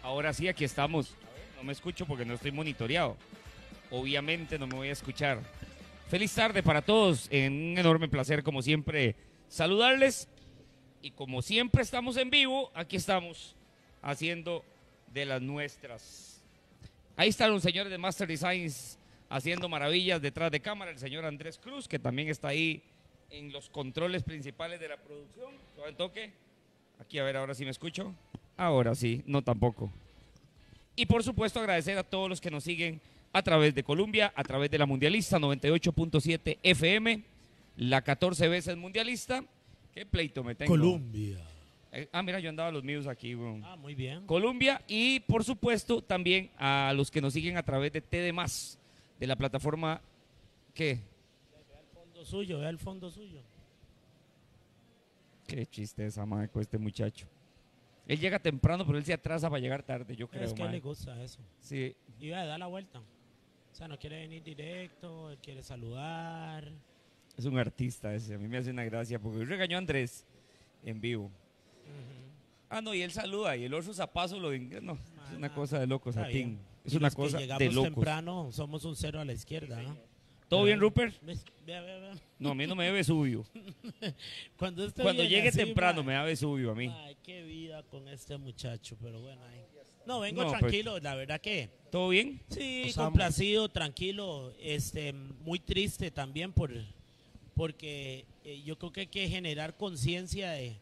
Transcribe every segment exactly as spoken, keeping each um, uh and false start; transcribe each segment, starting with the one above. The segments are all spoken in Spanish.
Ahora sí, aquí estamos. No me escucho porque no estoy monitoreado. Obviamente no me voy a escuchar. Feliz tarde para todos. Un enorme placer, como siempre, saludarles. Y como siempre estamos en vivo, aquí estamos haciendo de las nuestras. Ahí están los señores de Master Designs haciendo maravillas detrás de cámara. El señor Andrés Cruz, que también está ahí en los controles principales de la producción. Suave toque. Aquí, a ver, ahora sí me escucho. Ahora sí, no tampoco. Y por supuesto agradecer a todos los que nos siguen a través de Colombia, a través de la Mundialista noventa y ocho punto siete F M, la catorce veces mundialista. ¿Qué pleito me tengo? Colombia. Eh, ah, mira, yo andaba los míos aquí, bro. Ah, muy bien. Colombia, y por supuesto también a los que nos siguen a través de T D más, de la plataforma, ¿qué? Vea el fondo suyo, vea el fondo suyo. Qué chiste esa madre con este muchacho. Él llega temprano, pero él se atrasa para llegar tarde, yo creo. Es que mae. le gusta eso. Sí. Y vea, da la vuelta. O sea, no quiere venir directo, él quiere saludar. Es un artista ese, a mí me hace una gracia, porque hoy regañó a Andrés en vivo. Ujú. Ah, no, y él saluda, y el otro zapazo lo... No, es una Ah, cosa de locos, está Satín. bien. Es Y una los que cosa llegamos de locos. temprano, somos un cero a la izquierda. ¿no? ¿Todo Pero bien, ahí- Rupert? ¿ves? Vea, vea, vea. No, a mí no me debe subio. Cuando, esté Cuando bien llegue así, temprano mae. me da Vesubio a mí. Ay, qué vida con este muchacho, pero bueno. Ahí. No, vengo No, pues- tranquilo, la verdad que... ¿Todo bien? Sí, Los amo. complacido, tranquilo, este, muy triste también por, porque eh, yo creo que hay que generar conciencia de,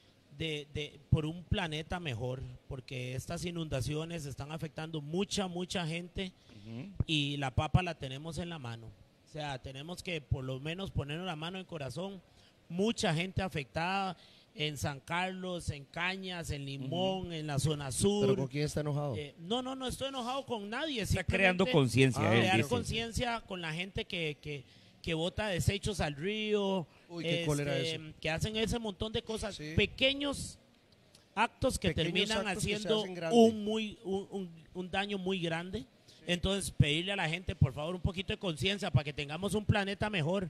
de, de- por un planeta mejor, porque estas inundaciones están afectando mucha, mucha gente Ujú. y la papa la tenemos en la mano. O sea, tenemos que por lo menos ponernos la mano en el corazón. Mucha gente afectada en San Carlos, en Cañas, en Limón, en la zona sur. ¿Pero con quién está enojado? Eh, no, no, no estoy enojado con nadie. Está simplemente creando conciencia, Ah, él crear dice. conciencia con la gente que, que, que bota desechos al río, Uy, qué cólera eso. que hacen ese montón de cosas, Sí. pequeños actos que Pequeños terminan actos que se haciendo hacen grandes. un, muy, un, un- un daño muy grande. Entonces, pedirle a la gente, por favor, un poquito de conciencia para que tengamos un planeta mejor.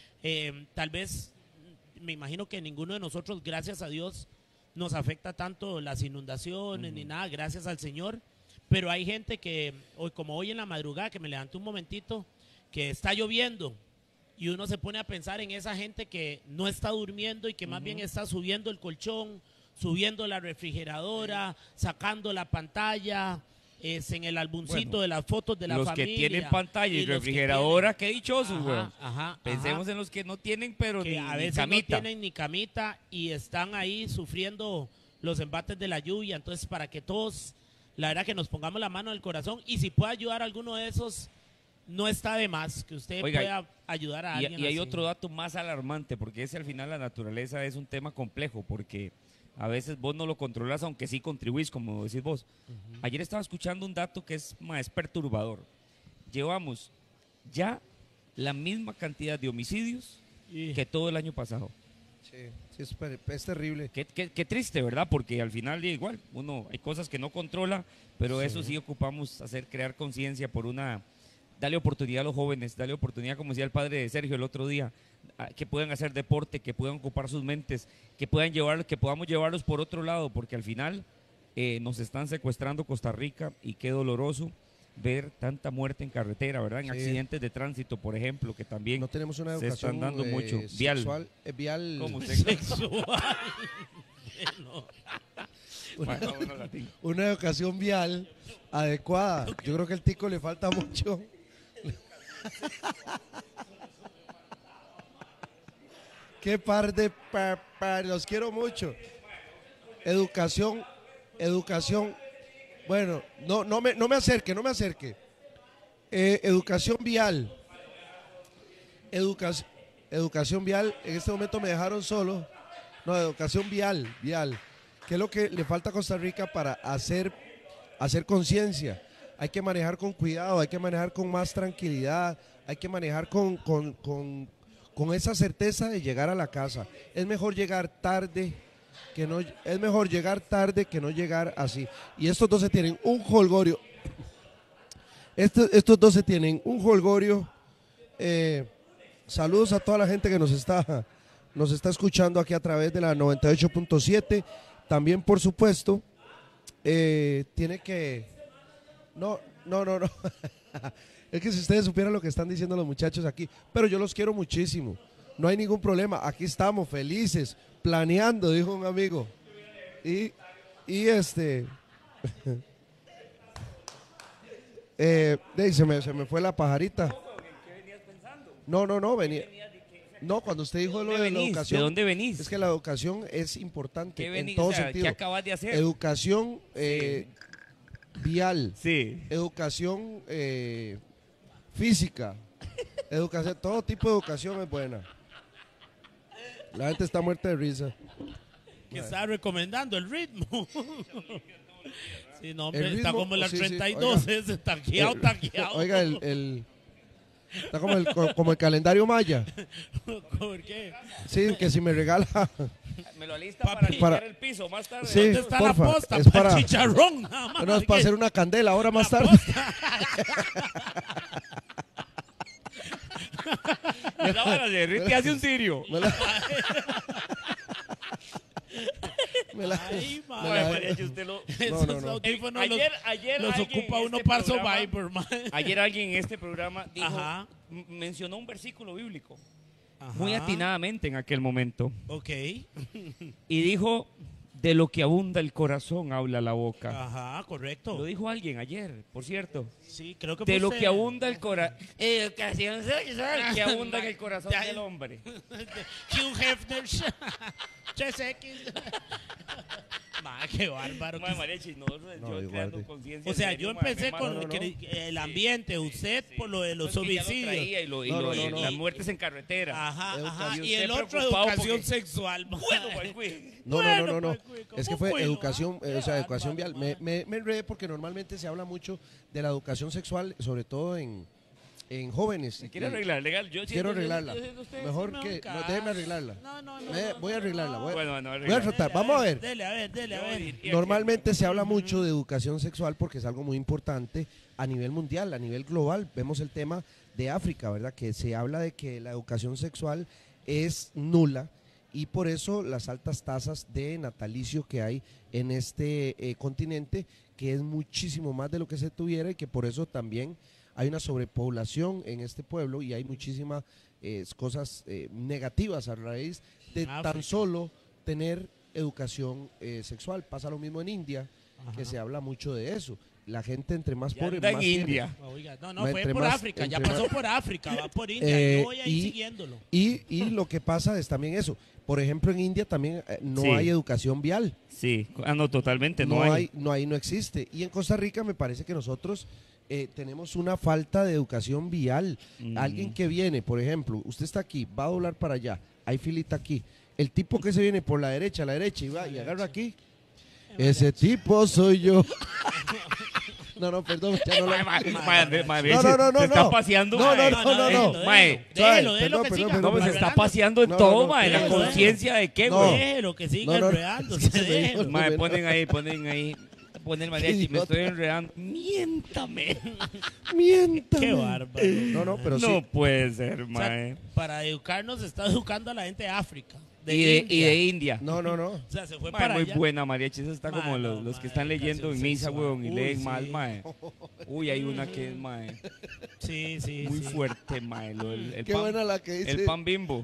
Eh, tal vez, me imagino que ninguno de nosotros, gracias a Dios, nos afecta tanto las inundaciones ni nada, gracias al Señor. Pero hay gente que, hoy, como hoy en la madrugada, que me levanté un momentito, que está lloviendo y uno se pone a pensar en esa gente que no está durmiendo y que más bien está subiendo el colchón, subiendo la refrigeradora, sacando la pantalla, es en el álbumcito Bueno, de las fotos de la los familia. que tienen pantalla y, los que refrigeradora, qué tienen. dichosos, Ajá, güey. ajá, Pensemos ajá. en los que no tienen, pero Que ni, a ni veces camita. no tienen ni camita y están ahí sufriendo los embates de la lluvia. Entonces, para que todos, la verdad, que nos pongamos la mano en el corazón y si puede ayudar a alguno de esos, no está de más que usted Oiga, pueda ayudar a Y, alguien. y hay así. otro dato más alarmante, porque ese al final la naturaleza es un tema complejo, porque a veces vos no lo controlas, aunque sí contribuís, como decís vos. Ayer estaba escuchando un dato que es más perturbador. Llevamos ya la misma cantidad de homicidios Y- que todo el año pasado. Sí, sí, es, per- es terrible. Qué, qué- qué triste, ¿verdad? Porque al final igual, uno hay cosas que no controla, pero eso sí ocupamos hacer, crear conciencia por una... Dale oportunidad a los jóvenes, dale oportunidad, como decía el padre de Sergio el otro día, a- que puedan hacer deporte, que puedan ocupar sus mentes, que puedan llevar, que podamos llevarlos por otro lado, porque al final eh, nos están secuestrando Costa Rica y qué doloroso ver tanta muerte en carretera, ¿verdad? En Sí. accidentes de tránsito, por ejemplo, que también No tenemos una se educación están dando eh, mucho. Vial. sexual, eh, vial. ¿Cómo usted? sexual. No. Bueno, bueno, latín. Una educación vial adecuada. Yo creo que al tico le falta mucho. Qué par de pa- pa- los quiero mucho. Educación, educación. Bueno, no, no me, no me acerque, no me acerque. Eh, educación vial. Educación, educación vial. En este momento me dejaron solo. No, educación vial, vial. ¿Qué es lo que le falta a Costa Rica para hacer, hacer conciencia? Hay que manejar con cuidado, hay que manejar con más tranquilidad, hay que manejar con, con, con, con esa certeza de llegar a la casa. Es mejor llegar tarde que no, es mejor llegar tarde que no llegar así. Y estos dos se tienen un jolgorio. Estos, estos dos se tienen un jolgorio. Eh, saludos a toda la gente que nos está, nos está escuchando aquí a través de la noventa y ocho punto siete. También, por supuesto, eh, tiene que... No, no, no, no. Es que si ustedes supieran lo que están diciendo los muchachos aquí, pero yo los quiero muchísimo. No hay ningún problema. Aquí estamos felices, planeando, dijo un amigo. Y, y este... eh, de, se, me, se me fue la pajarita. No, no, no, venía... No, cuando usted dijo lo de la venís? educación... ¿De dónde venís? Es que la educación es importante ¿Qué en venís? todo O sea, sentido. ¿qué acabas de hacer? Educación eh, vial, Sí. educación eh, física, educación, todo tipo de educación es buena. La gente está muerta de risa. Que está recomendando el ritmo. Sí, no, hombre, El está ritmo, como la sí, sí, treinta y dos, oiga. ese tanqueado, El- tanqueado. Oiga, el, el- está como el, co- como el calendario maya. ¿Por qué? Sí, que si me regala. Me lo alista Papi. para limpiar Para- el piso más tarde. Sí. ¿Dónde está porfa, la posta? es Para para- el chicharrón. nada más. No, es para hacer una candela ahora más tarde. Esa vara se derrite hace un cirio. Me la- me la- Ay, me madre. la- Ay, mariachi, usted lo- Esos no, no. audífonos Ayer, los, ayer los alguien ocupa en uno este para programa- Survivor, man. Ayer alguien en este programa dijo, Ajá. m- mencionó un versículo bíblico Ajá. muy atinadamente en aquel momento Ok. y dijo, de lo que abunda el corazón habla la boca. Ajá, correcto. Lo dijo alguien ayer, por cierto. Sí, creo que De fue lo usted. que abunda el corazón. Educación sexual que abunda en el corazón Ya- del hombre. Hugh Hefner. tres equis. Ma, qué bárbaro. Madre que- mariachi, nosotros No, yo igual creando de- conciencia. O sea, en yo serio, madre, empecé me con No, no, no. que- el ambiente, usted Sí. por lo de los Pues que ya lo homicidios. traía y, lo, y No, lo- no, y no, las no. muertes en carretera. Ajá, Educación. ajá. Y Y usted el otro, preocupado educación porque- sexual. ma. Bueno, pues, güey. No, no, no, no, no. Bueno, pues, Es que ¿cómo fue bueno, educación, ah? eh, o sea, educación vial. Bárbaro, Me, man. me, me enredé porque normalmente se habla mucho de la educación sexual, sobre todo en, en jóvenes. ¿Se quiere Y- arreglar legal? Yo Quiero siento- yo- arreglarla. yo siento usted- Mejor No, que... caso. No, déjeme arreglarla. No, no, no. Me- no, voy a no, arreglarla. no. Voy, Bueno, bueno, voy a arreglar. tratar. Dele, Vamos a ver. Dele, a ver, dele, a Yo ver. dir- y Normalmente se habla mucho de educación sexual porque es algo muy importante a nivel mundial, a nivel global. Vemos el tema de África, ¿verdad? Que se habla de que la educación sexual es nula y por eso las altas tasas de natalicio que hay en este eh, continente, que es muchísimo más de lo que se tuviera y que por eso también hay una sobrepoblación en este pueblo y hay muchísimas eh, cosas eh, negativas a raíz de África. tan solo tener educación eh, sexual. Pasa lo mismo en India, que Ajá. se habla mucho de eso. La gente entre más Ya pobre, anda en más tiene. India. Oiga, no, no, Ma- fue entre por más- África, ya entre pasó más- por África, va por India. Eh, Yo voy a ir y- siguiéndolo. Y, y lo que pasa es también eso. Por ejemplo, en India también eh, no Sí. hay educación vial. Sí, ah, no, totalmente, no, No hay. hay, no hay, no existe. Y en Costa Rica me parece que nosotros eh, tenemos una falta de educación vial. Mm. Alguien que viene, por ejemplo, usted está aquí, va a doblar para allá, hay filita aquí. El tipo que se viene por la derecha, a la derecha y va y agarra aquí, ese tipo soy yo. No, no, perdón, ya no lo- Mae, mae, mae, mae, No, no, no, no, se está no. paseando. No, mae. no, no, no, déjelo, no. Mae, déjelo, suave, déjelo, déjelo perdón, que perdón, siga. No, pues se está enredando. paseando en No, todo, no, mae. ¿La déjelo, conciencia de qué, No. güey? Déjelo que siga No, no, no. enredándose, Es que se me déjelo. dijo- Mae, ponen ahí, ponen ahí. Ponen el mariachi, me idiota. estoy enredando. Miéntame. Miéntame. Qué bárbaro. No, no, pero no sí. puede ser, O sea, mae. para educarnos está educando a la gente de África. De y, de, India. y de India. No, no, no. O sea, se fue Mae, para muy allá. buena, mariachi. Eso está Mae, como los, no, los que mae, están leyendo en educación misa, sexual. weón, y Uy, leen sí. mal, mae. Uy, hay una que es, mae, Sí, sí, muy sí. fuerte, mae. lo del- el, Qué pan, buena la que dice. el pan bimbo.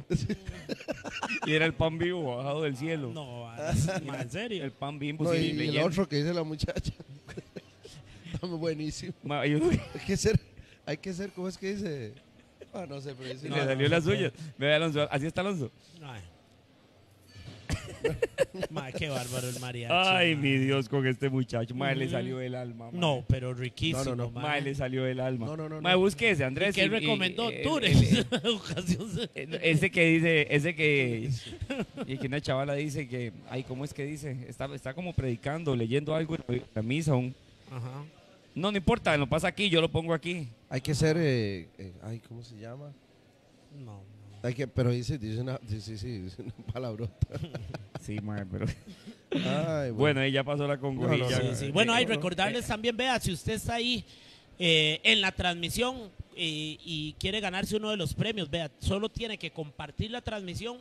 Y era el pan vivo bajado del cielo. No, ma, en serio. El pan bimbo, No, sí, y el leyendo. otro que dice la muchacha. Está muy buenísimo. Mae, hay uno que Hay que ser, hay que ser, ¿cómo es que dice? Ah, no sé, pero dice. le salió las suyas. Ve, Alonso, así está Alonso. Ay. Ma, qué bárbaro el mariachi. Ay, ma. mi Dios, con este muchacho. Mae, le Ujú. salió el alma. mae. No, pero riquísimo. No, no, no. ma. Mae, le salió el alma. No, no, no, Mae, no. busque ese, ¿Y Andrés. qué y- y- recomendó? el- Tures. el- Educación. el- Ese que dice, ese que. Y que una chavala dice que. Ay, ¿cómo es que dice? Está, está como predicando, leyendo algo en la misa. un- Ajá. No, no importa, lo pasa aquí, yo lo pongo aquí. Hay que ser, eh, eh, ay, ¿cómo se llama? No, no. Hay que, pero dice, dice una, sí, sí, sí, dice una palabrota. Sí, mae, pero. Ay, Bueno, ahí ya pasó la congojilla. No, no, no. Sí, sí. Eh, Bueno, hay eh, recordarles también, vea, si usted está ahí eh, en la transmisión eh, y quiere ganarse uno de los premios, vea, solo tiene que compartir la transmisión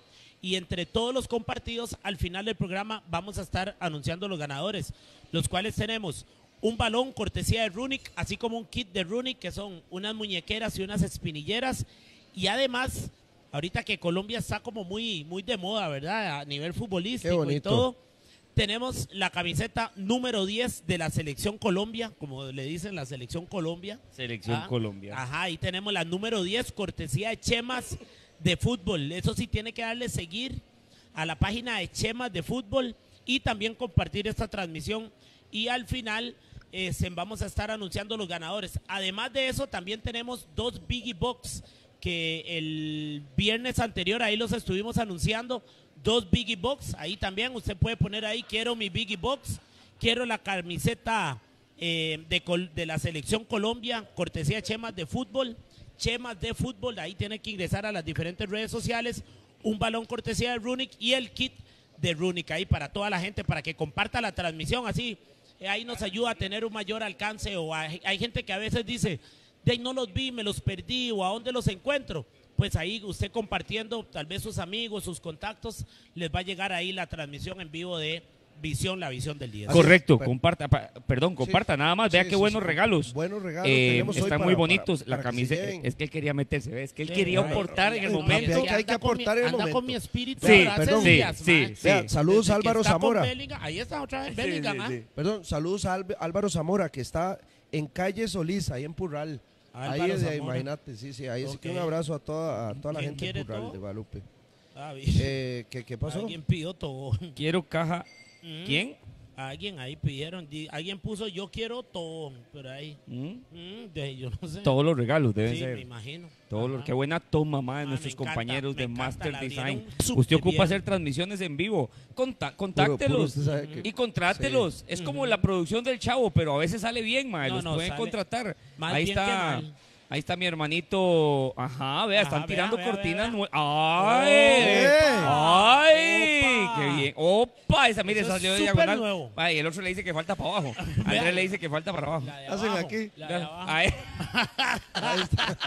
y entre todos los compartidos, al final del programa vamos a estar anunciando los ganadores, los cuales tenemos un balón cortesía de Runic, así como un kit de Runic, que son unas muñequeras y unas espinilleras, y además, ahorita que Colombia está como muy, muy de moda, ¿verdad? A nivel futbolístico y todo, tenemos la camiseta número diez de la Selección Colombia, como le dicen la Selección Colombia. Selección ¿Ah? Colombia. Ajá, ahí tenemos la número diez, cortesía de Chemas de Fútbol. Eso sí, tiene que darle seguir a la página de Chemas de Fútbol y también compartir esta transmisión. Y al final eh, se, vamos a estar anunciando los ganadores. Además de eso, también tenemos dos Biggie Box que el viernes anterior ahí los estuvimos anunciando. Dos Biggie Box, ahí también usted puede poner ahí, quiero mi Biggie Box, quiero la camiseta eh, de, col de la Selección Colombia, cortesía Chemas de Fútbol, Chemas de Fútbol, ahí tiene que ingresar a las diferentes redes sociales, un balón cortesía de Runic y el kit de Runic ahí para toda la gente, para que comparta la transmisión, así eh, ahí nos ayuda a tener un mayor alcance, o hay, hay gente que a veces dice, de ahí no los vi, me los perdí, o a dónde los encuentro. Pues ahí usted compartiendo, tal vez sus amigos, sus contactos, les va a llegar ahí la transmisión en vivo de Visión, la visión del día. Correcto, Pero- comparta, pa- perdón, comparta Sí, nada más, vea sí, qué sí, buenos sí. regalos. Buenos regalos Eh, tenemos hoy están para- muy para- bonitos, para la que se camiseta, lleven. es que él quería meterse, ¿ves? Que él Sí, quería ay, aportar en el ay, momento. también hay que aportar en el anda momento. con mi espíritu Sí, de hace perdón. días, Sí, sí, mae. sí. Vea, saludos Desde a que Álvaro está con Zamora. Bellingham, ahí está otra vez Sí, Bellingham, sí, ¿ah? sí. Perdón, saludos a Alb- Álvaro Zamora, que está en calle Solís, ahí en Purral. Álvaro Ahí, es de- Zamora. imagínate, sí, sí, ahí así que Ok. un abrazo a toda, a toda la ¿Quién gente quiere de Purral, todo? de Guadalupe. Ah, bien. Eh, ¿qué, ¿Qué pasó? Alguien pidió todo. Quiero caja. Mm. ¿Quién? Alguien ahí pidieron, di- alguien puso yo quiero todo, pero ahí, ¿Mm? mm, de, yo no sé. Todos los regalos deben Sí, me ser. imagino. Todos los, Ajá. qué buena toma, más de Ah, nuestros me encanta, compañeros me de encanta, Master la Design. abrieron súper Usted ocupa bien. hacer transmisiones en vivo. Conta- Puro- contáctelos. puro, usted sabe que- Y contrátelos. Es como la producción del Chavo, pero a veces sale bien, mae. No, Los no, pueden sale contratar. más Ahí bien que está. mal. Ahí está mi hermanito. Ajá, vea, Ajá, están vea, tirando vea, cortinas vea. nuevas. ¡Ay! ¡Eh! ¡Ay! Opa. ¡Qué bien! ¡Opa! Esa, mire, Eso es salió de súper diagonal. nuevo. Ay, el otro le dice que falta para abajo. Vea. Andrés le dice que falta para abajo. La de Hacen abajo, aquí. la de abajo. Ay, Ahí está.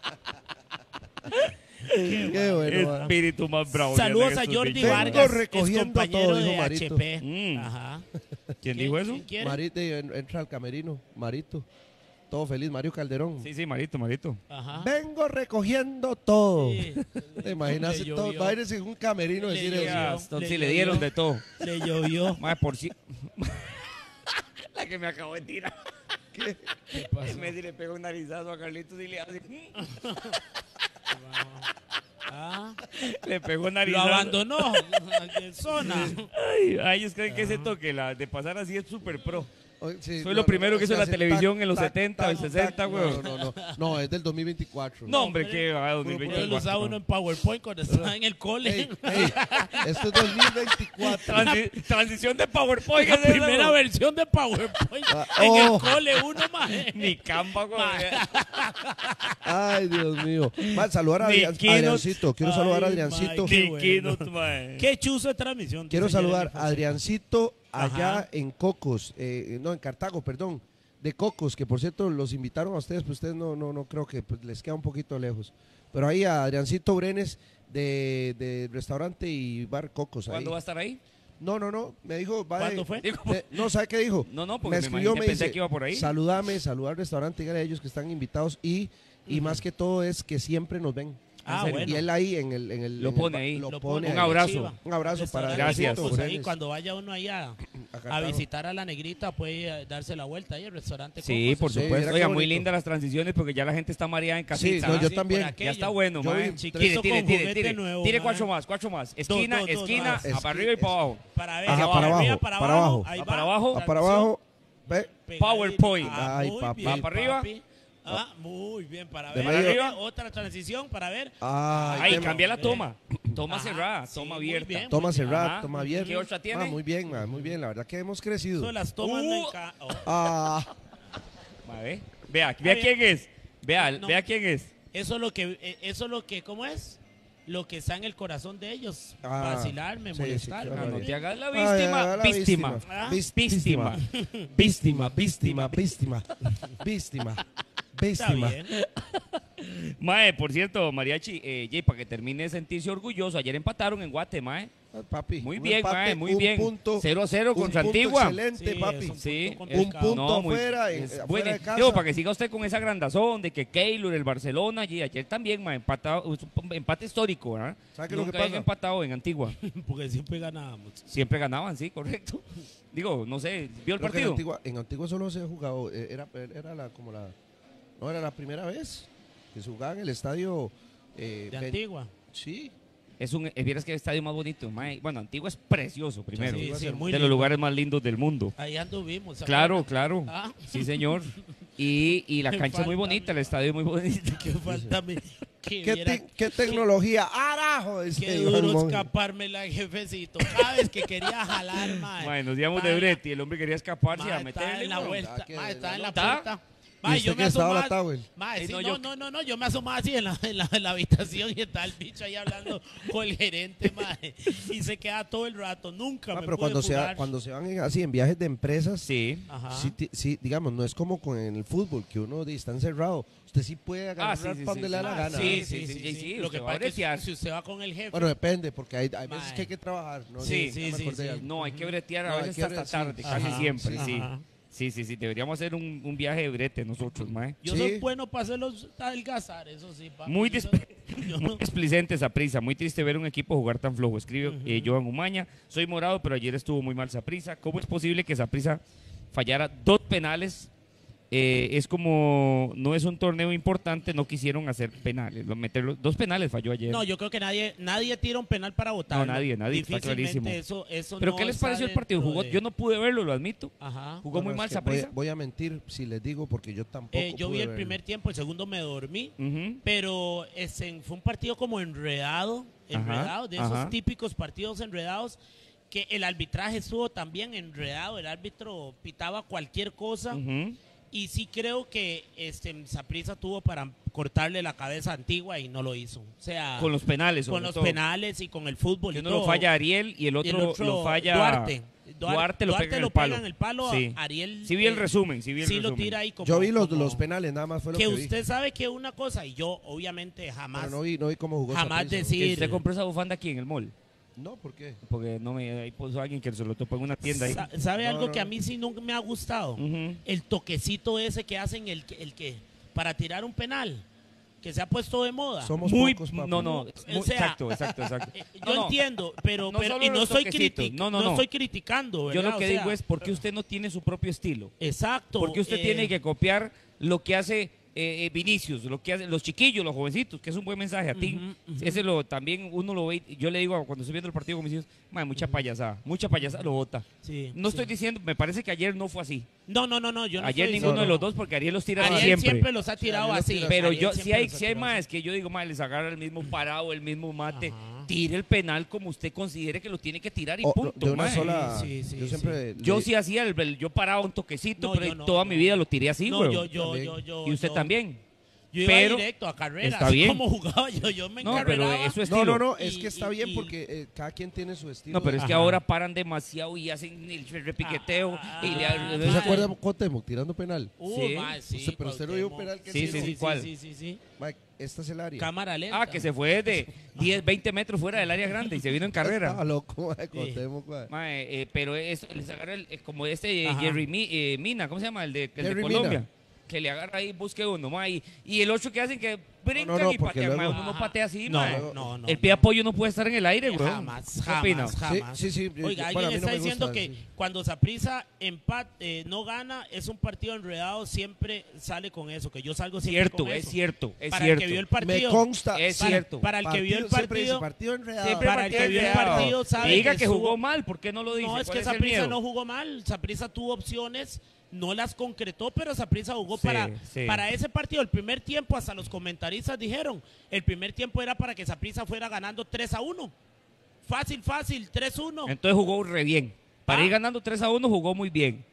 Qué bueno. va. espíritu más bravo. Saludos a Estos Jordi bichos. Vengo Vargas, recogiendo es compañero todo, dijo de Marito. H P. Mm. Ajá. ¿Quién dijo eso? ¿Quién quiere? Marito, y en- entra al camerino, Marito. Todo feliz, Mario Calderón. Sí, sí, Marito, Marito. Ajá. Vengo recogiendo todo. Sí. ¿Te imaginas Le todo? llovió. Imagínese un camerino Le decir llovió. eso. Ya, entonces le le dieron llovió. de todo. Le llovió. Más por si. La que me acabo de tirar. ¿Qué? ¿Qué pasó? Messi le pega un narizazo a Carlitos y le hace. Ah, Le pegó un lo narizazo. abandonó en zona. Ay, ay, ellos creen que ese toque la de pasar así es super pro. Oye, sí, Fue lo primero que hizo la hace televisión tac, en los tac, setenta y tac, sesenta, tac. güey. No, no, no, no. No, es del dos mil veinticuatro. No, hombre, hombre. que va Yo lo usaba dos mil uno en veinticuatro. PowerPoint cuando estaba en el cole. Ey, ey, esto es dos mil veinticuatro. Transi- transición de PowerPoint. La ¿qué es eso, primera güey? versión de PowerPoint. Ah, En oh. el cole uno más. Ni Canva, güey. Ay, Dios mío. Mal, saludar a Ni Adrián- Keynote. Adriancito. Quiero saludar a Ay, Adriancito. Mike. Qué Ni bueno. Keynote, mae. Qué chuzo de transmisión. Quiero señor saludar Elio a Fonseca. Adriancito allá Ajá. en Cocos, eh, no, en Cartago, perdón, de Cocos, que por cierto los invitaron a ustedes, pero ustedes no, no, no creo que pues, les queda un poquito lejos. Pero ahí a Adriancito Brenes de, de restaurante y bar Cocos. Ahí. ¿Cuándo va a estar ahí? No, no, no, me dijo, va de- ¿Cuándo fue? Digo, me- no, ¿sabe qué dijo? No, no, porque me escribió, imaginé, pensé dice, que iba por ahí. Saludame, saludar al restaurante, dígale a ellos que están invitados y, y más que todo es que siempre nos ven. Ah, serio? bueno. Y él ahí en el... En el Lo en el pone ba- ahí. Lo Lo pone Un ahí. abrazo. Chiva. Un abrazo para Restaurante Gracias. Cocos, ahí Brenes. cuando vaya uno ahí a, A a Cartago. visitar a la negrita, puede eh, darse la vuelta ahí, el restaurante Sí, Cocos. por Sí, supuesto. mira qué Oiga, muy bonito. lindas las transiciones porque ya la gente está mareada en Sí, casita. no, ¿ah? yo Sí, también. por aquello. Ya está bueno, Yo mae. vi Chiquito Tire, con tire, tire, juguete tire. nuevo, Tire mae. cuatro más, cuatro más. Esquina, dos, dos, esquina, dos. Es- para arriba y para abajo. Para ver, Ajá, hacia para arriba, abajo, para para abajo, abajo. ahí Va va. para abajo. Va para abajo. Ve. Pegadito. PowerPoint. Ah, Ay, muy papi. bien, Va para arriba. papi. Ah, muy bien, para De ver. medio. Arriba. Otra transición para ver. Ay, Ahí, tema- cambia la Bien. toma. Toma Ajá, cerrada, sí, toma muy abierta. bien. Toma cerrada, Ajá. toma abierta. ¿Qué otra tiene? Ah, muy bien, ma, muy bien. La verdad que hemos crecido. Eso de las tomas me Uh. enca- oh. Ah, Ma, ve. Vea, vea bien. quién es. Vea, No. vea quién es. Eso es lo que, eh, eso es lo que, ¿cómo es? Lo que está en el corazón de ellos. Ah, vacilarme, sí, molestar. sí, Ah, claro. no te hagas la ay, víctima. la Víctima. Ah. Vis- Víctima. Víctima, víctima, víctima. Víctima. Está Víctima. bien. Mae, por cierto, Mariachi, eh, Jay, para que termine de sentirse orgulloso, ayer empataron en Guate, mae. Ah, papi, Muy un bien, empate, mae, muy un bien. punto, cero a cero un contra punto Antigua. Excelente, Sí, papi. es un Sí, punto un complicado. punto muy- afuera, en- es afuera buena- de casa. Digo, para que siga usted con esa grandazón de que Keylor, el Barcelona, y ayer también, mae, empatado, es un empate histórico, ¿verdad? ¿Sabe qué es lo que Nunca habían pasa? empatado en Antigua. Porque siempre ganábamos. Siempre ganaban, sí, correcto. Digo, no sé, ¿vio el Creo que en partido? Antigua, en Antigua solo se ha jugado, eh, era, era la, como la, no era la primera vez que se jugaba en el estadio. eh, De Ben- Antigua. Sí, Es un, eh, vieras que el estadio más bonito, mae. Bueno, Antigua es precioso, primero. Sí, sí, muy de los lindo. lugares más lindos del mundo. Ahí anduvimos. ¿se Claro, acuerdan? claro. Ah. Sí, señor. Y, y la Me cancha es muy falta, bonita, el me estadio es muy bonito. Qué falta me- que ¿Qué, viera- te- qué tecnología? ¡Arajo! Decía Qué Iván duro Monge. escapármela, jefecito. Cada vez que quería jalar, mae. Mae, nos íbamos de Mae, brete y el hombre quería escaparse mae, a está meterle. en la weón. vuelta. Ah, que Mae, está la en la nota. puerta. ¿Y Mae, usted yo me qué estaba asomaba. la Towel? Mae, Eh, sí, no, no, yo- no, no, no, yo me asomaba así en la, en la, en la habitación y está el bicho ahí hablando con el gerente, mae. Y se queda todo el rato. Nunca Ah, me pero pude cuando se, fugar. cuando se van en- así en viajes de empresas, Sí. Ajá. sí, ti- sí, digamos, no es como con el fútbol, que uno di, está encerrado. Usted sí puede Ah, agarrar sí, sí, para sí, donde le da sí. la Ah, gana. sí, ¿no? sí, Sí, sí, sí, sí. sí, Lo usted que va a pasa es que bretear. si usted va con el jefe. Bueno, depende, porque hay, hay veces Mae. que hay que trabajar. ¿no? Sí, Ya sí, me sí, acordé sí. algo. No, hay que bretear No, a hay veces que hasta bre- sí. tarde, casi Ajá, siempre, sí. sí. Ajá. Sí, sí, sí, deberíamos hacer un, un viaje de brete nosotros, mae. Yo Sí. soy bueno para hacerlos adelgazar, eso sí. papi. Muy Yo disp- soy- yo Muy no- displicente esa prisa, muy triste ver un equipo jugar tan flojo. Escribe eh, Joan Umaña, soy morado, pero ayer estuvo muy mal Saprissa. ¿Cómo es posible que Saprissa fallara dos penales? Eh, es como, no es un torneo importante, no quisieron hacer penales. Lo- meterlo- dos penales falló ayer. No, yo creo que nadie nadie tira un penal para votar. No, nadie, nadie, está Difícilmente clarísimo. Eso, eso ¿Pero no qué les está pareció el partido? dentro Jugó, de- yo no pude verlo, lo admito. Ajá. Jugó muy Bueno, mal es que voy, Saprissa. voy a mentir si les digo, porque yo tampoco. Eh, yo vi pude el verlo. primer tiempo, el segundo me dormí, Ujú. pero ese, fue un partido como enredado, Ajá, enredado, de esos ajá. típicos partidos enredados, que el arbitraje estuvo también enredado, el árbitro pitaba cualquier cosa. Ujú. Y sí creo que este Saprissa tuvo para cortarle la cabeza a Antigua y no lo hizo. O sea, Con los penales, con sobre los todo. penales y con el fútbol. Que y uno todo. lo falla Ariel y el Y otro, el otro, lo falla Duarte. Duarte, lo Duarte pega en lo el palo. pega en el palo, Sí. Ariel. Sí vi el eh, resumen, sí vi el sí lo resumen. tira ahí como. Yo vi los, como- los penales, nada más fue lo que que, vi. usted sabe que una cosa, y yo obviamente jamás. Pero no vi, no vi cómo jugó jamás Saprissa, ¿no? decir- Que ¿Usted compró esa bufanda aquí en el mall? No, ¿por qué? Porque no me ahí puso alguien que se lo topó en una tienda ahí. Sa- ¿Sabe No, algo no, que a no. mí sí nunca me ha gustado? Ujú. El toquecito ese que hacen el que, el que para tirar un penal, que se ha puesto de moda. Somos Muy, pocos, papi. no, no, O muy- sea, exacto, exacto, exacto. Eh, No, Yo no, entiendo, pero, no pero solo y no los estoy toquecitos, critic- no, no, no no. estoy criticando, Yo ¿verdad? lo que O sea, digo es porque usted no tiene su propio estilo. exacto. Porque usted eh, tiene que copiar lo que hace eh, eh, Vinicius, lo que hacen los chiquillos, los jovencitos, que es un buen mensaje a ti. Ujú, ujú. Ese lo también uno lo ve. Yo le digo cuando estoy viendo el partido con mis hijos, "Mae, mucha payasada, mucha payasada lo bota. Sí, No sí. estoy diciendo, me parece que ayer no fue así. No, no, no, no. Yo no ayer estoy ninguno diciendo- de los dos, porque Ariel los tira Ariel siempre. siempre. los ha tirado Ariel los así. tira Pero Ariel yo, si siempre hay, los ha si hay tirado así. más que yo digo, más les agarra el mismo parado, el mismo mate, Ajá. tire el penal como usted considere que lo tiene que tirar y O- punto. de una mae. sola. Sí, sí, yo sí. siempre. Yo le- sí hacía el, el- yo paraba un toquecito, No, pero yo no, toda no. mi vida lo tiré así, No, güey. yo, yo, También. yo, yo. Y usted yo- también. Yo iba Pero- directo a carrera. está así bien. como jugaba yo. Yo me No, pero encarreraba. eso es No, estilo. no, no, es Y- que está y- bien y- porque eh, cada quien tiene su estilo. No, pero es que Ajá. ahora paran demasiado y hacen el repiqueteo. Ah, y le- ah, ¿Usted se mae. acuerda de Cuauhtémoc tirando penal? Uh, Sí. mae, sí, Usted- pero usted no vio un penal que Sí, sí, sí, ¿cuál? Sí, sí, sí. Mike, esta es el área. Cámara lenta. Ah, que se fue de diez, veinte metros fuera del área grande y se vino en carrera. Estaba loco, mae, Cuauhtémoc, mae. Mae, eh, pero es, les agarra el- eh, como este eh, Ajá. Jerry Mi- eh, Mina, ¿cómo se llama? El de, el de Jerry Colombia. Mina. Que le agarra ahí, busque uno, mae. Y, y el ocho que hacen que brincan no, y porque patean, luego- mae. Uno no Ajá. patea así, No, mae. no, no. El pie de apoyo no puede estar en el aire, güey. Jamás, ¿Qué opina? jamás, jamás. Sí, sí, sí. Oiga, Bueno, alguien a mí no está me diciendo gusta, que sí. cuando Saprissa empat, eh, no gana, es un partido enredado, siempre sale con eso, que yo salgo siempre Cierto, con es eso. cierto, es Para cierto. el que vio el Me partido, consta. Es para, cierto. para el que vio el Partido, siempre dice, partido, partido enredado. Siempre para el que vio el enredado. partido sabe Diga que que estuvo- jugó mal, ¿por qué no lo dice? no, es ¿Cuál que el Saprissa miedo? no jugó mal, Saprissa tuvo opciones, no las concretó, pero Saprissa jugó Sí, para, sí. para ese partido. El primer tiempo, hasta los comentaristas dijeron, el primer tiempo era para que Saprissa fuera ganando tres a uno. Fácil, fácil, tres uno. Entonces jugó re bien. Para Ah. ir ganando tres a uno jugó muy bien.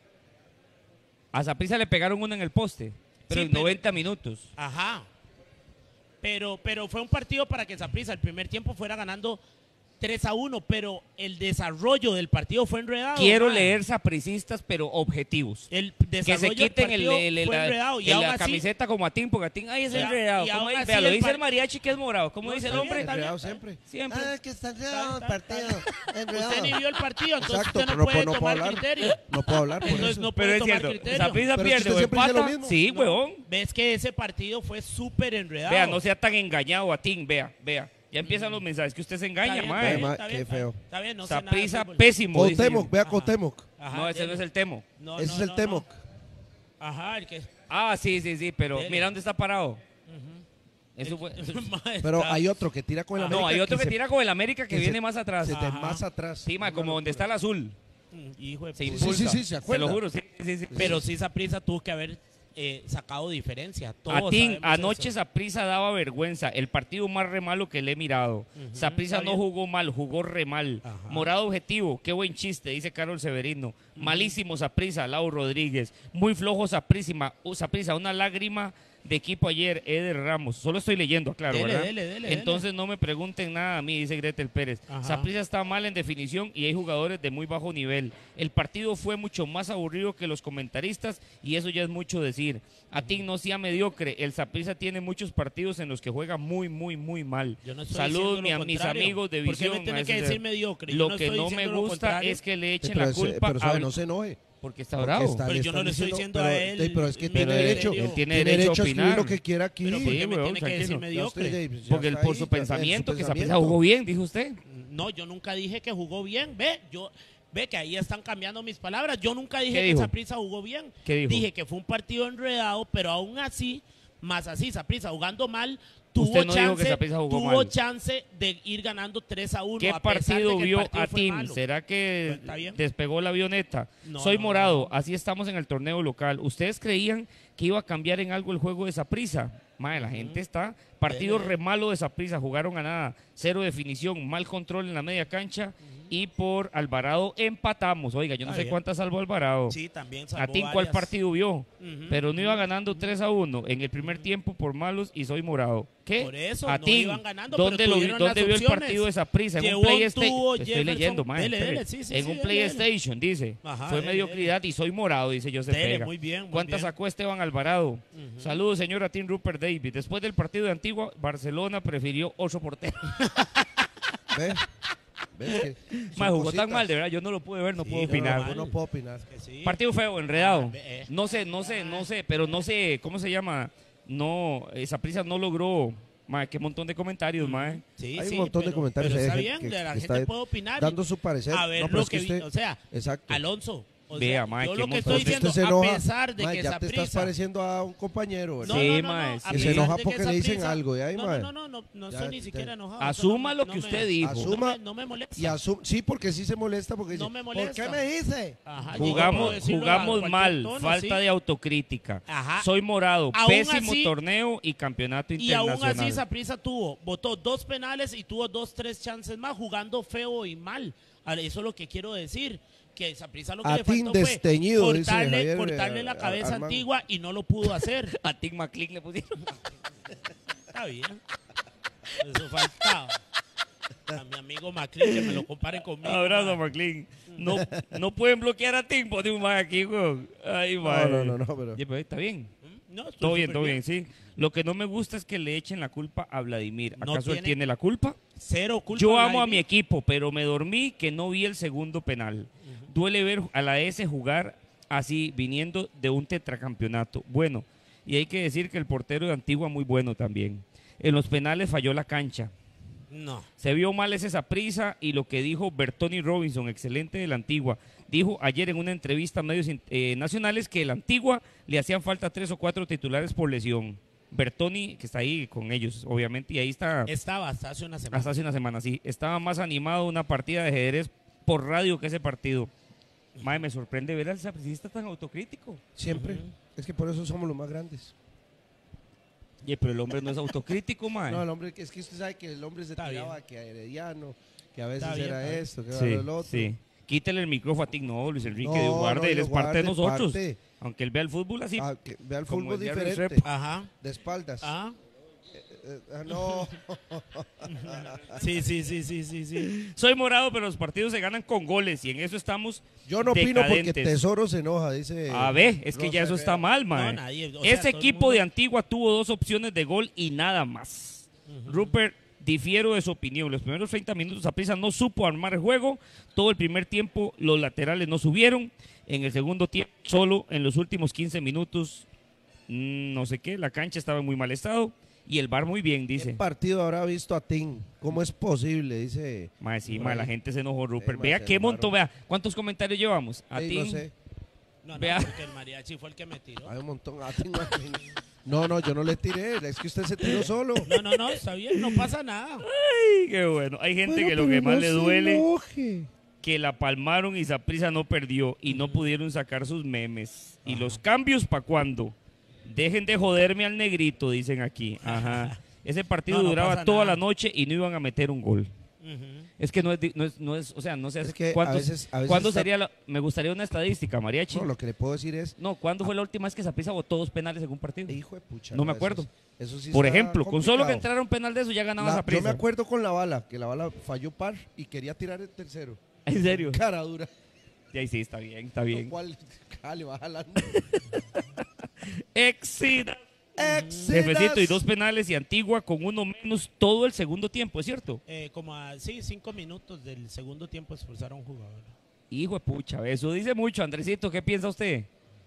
A Saprissa le pegaron uno en el poste, pero Sí, en pero- noventa minutos. Ajá. Pero, pero fue un partido para que Saprissa el primer tiempo fuera ganando tres a uno, pero el desarrollo del partido fue enredado. Quiero mae. leer sapricistas, pero objetivos. El Que desarrollo se quiten del el, partido el- el- fue la, enredado. Y el- aún la así, camiseta como a Tim, porque a Tim, ay, es Y a- enredado. y ¿Cómo aún es? así Vea, lo el dice par- el mariachi que es morado. ¿Cómo No, dice el está bien, hombre? está bien. Enredado siempre. Siempre. Ah, que está enredado el Está- partido. Enredado. usted ni vio el partido, entonces Exacto, usted no pero no puede puedo- no puedo tomar hablar. criterio. No puedo hablar por Entonces eso. no Pero puede es tomar cierto, criterio. Saprissa Pero es que pierde usted o siempre dice lo empata. mismo. Sí, No. huevón. Ves que ese partido fue súper enredado. Vea, no sea tan engañado a Tim, vea, vea. Ya empiezan los mensajes que usted se Está engaña, bien, mae. está bien, Ma, está qué bien, feo. Está bien, no sé nada de Saprissa fútbol. pésimo. dice Cuauhtémoc, él. vea Ajá. Cuauhtémoc. Ajá, No, ese no dele. es el Temo. No, Ese no, es el no, Temoc. no. Ajá, el que... Ah, sí, sí, sí, pero Dele. mira dónde está parado. Eso fue- Mae, Pero está- hay otro que tira con el América. No, hay otro que se- tira con el América que que se- viene más atrás. se te Ajá. más atrás. Sí, mae, como donde está el azul. Mm, Hijo de Se puta. impulsa. sí, sí, se Se acuerda. lo juro, sí, sí, sí. Pero sí, Saprissa tuvo que haber eh, sacado diferencia. Todos A Tim, sabemos anoche eso. Saprissa daba vergüenza. El partido más re malo que le he mirado. Ujú, Saprissa está no bien. jugó mal, jugó re mal. Ajá. Morado objetivo, qué buen chiste, dice Carol Severino. Malísimo Saprissa, Lau Rodríguez. Muy flojo Saprissa, Saprissa, una lágrima de equipo ayer, Eder Ramos. Solo estoy leyendo, claro, Dele, ¿verdad? dele, dele, Entonces no me pregunten nada a mí, dice Gretel Pérez. Ajá. Saprissa está mal en definición y hay jugadores de muy bajo nivel. El partido fue mucho más aburrido que los comentaristas y eso ya es mucho decir. A ti no sea mediocre. El Saprissa tiene muchos partidos en los que juega muy, muy, muy mal. Yo no estoy Saludos diciendo lo mi- mis contrario. amigos de ¿Por qué visión. me tiene a que ese- decir mediocre? Yo Lo no que estoy no me diciendo lo gusta contrario. es que le echen Pero, la ese- culpa pero a sabe, no se enoje. porque está Porque bravo. está- Pero le yo no están le estoy diciendo- diciendo a pero- él Pero es que mi tiene Pero él- derecho. él tiene Tiene derecho a derecho a escribir opinar. lo que quiera aquí. Pero ¿por qué Sí, me weón, tiene que decir tranquilo. Ya mediocre? usted, ya Porque está por ahí, su ya- pensamiento en que su Saprissa pensamiento. jugó bien, dijo usted. No, yo nunca dije que jugó bien. Ve, yo ve que ahí están cambiando mis palabras. Yo nunca dije ¿Qué que dijo? Saprissa jugó bien. ¿Qué dijo? Dije que fue un partido enredado, pero aún así, más así, Saprissa jugando mal, tuvo Usted no dijo chance, que Saprissa jugó tuvo mal. chance de ir ganando tres a uno. ¿Qué a pesar de partido que el vio partido a fue Tim? malo. ¿Será que Pues, está bien. despegó la avioneta? No, Soy no, morado, no. así estamos en el torneo local. ¿Ustedes creían que iba a cambiar en algo el juego de Saprissa? Madre, la gente está. Partido Dele. re malo de Saprissa, jugaron a nada. Cero definición, mal control en la media cancha. Y por Alvarado empatamos. Oiga, yo no Está sé bien. cuántas salvó Alvarado. Sí, también ¿A salvó ti cuál varias. partido vio? Ujú. Pero no iba ganando tres a uno en el primer tiempo por malos y soy morado. ¿Qué? Por eso, a no ti, iban ganando, ¿dónde, pero lo vi- tuvieron ¿dónde las vio el opciones. partido de Saprissa? En un Llevó, PlayStation. tuvo Estoy Jefferson. leyendo, man. Dele, espere. dele, sí, sí, en sí, un dele, PlayStation, dice. Ajá, Fue dele, mediocridad y soy morado, dice Joseph Dele, Vega. muy bien, muy ¿Cuántas bien. sacó Esteban Alvarado? Saludos, señora Tim Rupert David. Después del partido de Antigua, Barcelona prefirió ocho porteros. ¿Ve? ¿Ves que son Mae, jugó tan cositas? mal, de verdad. Yo no lo pude ver, no Sí, puedo jugó opinar. mal. Yo no puedo opinar. Que sí. Partido feo, enredado. Ah, ve, eh. No sé, no sé, no sé, pero no sé, ¿cómo se llama? No, esa prisa no logró. Mae, qué montón de comentarios, mae. Sí, Hay un sí, montón de pero- comentarios pero ahí está de bien, gente que- la que gente está puede opinar. dando su parecer. A ver No, pero lo es que, que vi- usted- o sea, Exacto. Alonso, o Vea, sea, mae, yo qué lo que montón. estoy Porque diciendo, usted se a enoja, pesar de mae, que ya esa te estás prisa, pareciendo a un compañero, ¿verdad? no, Sí, no, no, mae, no, sí. a Que se pesar enoja de porque esa le dicen prisa- algo, y ahí, no, mae. no, no, no, no Ya, estoy ni ya. siquiera enojado. Asuma eso no me- lo no que me- usted dijo. no Asuma- me- No me molesta. Y asum- sí, porque sí se molesta, porque No dice, me ¿por molesta. qué me dice? Ajá, yo puedo Jugamos, decirlo a jugamos cualquier mal, tono, falta sí. de autocrítica. Ajá. Soy morado, Aún pésimo así- torneo y campeonato Y aún internacional. así Saprissa tuvo, votó dos penales y tuvo dos, tres chances más jugando feo y mal. A- Eso es lo que quiero decir. Que Saprissa lo que A le Tim faltó fue desteñido, dice cortarle, Javier, cortarle eh, la Ar- cabeza Armando. antigua y no lo pudo hacer. A Tim McClick le pusieron. Está bien. Eso faltaba. A mi amigo Macri que me lo comparen conmigo. Abrazo, ma. McClick. No, no pueden bloquear a Tim, pone un mae aquí, güey. Ay, mae. No, no, no, no, pero... Oye, pero está bien. No, estoy Todo bien, súper todo bien, sí. Lo que no me gusta es que le echen la culpa a Vladimir. No ¿Acaso él tiene- tiene la culpa? Cero culpa. Yo amo a mi Vladimir. equipo, pero me dormí que no vi el segundo penal. Duele ver a la S jugar así, viniendo de un tetracampeonato. Bueno, y hay que decir que el portero de Antigua muy bueno también. En los penales falló la cancha. No. Se vio mal ese Saprissa y lo que dijo Bertoni Robinson, excelente de la Antigua, dijo ayer en una entrevista a medios eh, nacionales que la Antigua le hacían falta tres o cuatro titulares por lesión. Bertoni, que está ahí con ellos, obviamente, y ahí está Estaba hasta hace una semana. hasta hace una semana, sí. Estaba más animado una partida de ajedrez por radio que ese partido. Mae, me sorprende ver al sapricista tan autocrítico. Siempre. Es que por eso somos los más grandes. Oye, pero el hombre no es autocrítico, mae. No, el hombre, es que usted sabe que el hombre se Está tiraba bien. que a Herediano, que a veces Está bien, era está bien. esto, que sí, era lo otro. sí. Quítele el micrófono a ti, no, Luis Enrique, No, Dios guarde, no, él Dios es parte de guarde, nosotros. parte. Aunque él vea el fútbol así, Ah, que vea el como fútbol el Jerry diferente, Restrepo. Ajá. de espaldas. Ah. Eh, eh, no. Sí, sí, sí, sí, sí, sí. Soy morado, pero los partidos se ganan con goles y en eso estamos Yo no opino porque decadentes. Tesoro se enoja, dice. A ver, es que ya eso Rosa está Herrera. mal, mae. No, nadie, o sea, Ese todo el equipo mundo- de Antigua tuvo dos opciones de gol y nada más. Rupert, difiero de su opinión. Los primeros treinta minutos Saprissa no supo armar el juego. Todo el primer tiempo los laterales no subieron. En el segundo tiempo, solo en los últimos quince minutos, mm, no sé qué, la cancha estaba en muy mal estado. Y el bar muy bien, ¿Qué dice. partido habrá visto a Tim? ¿Cómo es posible? Dice. Mae, sí, Por mae, ahí. la gente se enojó, Rupert. mae, Vea se qué enojaron. montón, vea. ¿Cuántos comentarios llevamos? A Ey, ti. no sé. No, no, Vea. porque el mariachi fue el que me tiró. Hay un montón. A Tim, a Tim. No, no, yo no le tiré. Es que usted se tiró solo. No, no, no, está bien, no pasa nada. Ay, qué bueno. Hay gente que lo que más le duele Enoje. que la palmaron y Saprissa no perdió y no pudieron sacar sus memes. ¿Y los cambios para cuándo? Dejen de joderme al negrito, dicen aquí. Ajá. Ese partido No, no duraba pasa toda nada. la noche y no iban a meter un gol. Ujú. Es que no es, di- no es, no es- o sea, no sé Es que a cuántos, veces- a veces ¿cuándo está- sería la- me gustaría una estadística, Mariachi. No, lo que le puedo decir es. No, ¿cuándo fue la última vez que Saprissa votó dos penales en un partido? Hijo de pucha. No me eso acuerdo. es- Eso sí Por está ejemplo, con solo que complicado. entrara un penal de eso ya ganaba La- yo Saprissa. me acuerdo con la bala, que la bala falló par y quería tirar el tercero. ¿En serio? Cara dura. Y ahí sí, está bien, está Lo bien. cual, ah, le va jalando. Exida. Exidas. Jefecito, y dos penales y Antigua con uno menos todo el segundo tiempo, ¿es cierto? Eh, como a, sí, cinco minutos del segundo tiempo expulsaron a un jugador. Hijo de pucha, eso dice mucho. Andresito, ¿qué piensa usted?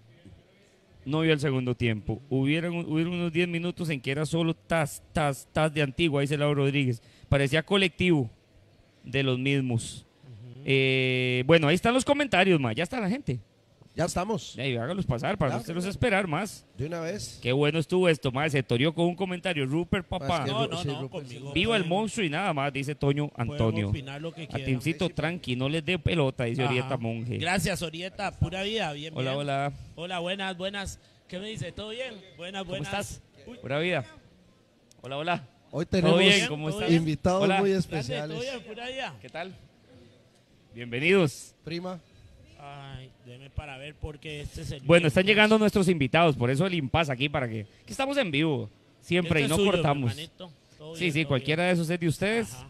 No vio el segundo tiempo. Hubieron, hubieron unos diez minutos en que era solo tas, tas, tas de Antigua, dice Lauro Rodríguez. Parecía colectivo de los mismos. Eh, bueno, ahí están los comentarios, ma. Ya está la gente. Ya estamos. Ey, hágalos pasar para Ya. no hacerlos esperar más. De una vez. Qué bueno estuvo esto, ma. Se toreó con un comentario. Rupert, papá. Más que No, Ru- no, sí, no, Rupert, sí. conmigo. Viva el pueden- monstruo y nada más, dice Toño pueden Antonio. opinar lo que A quieran. Timcito, tranqui, no les dé pelota, dice Ajá. Orieta Monje. Gracias, Orieta, pura vida, bien, Hola, bien. hola. Hola, buenas, buenas. ¿Qué me dice? ¿Todo bien? Buenas, ¿Cómo buenas. estás? Uy, Pura vida. Hola, hola. Hoy tenemos bien? ¿Cómo ¿Todo estás? bien? invitados Hola. muy grande, especiales. ¿todo bien? Pura vida. ¿Qué tal? Bienvenidos. Prima. Ay, déme para ver porque este es el... Bueno, están miércoles. llegando nuestros invitados, por eso el impasse aquí para que, que estamos en vivo siempre Este y no es suyo, cortamos. mi hermanito. Todo Sí, bien, sí, todo cualquiera bien. de esos es de ustedes. Ajá.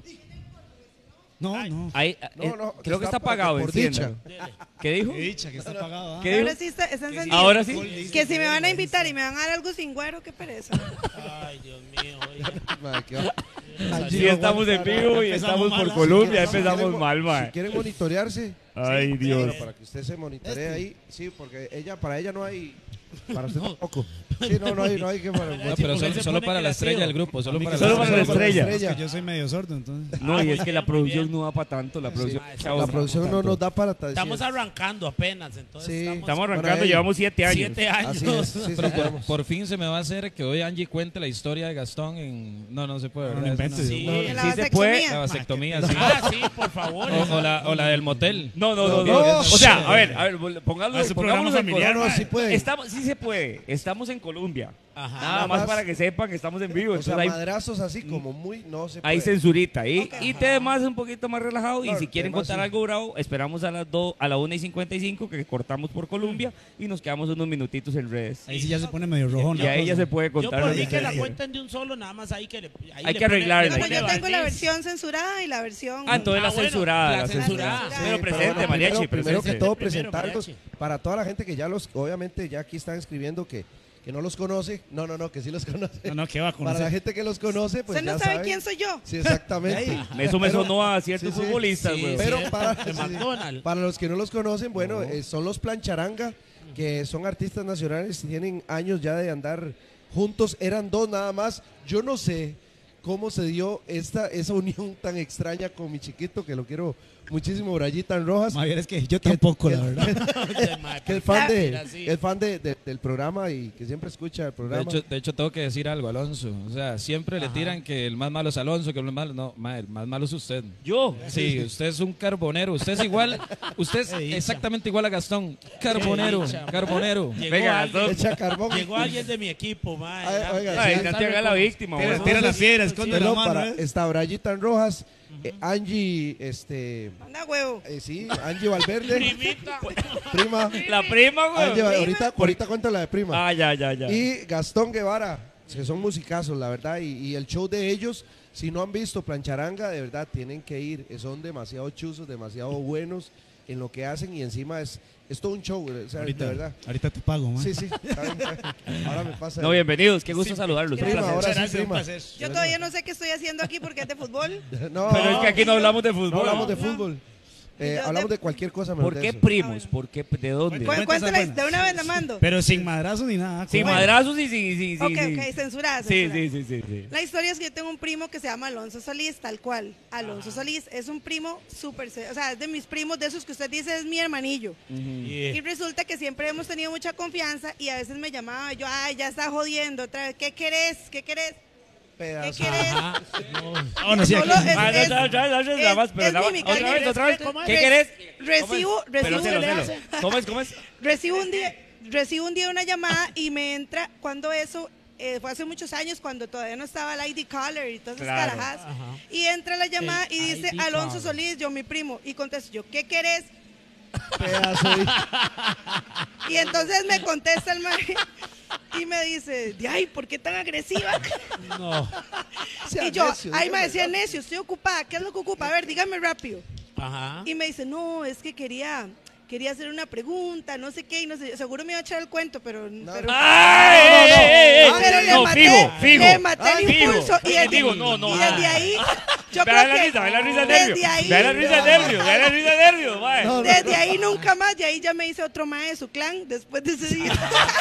No, Ay. no. Ahí, eh, No, no, creo que está está apagado, por enciéndalo. dicha. Dele. ¿Qué dijo? Qué dicha que está apagado. ¿ah? ¿Qué dijo? Ahora sí está, está encendido. Ahora sí. Que si me van a invitar y me van a dar algo sin güero, qué pereza. Ay, Dios mío. oiga. Madre, qué va- Sí, no estamos en aguantará. vivo y Empezamos estamos mal, por ¿ah? Colombia, Si quieren- empezamos si quieren- mal, Si mae. quieren monitorearse, Ay, Sí, Dios. bueno, para que usted se monitoree ahí, sí, porque ella, para ella no hay, para usted tampoco. Sí, no, no hay, no hay que para. No, No, pero ¿por qué solo, se solo pone para la estrella creativo? del grupo. Solo para Solo la para la estrella. estrella. Es que yo soy medio sordo, entonces. No, y es que la Muy producción bien. no va para tanto, la producción. Ah, Chao. La producción no nos da para tal. Estamos arrancando apenas, entonces Sí. estamos, Estamos Para arrancando, ella. llevamos siete años. siete años. Así es, sí, sí, Pero por, tenemos. por fin se me va a hacer que hoy Angie cuente la historia de Gastón en... No, no se puede, No, ¿verdad? no Eso inventes. Sí. No, En la Sí se puede. vasectomía. La vasectomía, sí. Ah, sí, por favor. O, o la, o la del motel. No, no, no, No, no. no. O sea, a ver, a ver, vol- pongámoslo, Ah, es un pongámoslo programa en familiar, Colombia. no, sí puede. Estamos, sí se puede. Estamos en Colombia. Ajá. Nada Nada más más. para que sepan que estamos en vivo. O Entonces sea, hay, madrazos así como muy, no se puede. hay censurita ahí. Ok. Y te demás un poquito más relajado. Y Claro, si quieren temas contar sí. algo bravo, esperamos a las dos, a la una y cincuenta y cinco que cortamos por Colombia y nos quedamos unos minutitos en redes. Ahí sí ya se pone medio rojón. Y la ahí ya cosa. se puede Yo contar. por lo mí que que la quiera. cuenten de un solo, nada más ahí que le ahí Hay le que pone- arreglarla. le No, pone yo tengo la barniz. versión censurada y la versión. Ah, entonces Ah, la bueno, censurada. la La censurada. censurada. Pero Sí, presente, bueno, mariachi, primero, primero que presente. todo Primero, presentarlos mariachi. para toda la gente que ya los, obviamente ya aquí están escribiendo que, que no los conoce. No, no, no, que sí los conoce. No, no, ¿qué va a Para la conocer? gente que los conoce, pues ¿Usted no ya sabe saben. quién soy yo? Sí, exactamente. Eso me Pero- sonó a ciertos sí, sí. futbolistas, Sí, güey. Pero sí, para, de sí, sí. McDonald's. Para los que no los conocen, bueno, eh, son los Plancharanga, que son artistas nacionales y tienen años ya de andar juntos. Eran dos nada más. Yo no sé cómo se dio esta esa unión tan extraña con mi chiquito, que lo quiero muchísimo, Brayitan Rojas. Más bien es que yo tampoco, que- la verdad. Que es fan, de, Mira, sí. es fan de, de- del programa y que siempre escucha el De programa. hecho, de hecho, tengo que decir algo, Alonso. O sea, siempre le Ajá. tiran que el más malo es Alonso, que el más malo... No, ma, el más malo es usted. Yo. Sí, usted es un carbonero. Usted es igual... Usted es Qué dicha. exactamente igual a Gastón. Carbonero, Qué dicha. carbonero. Llegó, Venga, alguien, Echa carbón. llegó alguien de mi equipo, mae. Ay, ya- oiga, Ay, sí. no te haga la víctima, Tira, güey. tira la piedra, esconde la Perdón, mano. para, ¿eh? está Brayitan Rojas, eh, Angie, este, Anda huevo. eh, sí, Angie Valverde, Primita. prima. La prima, Angie, güey. ahorita, ahorita cuento la de prima. Ah, ya, ya, ya. Y Gastón Guevara, que son musicazos, la verdad, y, y el show de ellos, si no han visto Plancharanga, de verdad, tienen que ir, son demasiado chuzos, demasiado buenos en lo que hacen y encima es, es todo un show, o sea, Ahorita, de verdad. ahorita te pago, man. Sí, sí, está bien, está bien. Ahora me pasa. No, bienvenidos, qué gusto saludarlos. un Prima, placer. ahora sí, Gracias, un prima. placer. Yo todavía no sé qué estoy haciendo aquí porque es de fútbol. No, Pero es que aquí no hablamos de fútbol. no hablamos de No. fútbol. Eh, Yo hablamos de- de cualquier cosa menos ¿Por de qué eso. primos? ¿Por qué? ¿De dónde? Cu- Cu- Cuéntese, Cuéntale, bueno. de una vez la mando. Pero sin madrazo ni nada. Sin ¿cómo? madrazos y sin... Sí, sí, Ok, sí. ok, censurada. Sí, censurada. sí, sí, sí, sí. La historia es que yo tengo un primo que se llama Alonso Solís, tal cual. Alonso Solís es un primo súper, se- o sea, es de mis primos, de esos que usted dice es mi hermanillo. Y resulta que siempre hemos tenido mucha confianza y a veces me llamaba y yo, ay, ya está jodiendo otra vez. ¿Qué querés? ¿Qué querés? ¿Qué Pedazo. querés? Ah, no, sí, aquí. Solo es- Ah, es- otra vez, otra vez, es- nada más, pero es nada más. mímica, Otra vez, ¿qué otra vez. ¿Cómo es? ¿Qué querés? Recibo, Pero recibo, celo, celo. ¿Cómo es? ¿Cómo es? recibo un día, recibo un día una llamada y me entra cuando eso eh, fue hace muchos años cuando todavía no estaba el I D Caller y todas esas Claro. carajas. Ajá. Y entra la llamada y El dice I D Alonso Caller. Solís, yo mi primo, y contesto yo, ¿qué querés? Pedazo de- Y entonces me contesta el maestro y me dice, de ay, ¿por qué tan agresiva? No. sea Y yo, necio, ay, me dígame decía rápido. necio, estoy ocupada, ¿qué es lo que ocupa? A ver, dígame rápido. Ajá. Y me dice, no, es que quería, quería hacer una pregunta, no sé qué, y no sé, seguro me iba a echar el cuento, pero... pero ¡Ay! ey, ey, ey! pero le No, maté, fijo, fijo. le maté el Fijo. impulso y, Eh, desde, digo, no, no. y desde ahí yo Vea la creo que risa, vea la risa de nervio. desde ahí, Vea la risa de nervio, vea la risa de nervio, mae. No, no, desde ahí nunca más, y ahí ya me hice otro mae de su clan después de ese día.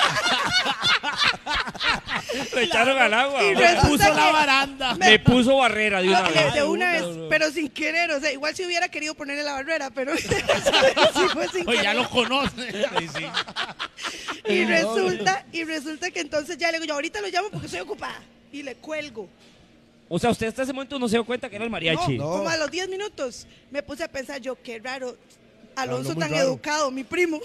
Lo echaron al agua. Y mae. resulta Puso la que- baranda. Me puso barrera de una No, de, vez. de una Ay, vez, no, no. pero sin querer, o sea, igual si hubiera querido ponerle la barrera, pero sí fue sin Oye, ya querer. lo conoce. Sí, sí. Y resulta, y resulta que entonces ya le digo, yo ahorita lo llamo porque estoy ocupada. Y le cuelgo. O sea, usted hasta ese momento no se dio cuenta que era el mariachi. No. Como a los diez minutos me puse a pensar yo, qué raro, Alonso Habló muy tan raro. educado, mi primo.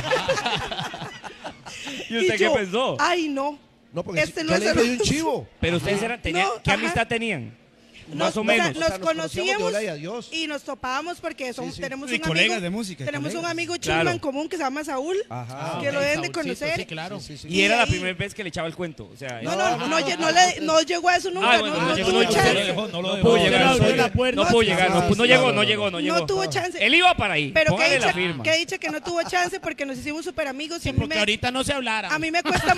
¿Y usted qué yo, pensó? Ay, no. No, porque Este si- no yo es le el- pedí un chivo. Pero ustedes eran, tenían, No, ¿qué ajá. amistad tenían? Nos- Más o o sea, menos. nos O sea, nos conocíamos de conocíamos hola y adiós. y nos topábamos porque son- Sí, sí. tenemos Y un colegas amigo, de música, tenemos un colegas. amigo Claro. chusma en común que se llama Saúl, Ajá. que ok, lo deben de Saúlcito, conocer. Sí, claro. Sí, sí, sí. Y era la ahí- primera vez que le echaba el cuento. O sea, No, no, no, no, lle- no le- no llegó a eso nunca, Ah, bueno, no, no no llegó, tuvo no llegó, chance. no llegó, no lo No dejó. pudo No, llegar. no No, abrió la puerta. no pudo llegar, no, Sí, no sí, llegó, no, no no, llegó, no No llegó. tuvo chance. Él iba para ahí. Pero que Póngale la dicha, firma. que dicha que no tuvo chance porque nos hicimos súper amigos y a mí Porque me, ahorita no se hablara. a mí me cuesta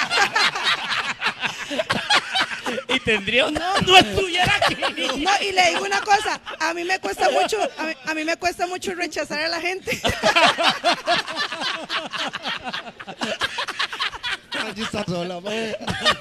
Y tendría no, no estuviera aquí. no, y le digo una cosa, a mí me cuesta mucho, a mí, a mí me cuesta mucho rechazar a la gente. Allí está sola, mae.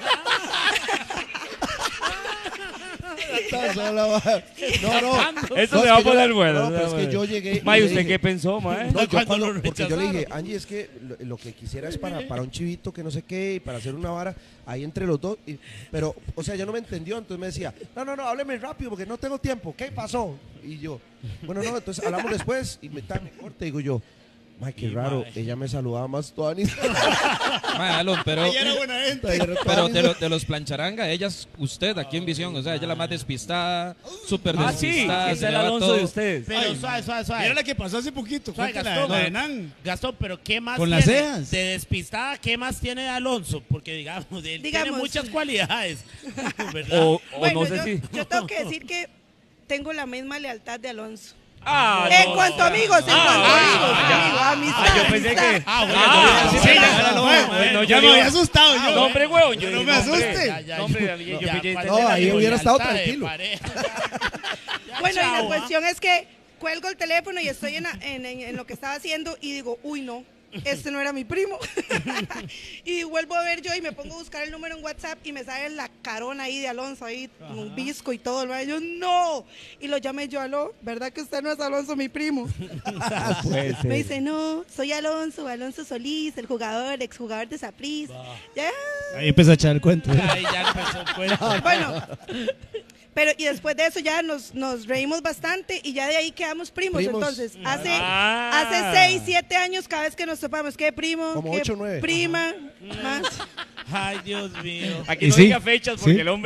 Está sola, mae. No, no. Eso No, se es va a que yo- poner bueno. No, pero es que yo llegué. y May, le ¿usted dije- qué pensó, mae? No, yo Cuando cuando, lo porque yo le dije, rechazaron. Angie, es que lo, lo que quisiera es para, para un chivito que no sé qué, y para hacer una vara ahí entre los dos. y- pero, o sea, ya no me entendió, entonces me decía, no, no, no, hábleme rápido porque no tengo tiempo. ¿Qué pasó? Y yo, bueno, no, entonces hablamos después y me, ta- me corta. Digo yo, May, qué Y, raro, mae. ella me saludaba más Tuani. Mae, Alon, pero, Ella era buena gente. pero de, lo- de los plancharanga, ella es usted aquí en Visión. O sea, ella es la más despistada, súper Ah, sí, despistada. es se el le va Alonso todo. de ustedes. Pero Ay, suave, suave, suave. Era la que pasó hace poquito. Suave, Cuéntala, Gastón. la de Nan. Gastón, pero ¿qué más Con las tiene cejas. de despistada? ¿Qué más tiene Alonso? Porque digamos, él tiene Digamos. muchas cualidades, ¿verdad? O, o Bueno, no sé yo, si. yo tengo que decir que tengo la misma lealtad de Alonso. Ah, en no. cuanto a amigos, en Ah, cuanto a ah, amigos, ah, amigos, amistad, Ah, yo pensé amistad. que. Ah, bueno, Ah, entonces, sí, sí, ya, ya, ya, no, bueno, bueno, bueno, Ya yo me digo, había asustado yo. No, hombre, huevón, yo No digo, me hombre, asuste. Ya, ya, no, hombre, ya, yo- yo ya, pillé- ¿cuál No, es la ahí hubiera estado lealtad de tranquilo. pareja? Ya, Bueno, y la chao, ¿ah? cuestión es que cuelgo el teléfono y estoy en, la- en- en- en lo que estaba haciendo y digo, uy, no, este no era mi primo. Y vuelvo a ver yo y me pongo a buscar el número en WhatsApp y me sale la carona ahí de Alonso, ahí con un visco y todo. ¿verdad? Yo, no. Y lo llamé yo, aló, ¿verdad que usted no es Alonso, mi primo? Puede ser. Me dice, no, soy Alonso, Alonso Solís, el jugador, exjugador de Saprissa. Ya. Ahí empezó a echar el cuento. Ahí ya empezó el cuento. Bueno, pero y después de eso ya nos, nos reímos bastante y ya de ahí quedamos primos. Primos. Entonces, hace, Ah. hace seis, siete años cada vez que nos topamos, ¿qué primo? Como ¿Qué ocho, nueve. prima? Más. Ay, Dios mío. Aquí ¿Y no sí? diga fechas porque ¿Sí? el hombre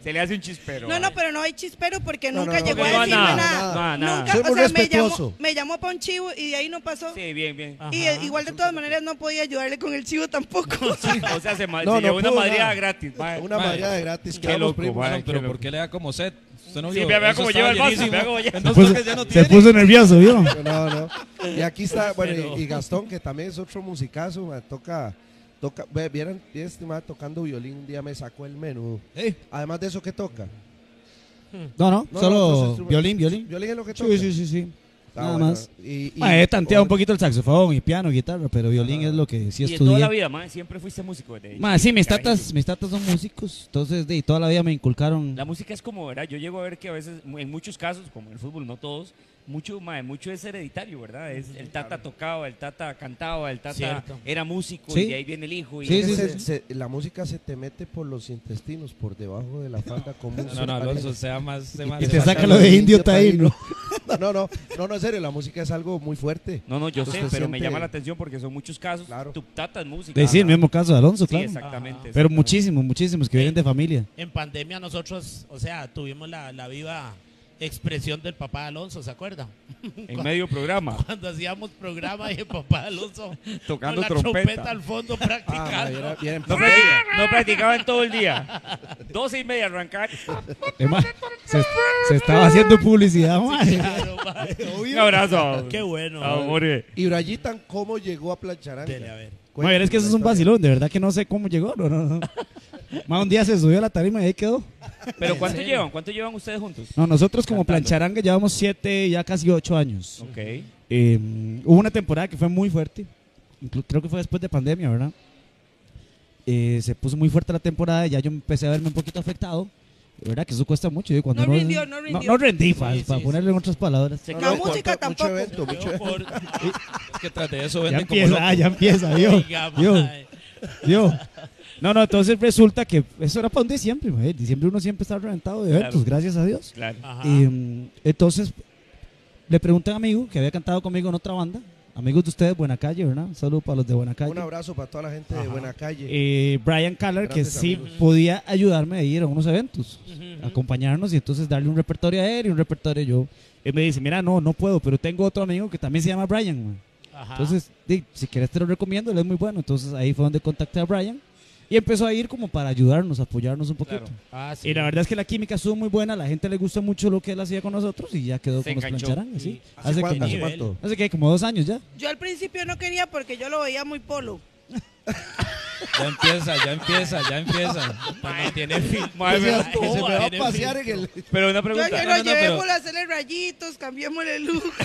Se le hace un chispero. No, no, ay. pero no hay chispero porque No, nunca no, llegó no, a no, decirme nada, nada. nada, nada. Nunca, Soy o muy sea, me respetuoso. llamó, me llamó para un chivo y de ahí no pasó. Sí, bien, bien. Y eh, igual de todas maneras no podía ayudarle con el chivo tampoco. O sea, se, ma- No, se no llevó una pudo madreada nada. gratis. mae. Una Mae. madreada de gratis. Qué Quedamos loco, primos. mae. Bueno, pero qué ¿por loco. qué le da como sed? Usted no Sí, vio. vea, vea Eso cómo estaba lleva el vaso, llenísimo. vea cómo lleva. En Se dos puso, toques ya no se tiene. puso nervioso, ¿vio? No, no. Y aquí está, bueno, Pero- y, y Gastón, que también es otro musicazo, mae, toca, toca, ve, vieran, este mae tocando violín, un día me sacó el menú. Eh, Además de eso, ¿qué toca? No, no, No, solo no, otros instrumentos. violín, violín. Violín es lo que toca. Sí, sí, sí, sí. Ah, Nada bueno, más. Y, y- Ma, he tanteado un poquito el saxofón y piano, guitarra, pero violín es lo que sí Y de toda la estudié. vida, mae, siempre fuiste músico. desde Ma, sí, mis carajillo. tatas, mis tatas son músicos, entonces de toda la vida me inculcaron. La música es como, ¿verdad? Yo llego a ver que a veces, en muchos casos, como en el fútbol, no todos, mucho, mae, mucho es hereditario, ¿verdad? Es, el tata tocaba, el tata cantaba, el tata Cierto. era músico Sí. y de ahí viene el hijo. Y Sí, sí, se- sí. se- la música se te mete por los intestinos, por debajo de la falda común. No, no, Alonso, sea más. sea más- Y te saca lo de indio taíno. No, no, no, no, no, en serio, la música es algo muy fuerte. No, no, yo Usted sé, pero me siente- llama la atención porque son muchos casos. Claro. Tu tata es música. De sí, el Ajá. mismo caso de Alonso, Sí, claro. exactamente. Pero exactamente. muchísimos, muchísimos que vienen de familia. En pandemia nosotros, o sea, tuvimos la, la viva expresión del papá de Alonso, ¿se acuerda? En medio programa, Cuando hacíamos programa y el papá de Alonso tocando con la trompeta. trompeta. al fondo Ah, practicando. era bien No, practica- no practicaban todo el día. Doce y media arrancar. Eh, ma, se, se estaba haciendo publicidad, ma. Claro, ma. Un abrazo. Qué bueno. Ah, Jorge. Y Brayitan, ¿cómo llegó a Plancharanga? Dele, a ver. Ma, es que eso es un vacilón, de verdad que no sé cómo llegó. No, no, no. Ma, un día se subió a la tarima y ahí quedó. Pero ¿En ¿cuánto serio? llevan? ¿Cuánto llevan ustedes juntos? No, nosotros como Cantando. plancharanga llevamos siete, ya casi ocho años. Ok. Eh, hubo una temporada que fue muy fuerte, inclu- creo que fue después de pandemia, ¿verdad? Eh, se puso muy fuerte la temporada y ya yo empecé a verme un poquito afectado, ¿verdad? Que eso cuesta mucho. y cuando No uno- rindió, no rindió. No, rendí, pa- Sí, para sí, ponerle en otras palabras. Se No, quedó La no, música cuánto- mucho tampoco. evento, mucho Yo evento. por- Es que tras de eso Ya venden como empieza, loco. ah, ya empieza, yo, Oiga, yo, mae. yo. No, no, entonces resulta que eso era para un diciembre, ma, eh, diciembre uno siempre está reventado de eventos, Claro. gracias a Dios. Claro. Ajá. Y, mm, entonces le pregunté a un amigo que había cantado conmigo en otra banda, amigos de ustedes, Buena Calle, ¿verdad? Un saludo para los de Buena Calle. Un abrazo para toda la gente de Ajá. Buena Calle. Eh, Brian Callar, que Grandes sí amigos. podía ayudarme a ir a unos eventos, Ujú, acompañarnos y entonces darle un repertorio a él y un repertorio yo. Él me dice, mira, no, no puedo, pero tengo otro amigo que también se llama Brian, man. Ajá. Entonces, di, si quieres te lo recomiendo, él es muy bueno. Entonces ahí fue donde contacté a Brian y empezó a ir como para ayudarnos, apoyarnos un poquito. Claro. Ah, sí. Y la verdad es que la química estuvo muy buena, a la gente le gustó mucho lo que él hacía con nosotros y ya quedó Se con los enganchó. plancharangas, ¿sí? ¿Hace, Hace, cuánto, como, hace nivel. cuánto? hace que como dos años ya. Yo al principio no quería porque yo lo veía muy polo. Ya empieza, ya empieza, ya empieza. Mae, tiene fin. Mae, Que me- se, que se me va a tiene pasear en filtro. el... Pero una Yo, pregunta. yo no, lo no, llevé pero- por hacerle rayitos, cambiémosle el look.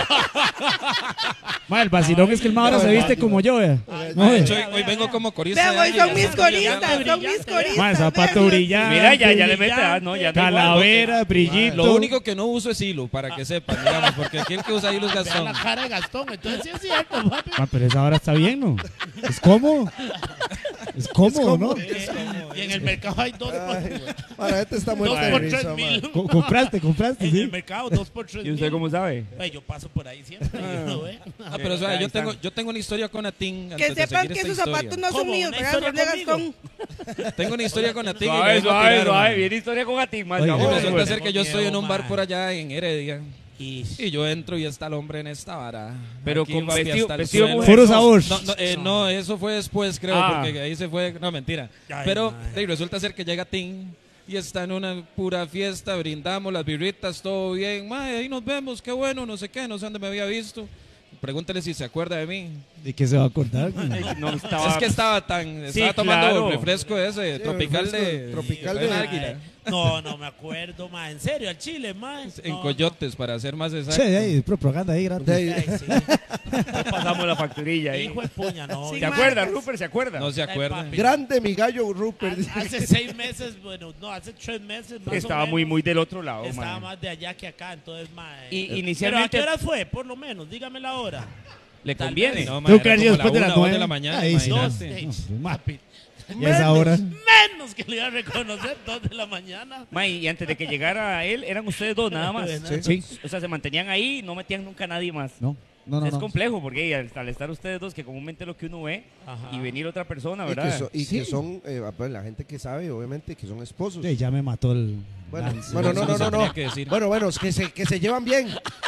Ma, el vacilón es que el ma ahora se viste como yo, vea. No, De vea. hecho, hoy, hoy vengo como corista. Vean, de hoy águila. son mis ya, coristas, brillante, son mis brillante, coristas. Ma, zapato vean. brillante. Mira, ya, ya le mete, ah, no, ya da igual. Calavera, brillito. Lo único que no uso es hilo, para que sepan, digamos, porque aquí el que usa hilo es Vean Gastón. la cara de Gastón, entonces sí es cierto, papi. Ah, pero esa hora está bien, ¿no? Es cómodo. Es cómodo, ¿no? Eh, y en el mercado hay dos por, Ay, ma, la gente está dos muerta de por risa, tres ma. mil. Co- compraste, compraste, En el sí. mercado, dos por tres ¿Y mil. usted cómo sabe? Ay, yo paso por ahí siempre. yo lo veo. Ah, pero o sea, yo tengo, yo tengo una historia con Atín. Que antes de sepan seguir que esta esos historia. zapatos no son ¿Cómo? míos, ¿Una ¿verdad? historia Son de conmigo? Gastón. Tengo una historia con Atín. y me Suave, vengo a suave, tirar, suave. man. Viene historia con Atín, más. Oiga, ya, Y bueno, resulta bueno. ser que yo estoy en un bar man. por allá en Heredia. Y Y yo entro y está el hombre en esta vara. Pero Aquí, con papi, vestido- hasta el vestido suelo. mujer. Puro sabor. No, no, eh, no, eso fue después, creo, Ah. porque ahí se fue. No, mentira. Ay, Pero mae. de, resulta ser que llega Tim y está en una pura fiesta, brindamos las birritas, todo bien. Mae, ahí nos vemos, qué bueno, no sé qué, no sé dónde me había visto. Pregúntale si se acuerda de mí. ¿De qué se va a acordar? No, estaba... Es que estaba tan. Sí, Estaba tomando claro. refresco ese, Sí, tropical refresco de. tropical de de- Águila. no, no me acuerdo, más. En serio, al Chile, más. En Coyotes, para ser más exacto. Che, ahí, propaganda ahí gratis. De ahí- Ya pasamos la facturilla ahí. Hijo de puña, no. Sí, ¿Se ma- acuerda, Rupert? ¿Se acuerda? No se Ay, acuerdan. papi. Grande mi gallo Rupert. Hace hace seis meses, bueno, no, hace tres meses más Estaba o muy, menos, muy del otro lado, Estaba man. más de allá que acá, entonces, más. Y ¿Pero a inicialmente qué hora fue? Por lo menos, dígame la hora. le Tal conviene. vez. No, Tengo mae, que era haber sido como después de la las una, dos nueve. de la mañana. Ahí sí, imagínate. Dos, no, seis. no, ma. Papi, Y a esa hora. menos que le iba a reconocer, dos de la mañana. Ma, y antes de que llegara él, eran ustedes dos nada más. Sí. O sea, se mantenían ahí, no metían nunca a nadie más. No. No, no, es no. complejo porque al, al estar ustedes dos, que comúnmente es lo que uno ve, Ajá. y venir otra persona, Y, que, ¿verdad? so- y Sí. que son, eh, pues, la gente que sabe, obviamente, que son esposos. Sí, ya me mató el... Bueno, Lance. bueno, no, Eso no, no, tenía no. que decir. Bueno, bueno, es que se, que se llevan bien.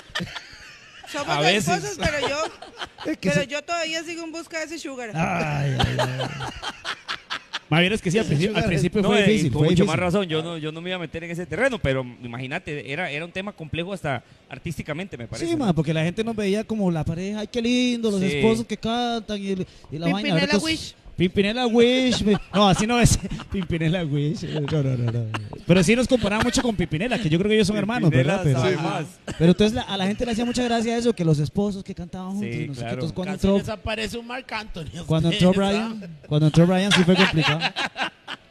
Somos A dos veces. esposos, pero yo, Es que pero se- yo todavía sigo en busca de ese sugar. Ay, ay, ay. Más bien es que sí, al principio, al principio No, fue eh, difícil. con fue mucho difícil. más razón, yo no, yo no me iba a meter en ese terreno, pero imagínate, era, era un tema complejo hasta artísticamente, me parece. Sí, ¿no? ma, porque la gente nos veía como la pareja, ay, qué lindo, los Sí. esposos que cantan y, el- y la vaina. Pimpinela ahora todos- Wish. Pimpinela Wish. me- No, así no es. Pimpinela Wish. No, no, no, no. Pero sí nos comparaba mucho con Pimpinela, que yo creo que ellos son hermanos, Pimpinela ¿verdad? Pero, sabe Ajá. más. pero entonces la- a la gente le hacía mucha gracia eso, que los esposos que cantaban juntos. Sí, y no sé qué. claro. Entonces, cuando Casi entró, les aparece un Marc Anthony. a cuando entró ustedes, Brian, cuando entró Brian sí fue complicado. ¿ah?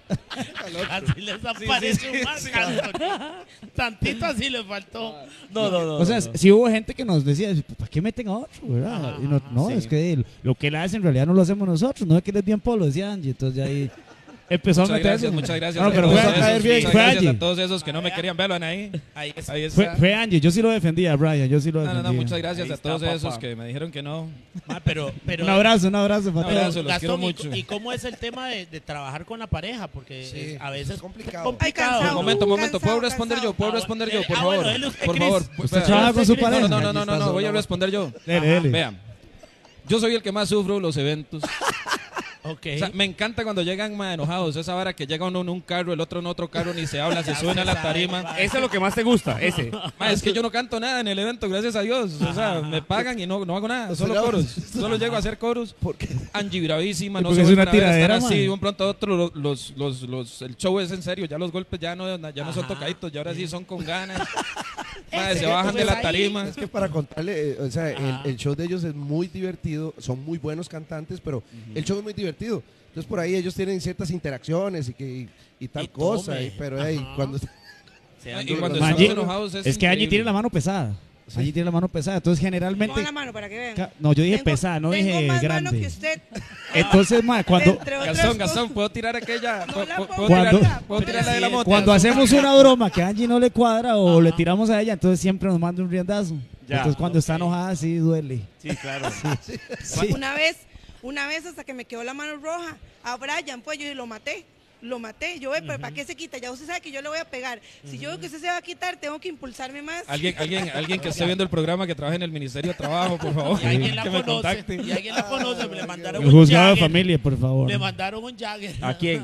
Así les aparece un Marc Anthony. Tantito así le faltó. No, no, no. O sea, no, no. sí hubo gente que nos decía, ¿para qué meten a otro? ¿verdad? Ajá, Y no, no sí. es que el- lo que él hace en realidad no lo hacemos nosotros, no es que él es bien polo, decía Angie. Entonces ya ahí empezó Muchas a meterse. gracias, muchas gracias. No, a pero todos fue a esos, caer bien, muchas fue gracias Angie. a todos esos que no me querían verlo ahí. Ahí está. Ahí Fue, está. fue Angie, yo sí lo defendía, Brian, yo sí lo No, defendía. no, no, muchas gracias Ahí a está, todos papá. esos que me dijeron que no. Ma, pero, pero, Un abrazo, un abrazo para Un abrazo, todos. los quiero Gastón, ¿y- mucho. ¿y cómo es el tema de, de trabajar con la pareja? Porque Sí, eh, a veces es complicado. complicado. Ay, cansado. Momento, Uh, momento, ¿puedo cansado, responder yo? cansado. ¿Puedo Ah, responder yo? bueno, Por ah, favor, bueno, él- usted, por Chris. favor. ¿Usted Vea. trabaja con su No, No, pareja? no, no, no, no, no, voy a responder yo. Dele, dele. Vean, yo soy el que más sufro los eventos. Ok. O sea, me encanta cuando llegan más enojados. Esa vara que llega uno en un carro, el otro en otro carro, ni se habla, se suena a la tarima. Eso es lo que más te gusta, ese. Ma, es que yo no canto nada en el evento, gracias a Dios. O sea, me pagan y no, no hago nada, solo sea, coros. Solo llego a hacer coros. Porque Angie bravísima, Sí, no porque se es una vuelven a ver, tiradera, están así, man. de un pronto a otro, los, los, los, los- el show es en serio, ya los golpes ya no, ya no son Ajá. tocaditos, ya ahora sí son con ganas. Ma, Ese se que bajan tú de ves la ahí, tarima. es que para contarle, eh, o sea, Ajá. el, el show de ellos es muy divertido, son muy buenos cantantes, pero el show es muy divertido. Entonces por ahí ellos tienen ciertas interacciones y que y, y tal Y cosa, tome. y- pero hey, Ajá. cuando Y cuando Ma, estamos Angie- enojados es Es que Angie increíble. tiene la mano pesada. Angie tiene la mano pesada, entonces generalmente... Pongan la mano para que vean. ca- No, yo dije Tengo- pesada, no tengo dije más grande. mano que usted. Entonces, ma, cuando, Entre otras Gastón, cosas. Gastón, ¿puedo tirar aquella? No ¿Puedo, la puedo- ponga, puedo tirar, Cuando- puedo tirar la de la moto? cuando hacemos una broma que a Angie no le cuadra o le tiramos a ella, entonces siempre nos manda un riendazo. Ya, Entonces cuando está ok. enojada sí duele. Sí, claro. Sí. Una vez, una vez hasta que me quedó la mano roja a Brian, pues yo lo maté. Lo maté, yo, ve, pero ¿para qué se quita? Ya usted sabe que yo le voy a pegar. Si yo veo que usted se va a quitar, tengo que impulsarme más. Alguien, alguien, alguien que esté viendo el programa que trabaje en el Ministerio de Trabajo, por favor. Y alguien la que me conoce. contacte. Y alguien la conoce. Me le mandaron El un juzgado de Jagger. familia, por favor. Le mandaron un Jagger. ¿A quién?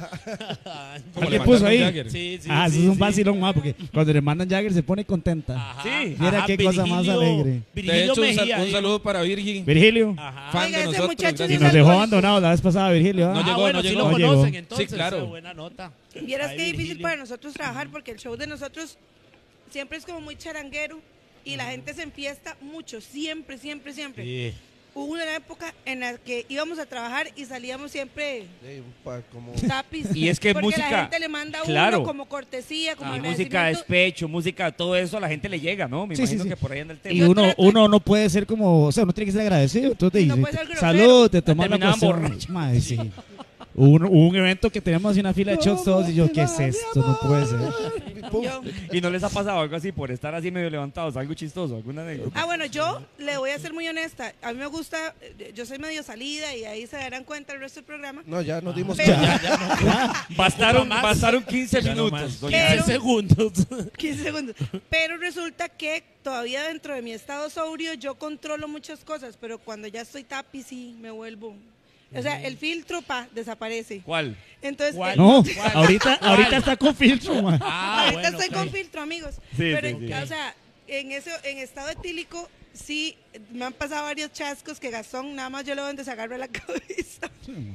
¿Cómo ¿Qué le puso mandaron ahí? Jagger? Sí, sí, ah, sí, eso es un sí. vacilón más, porque cuando le mandan Jagger se pone contenta. Ajá, Sí. Mira ajá, qué cosa más Virgilio- alegre. De Virgilio hecho, un, sal- Mejía, un digo. saludo para Virgi, Virgilio. Ajá. fan Oiga, de ese nosotros. muchacho Y gracias. sí nos se dejó gol. abandonado la vez pasada, Virgilio. ¿ah? No Ah, llegó, bueno, no sí llegó. lo No conocen llegó. entonces. Sí, claro. eh, buena nota. Vieras Ay, qué difícil Virgilio. para nosotros trabajar porque el show de nosotros siempre es como muy charanguero y la gente se enfiesta mucho, siempre, siempre, siempre. Sí. Hubo una época en la que íbamos a trabajar y salíamos siempre hey, pa- como tapis. Y es que porque música- la gente le manda a claro. uno como cortesía, como Y música, de agradecimiento. despecho, música, todo eso a la gente le llega, ¿no? Me Sí, sí, imagino sí. que por ahí anda el tema. Y Yo uno, trato- uno no puede ser como, o sea, uno tiene que ser agradecido. Entonces, Y no dice, puede ser grosero. salud, te tomas la Terminaban cuestión. borrachos. Mae, sí. Hubo un, hubo un evento que teníamos así una fila de shots todos y yo, ¿qué es esto? No puede ser. pum. Yo- ¿Y no les ha pasado algo así por estar así medio levantados, algo chistoso, alguna anécdota? Ah, bueno, yo le voy a ser muy honesta. A mí me gusta, eh, yo soy medio salida y ahí se darán cuenta el resto del programa. No, ya nos dimos Pero- cuenta. Ya, ya no. Bastaron, más. bastaron quince Ya no minutos. más. doña Pero- quince segundos. quince segundos. Pero resulta que todavía dentro de mi estado sobrio yo controlo muchas cosas, pero cuando ya estoy tapi sí me vuelvo. O sea, el filtro pa desaparece. ¿Cuál? Entonces, ¿Cuál? eh, No, ¿Cuál? ahorita, ¿Cuál? ahorita está con filtro, mae. Ah, ahorita bueno, estoy ok. con filtro, amigos. Sí, pero sí, en- sí. o sea, en ese en estado etílico sí me han pasado varios chascos que Gastón nada más yo le doy donde se agarra la cabeza.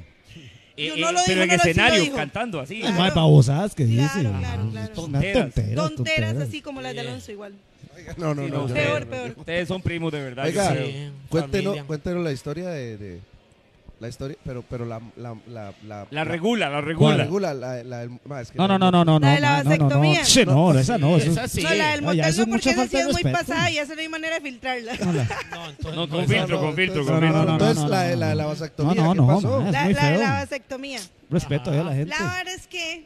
Eh, no eh, lo pero dijo, en no lo- sí lo escenario, dijo. cantando así. Claro. Mae, babosadas que dice. Claro, claro, claro. Unas Tonteras. tonteras, Tonteras así como las de Sí. Alonso igual. No, no, Sí, no. no, yo- Peor, ustedes- peor. Ustedes son primos de verdad. Oiga, yo creo. Sí, Cuéntenos, familia. cuéntenos la historia de, de- la historia, pero pero la la la la, La regula, la la regula. regula, la, la, el- ma, es que No, no, no, no, no, La de no, la mae, no, no, no. vasectomía. Sí, no, esa no. Eso, Esa sí. No, la del Oye, motel eso no, es porque mucha esa falta sí de es muy respeto. pasada y esa no hay manera de filtrarla. no, la- No, entonces No, no, con esa filtro, no. con filtro, entonces- con No, no, filtro. no, no, entonces no, la de no, la, no. la vasectomía, No, no, ¿qué no, pasó? ma, es La, muy la de feo. la vasectomía. Respeto a la gente. La verdad es que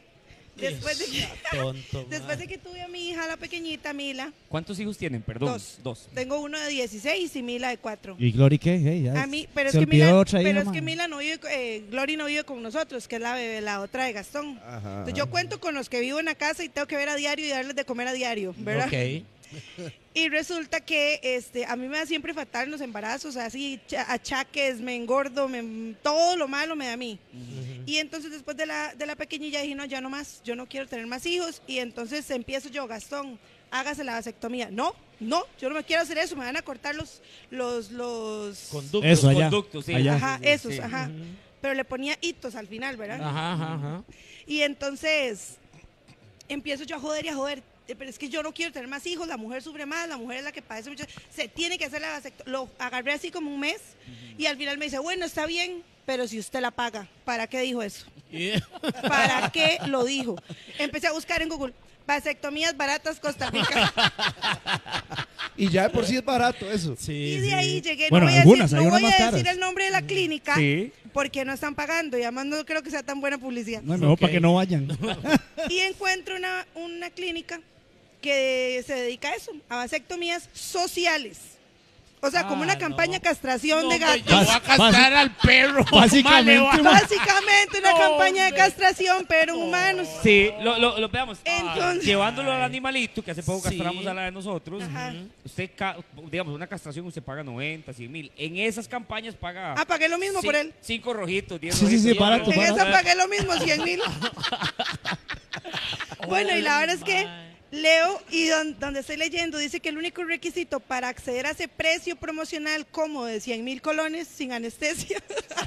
Después de que, Tonto, después de que tuve a mi hija, la pequeñita Mila, ¿Cuántos hijos tienen? Perdón. Dos. Dos. tengo uno de dieciséis y Mila de cuatro. ¿Y Glory qué? Hey, ya A mí, pero es se que olvidó Mila, otra hija, pero es ma. que Mila no vive, eh, Glory no vive con nosotros, que es la bebé, la otra de Gastón. Ajá, Entonces yo ajá. cuento con los que vivo en la casa y tengo que ver a diario y darles de comer a diario, ¿verdad? Ok. Y resulta que este, a mí me da siempre fatal en los embarazos, así cha- achaques, me engordo, me, todo lo malo me da a mí. Y entonces después de la, de la pequeñilla dije, no, ya no más, yo no quiero tener más hijos. Y entonces empiezo yo, Gastón, hágase la vasectomía. No, no, yo no me quiero hacer eso, me van a cortar los, los, los... Conducto. Eso, allá. Conductos, sí. Allá. Ajá, Sí, sí, esos, sí. ajá. Pero le ponía hitos al final, ¿verdad? Ajá, ajá, ajá. Y entonces empiezo yo a joder y a joder. eh, Pero es que yo no quiero tener más hijos, la mujer sufre más, la mujer es la que padece mucho. Se tiene que hacer la vasectomía. Lo agarré así como un mes y al final me dice, bueno, está bien, pero si usted la paga. ¿Para qué dijo eso? Y- ¿Para qué lo dijo? Empecé a buscar en Google, vasectomías baratas Costa Rica. Y ya de por sí es barato eso. Sí, Y de sí. ahí llegué, Bueno, no voy a algunas, decir, hay no unas voy más a decir caras. el nombre de la clínica Sí. porque no están pagando y además no creo que sea tan buena publicidad. No, mejor Ok. para que no vayan. Y encuentro una, una clínica que se dedica a eso, a vasectomías sociales. O sea, como una Ah, campaña no. castración No, de me gatos. llevó a castrar al perro. Básicamente, Vale, va. Básicamente una No, campaña de hombre. castración, pero en humanos. Sí, lo, lo, lo veamos. Entonces- Llevándolo al animalito, que hace poco Sí. castramos a la de nosotros. Ajá. Usted, ca- digamos, una castración usted paga noventa, cien mil. En esas campañas paga... Ah, pagué lo mismo ci- por él. Cinco rojitos, diez Sí, sí, sí, rojitos. barato, En barato. esa pagué lo mismo, cien mil. Bueno, y la verdad es que leo y don- donde estoy leyendo dice que el único requisito para acceder a ese precio promocional como de cien mil colones sin anestesia.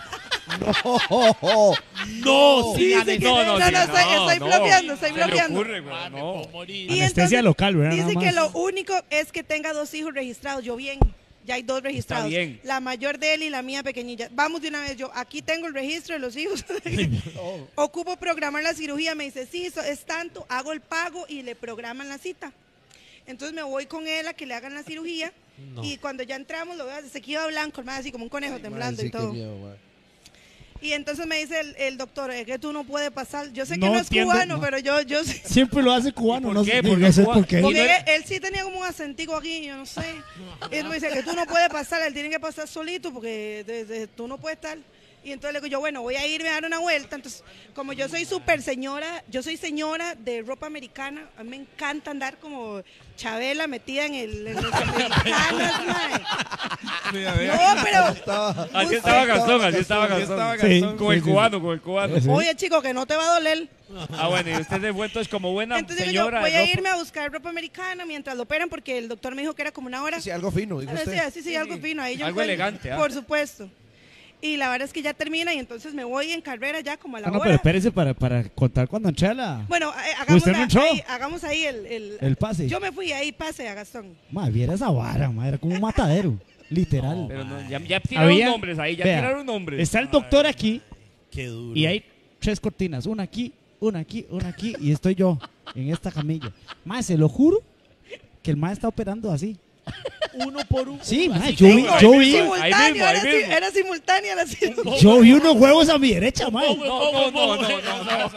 No, No, sin Dice anestesia. que no, no, sí, estoy, estoy no. bloqueando, estoy Se le bloqueando. ocurre, güey, Ah, me no. puedo morir. Y Anestesia local, ¿verdad? Dice Nada que más. lo único es que tenga dos hijos registrados. Yo bien, ya hay dos registrados. bien. La mayor de él y la mía pequeñilla. Vamos de una vez, yo aquí tengo el registro de los hijos. Ocupo programar la cirugía. Me dice, sí, eso es tanto, hago el pago y le programan la cita. Entonces me voy con él a que le hagan la cirugía. No. Y cuando ya entramos, lo veo, se quedó blanco, el mae así como un conejo temblando Madre, y sí, qué todo. miedo, madre. Y entonces me dice el, el doctor, es que tú no puedes pasar. Yo sé que No no, es entiendo, cubano, no. pero yo, yo sé. Siempre lo hace cubano, ¿Por no qué? sé, ¿Por no qué sé cubano? por qué. Porque no él, era- él sí tenía como un acentico aquí, yo no sé. Y él me dice que tú no puedes pasar, él tiene que pasar solito porque de- de- tú no puedes estar. Y entonces le digo yo, bueno, voy a irme a dar una vuelta. Entonces, como yo soy súper señora, yo soy señora de ropa americana, a mí me encanta andar como Chabela metida en, el, en los americanos, mae. No, pero... Estaba- Así Usted- estaba Gastón, así estaba Así Gastón. estaba Sí. Gastón. Con el Sí, sí, cubano, con el cubano. Sí. Oye, chico, que no te va a doler. Ah, bueno, y usted se fue entonces como buena Entonces digo yo, señora. voy de a ropa. irme a buscar ropa americana mientras lo operan porque el doctor me dijo que era como una hora. Sí, algo fino, dijo Ah, sí, usted. sí, sí, algo fino. Ahí yo Algo encuentro- elegante, ¿ah? Por supuesto. Y la verdad es que ya termina y entonces me voy en carrera ya como a la Ah, no, hora. pero espérese para, para contar cuando entré a la... Bueno, eh, hagamos, ¿Usted no la- entró? ahí, hagamos ahí el, el- El pase. Yo me fui ahí, pase a Gastón. Madre, viera esa vara, madre, era como un matadero, literal. Pero no, ya, ya tiraron Había- nombres ahí, ya vea, tiraron nombres. Está el doctor aquí Qué duro. y hay tres cortinas, una aquí, una aquí, una aquí y estoy yo en esta camilla. Madre, se lo juro que el madre está operando así. uno por uno. Sí, madre, Así yo que- vi, ahí yo mismo, vi, ahí Simultáneo, mismo, ahí era, si- mismo. era simultánea la cirugía. yo vi unos huevos a mi derecha, madre. No, no, no, no, no, no.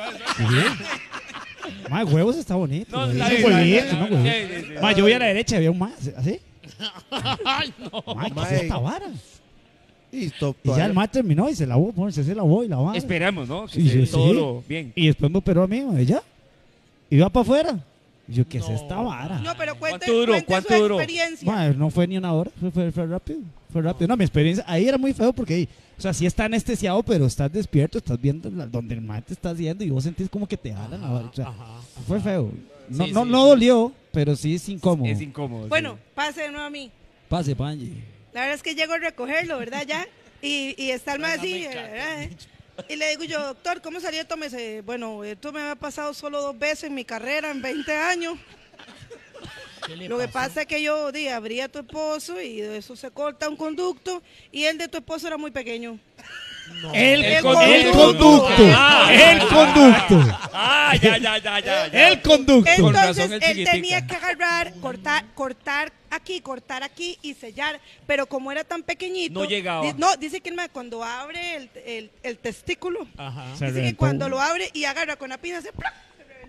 Madre, huevos está bonito. No, güey. está Ese bien, huevito, está ¿no, bien. güey? Sí, sí, sí. Madre, yo vi a la derecha, había un más, así. Ay, no. Madre, ¿qué Mae. es esta vara? Y, to- Y ya todavía- el madre terminó y se lavó, bueno, se, se lavó y la vara. Esperamos, ¿no? Que Sí, se- sí, todo sí. lo bien. Y después me operó a mí, madre, ya. Iba para afuera. Y yo, ¿qué es esta vara? No, pero cuente, ¿Cuánto duró? cuente ¿Cuánto su duró? experiencia. Madre, no fue ni una hora, fue, fue- fue rápido. Fue rápido. No, mi experiencia ahí era muy feo porque, ahí, o sea, sí está anestesiado, pero estás despierto, estás viendo la- donde el madre te está haciendo y vos sentís como que te jalan la vara. O sea, Ajá. fue feo. No, Sí, no, sí, no sí. dolió, pero sí es incómodo. Es incómodo. sí. Bueno, pase de nuevo a mí. Pase, Panji. La verdad es que llego a recogerlo, ¿verdad? Ya. Y, y está el más así. ¿verdad? Y le digo yo, doctor, ¿cómo salió esto? Me dice, bueno, esto me ha pasado solo dos veces en mi carrera, en veinte años. ¿Qué le Lo que pasó? pasa es que yo di, abrí a tu esposo y de eso se corta un conducto y el de tu esposo era muy pequeño. No. El, El conducto. El conducto. conducto. Ah, el conducto. Ah, ya, ya, ya, ya. ya. El conducto. Con Entonces razón el él chiquitica. tenía que agarrar, cortar, cortar aquí, cortar aquí y sellar, pero como era tan pequeñito, No llegaba. di- no, dice que el mae cuando abre el, el- el testículo, Ajá. Se dice que reventó. cuando lo abre y agarra con la pinza se, ¡plá! se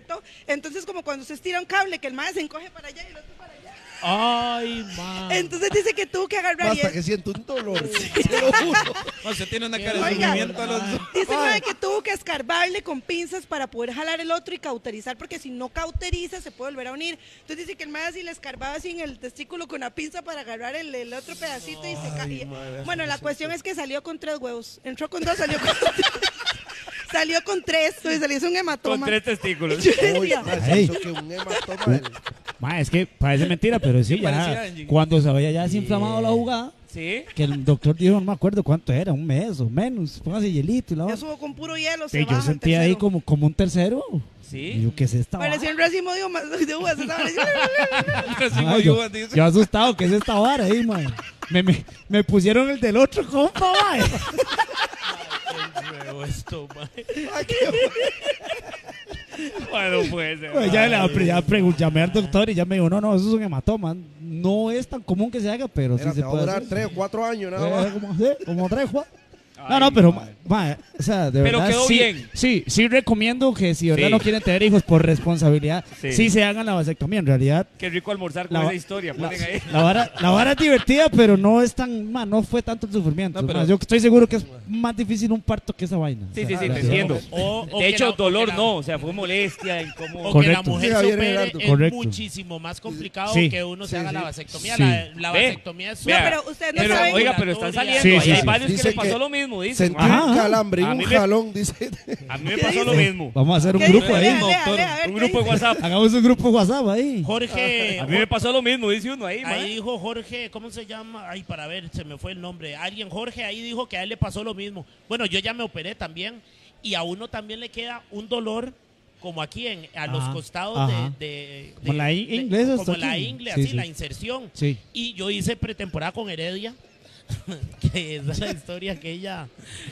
¿cierto? Entonces, como cuando se estira un cable, que el mae se encoge para allá y el otro para allá. Ay, man. Entonces dice que tuvo que agarrar y Basta es- que siento un dolor. Te lo juro. No, se tiene una cara de Oiga. sufrimiento a los dos. Dice mae, que tuvo que escarbarle con pinzas para poder jalar el otro y cauterizar, porque si no cauteriza se puede volver a unir. Entonces dice que el mae así le escarbaba así en el testículo con la pinza para agarrar el, el otro pedacito y se caía. Bueno, la cuestión es que salió con tres huevos. Entró con dos, salió con salió con tres, entonces se le hizo un hematoma. Con tres testículos. Yo Uy, decía, mae, se Ey. hizo que un hematoma. el- Ma, es que parece mentira, pero sí, parecía ya. Angie. Cuando se había ya desinflamado la jugada, ¿Sí? que el doctor dijo, no me acuerdo cuánto era, un mes o menos, póngase hielito y la yo vara. subo con puro hielo, se Y yo baja el sentía ahí tercero. como, como un tercero. Y ¿Sí? yo, ¿qué es esta vara? Parecía un racimo de uvas, de uvas, estaba así. Racimo Ay, de yo, uvas, dice. yo asustado, ¿qué es esta vara ahí, man? Me, me, me pusieron el del otro compa, man. Huevo esto, man. Ay, qué Bueno, puede ser. Pues ya, le, ya pregun- llamé al doctor y ya me dijo, no, no, eso es un hematoma. No es tan común que se haga, pero Mira, sí te se va a puede durar hacer. tres o cuatro años nada Eh, más. como, sí, como tres, cuatro. No, Ay, no, pero, madre. ma, ma, o sea, de Pero verdad, quedó sí, bien. Sí, sí recomiendo que si de verdad Sí. no quieren tener hijos por responsabilidad, Sí. sí, se hagan la vasectomía. En realidad, Qué rico almorzar con La- esa historia. la, Ponen ahí. la vara, la vara es divertida, pero no es tan, ma, no fue tanto el sufrimiento. No, pero- ma, yo estoy seguro que es más difícil un parto que esa vaina. Sí, O sí, sea, sí, la te verdad. entiendo. O- o De que hecho, la- o dolor que la- no, o sea, fue molestia, incómodo. O Correcto. que la mujer Sí, se Javier opere Gerardo. es Correcto. muchísimo más complicado Sí. que uno se Sí, haga sí. la vasectomía. Sí. La, la Ve. vasectomía es No, Vea, pero ustedes no Pero, saben. oiga, pero están saliendo. Sí, ahí sí, hay sí. varios que Dice les pasó que lo mismo, dicen. Sentí Ajá, un ajá. calambre y A un mí me- jalón, dice. A mí me pasó lo mismo. Vamos a hacer un ¿Qué grupo dice? ahí. Lea, lea, doctor. lea, a ver, Un ¿qué grupo de dice? WhatsApp. Hagamos un grupo WhatsApp ahí. Jorge. A mí me pasó lo mismo, dice uno ahí, Ahí mae. dijo Jorge, ¿cómo se llama? Ay, para ver, se me fue el nombre. Alguien, Jorge, ahí dijo que a él le pasó lo mismo. Bueno, yo ya me operé también. Y a uno también le queda un dolor como aquí en, a los Ajá, costados ajá. de, de- Como de- la de- ingle, eso como está la aquí. ingle, Sí, así, sí. la inserción. Sí. Y yo hice pretemporada con Heredia. Que esa es la historia que ella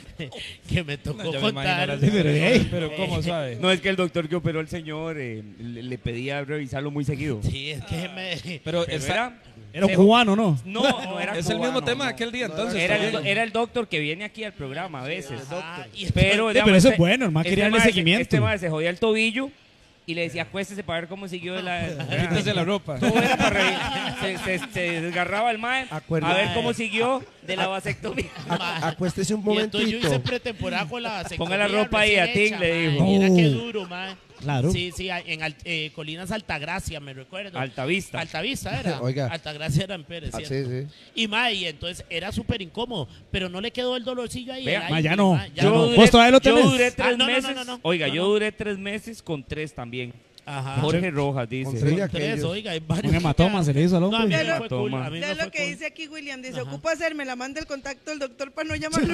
que me tocó No, ya me imagino contar. la Sí, pero, hey. Pero ¿cómo sabe? No, es que el doctor que operó al señor eh, le, le pedía revisarlo muy seguido. Sí, es que me Pero Pero está- era, Era un se- cubano, ¿no? No, no era es el cubano, mismo tema de no. aquel día, entonces. Era el, también. do- era el doctor que viene aquí al programa a veces. Ah, y Pero, entonces- Sí, pero digamos, eso es este- bueno, el man este quería darle mae se- seguimiento. Este mae se jodía el tobillo y le decía, acuéstese para ver cómo siguió de la... Quítese la ropa. Todo era para revi- se, se, se desgarraba el mae Acuérdate. a ver cómo siguió de la vasectomía. Ac- Acuéstese un Y entonces yo momentito. hice pretemporada con la vasectomía. Ponga la ropa ahí, recién a Tim, hecha, le mae. dijo. Mira Oh. qué duro, man. Claro. Sí, sí, en Al- eh, Colinas Altagracia, me recuerdo. Altavista. Altavista era. Oiga. Altagracia era en Pérez, Ah, ¿cierto? sí, sí. Y mae, y entonces era súper incómodo, pero no le quedó el dolorcillo ahí. Vea, el ma, aire, ya no. mae, ya Yo, no. duré, ¿Vos todavía lo yo tenés? duré tres Ah, no, no, no, meses. no, no. Oiga, No, yo no. duré tres meses con tres también. Ajá. Jorge Rojas dice. Con tres de Tres, aquellos. oiga, hay varios. Un hematoma se le hizo al No, a mí hombre. me fue cool. Hematoma. A mí me Ya fue lo que cool. dice aquí William, dice, Ajá. ocupo hacerme, la manda el contacto del doctor para no llamarlo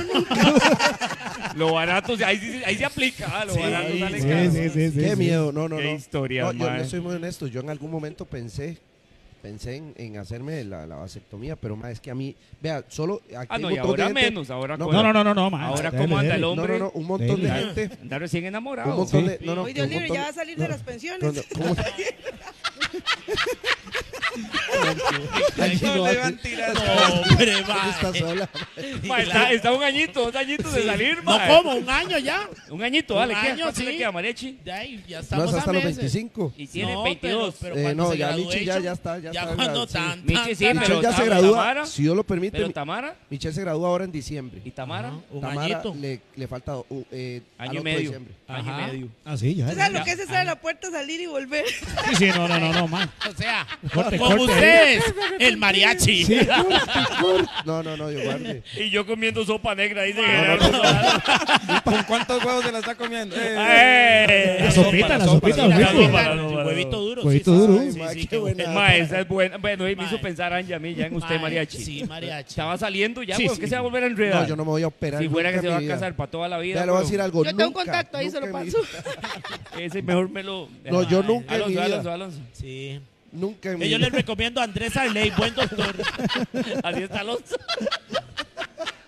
nunca. Lo barato, ahí, sí- ahí se aplica. ah, Lo Sí, barato sale Sí, caro. sí, sí, sí, Qué sí. miedo, no, no, Qué no. historia, No, yo, mae. yo soy muy honesto. Yo en algún momento pensé, pensé en, en hacerme la, la vasectomía, pero más es que a mí, vea, solo aquí Ah, hay no, un y montón de ahora gente- menos. Ahora, No, con- No, no, no, no, no, ma. Ahora, Dele, ¿cómo anda dele. el No, hombre? no, no, un montón de Dele. gente. Anda recién Un enamorado. montón Sí. de, no, no, Oye, que un Dios libre, montón- ya va a salir no, de las pensiones. no, no, ¿cómo? No le van tirando. No, hombre, ¿Dónde mae. estás sola? Ma, está, está un añito, dos añitos de salir, No, ma. ¿cómo? ¿Un año ya? Un añito, Un dale. ¿Qué? año, ¿Cuánto sí. le queda, Mariachi? De ahí, ya No estamos es hasta a los meses. veinticinco. Y tiene No, veintidós. Pero, Eh, pero no, cuando se ya graduó, Michi ya, hecho, ya está. Ya, Ya está, cuando sí. tan, Michi, tan, sí, tan, pero Michelle ya se Tamara- gradúa, Tamara. si Dios lo permite, Pero mi- Tamara, Michelle se gradúa ahora en diciembre. ¿y Tamara? Ajá, un Tamara añito. le, le falta uh, eh, al Año y otro medio. diciembre. Año Ajá. y medio. Ah, sí, ya. O sea, lo ya. que es estar a la puerta, salir y volver. Sí, sí, no, no, no, no, ma. O sea, Corte, con corte. ustedes, el mariachi. Sí. No, no, no, yo guarde. Y yo comiendo sopa negra, dice ¿Con cuántos huevos se la está comiendo? Eh, ¡Eh! La sopita, la sopita, La rico. sopa, la el sopa, huevito duro. Huevito sí, duro. sí, Ay, sí, ma, sí, qué qué buena. bueno. Ma, esa es buena. Bueno, y me Mae. hizo pensar, Angie, a mí, ya en usted, Mae, Mariachi. Sí, mariachi. Estaba saliendo ya, Sí, ¿por sí. qué se va a volver a enredar? No, yo no me voy a operar. Si fuera que nunca se en va a mi vida. casar para toda la vida. Ya le voy a weón. decir algo. Yo tengo un nunca, contacto, ahí se nunca lo en mi paso. vida- Ese mejor me lo... No, yo Ay, nunca en mi Alonso, vida. Alonso, Alonso. Sí. Nunca en mi Yo vida. les recomiendo a Andrés Arley, buen doctor. Así está Alonso.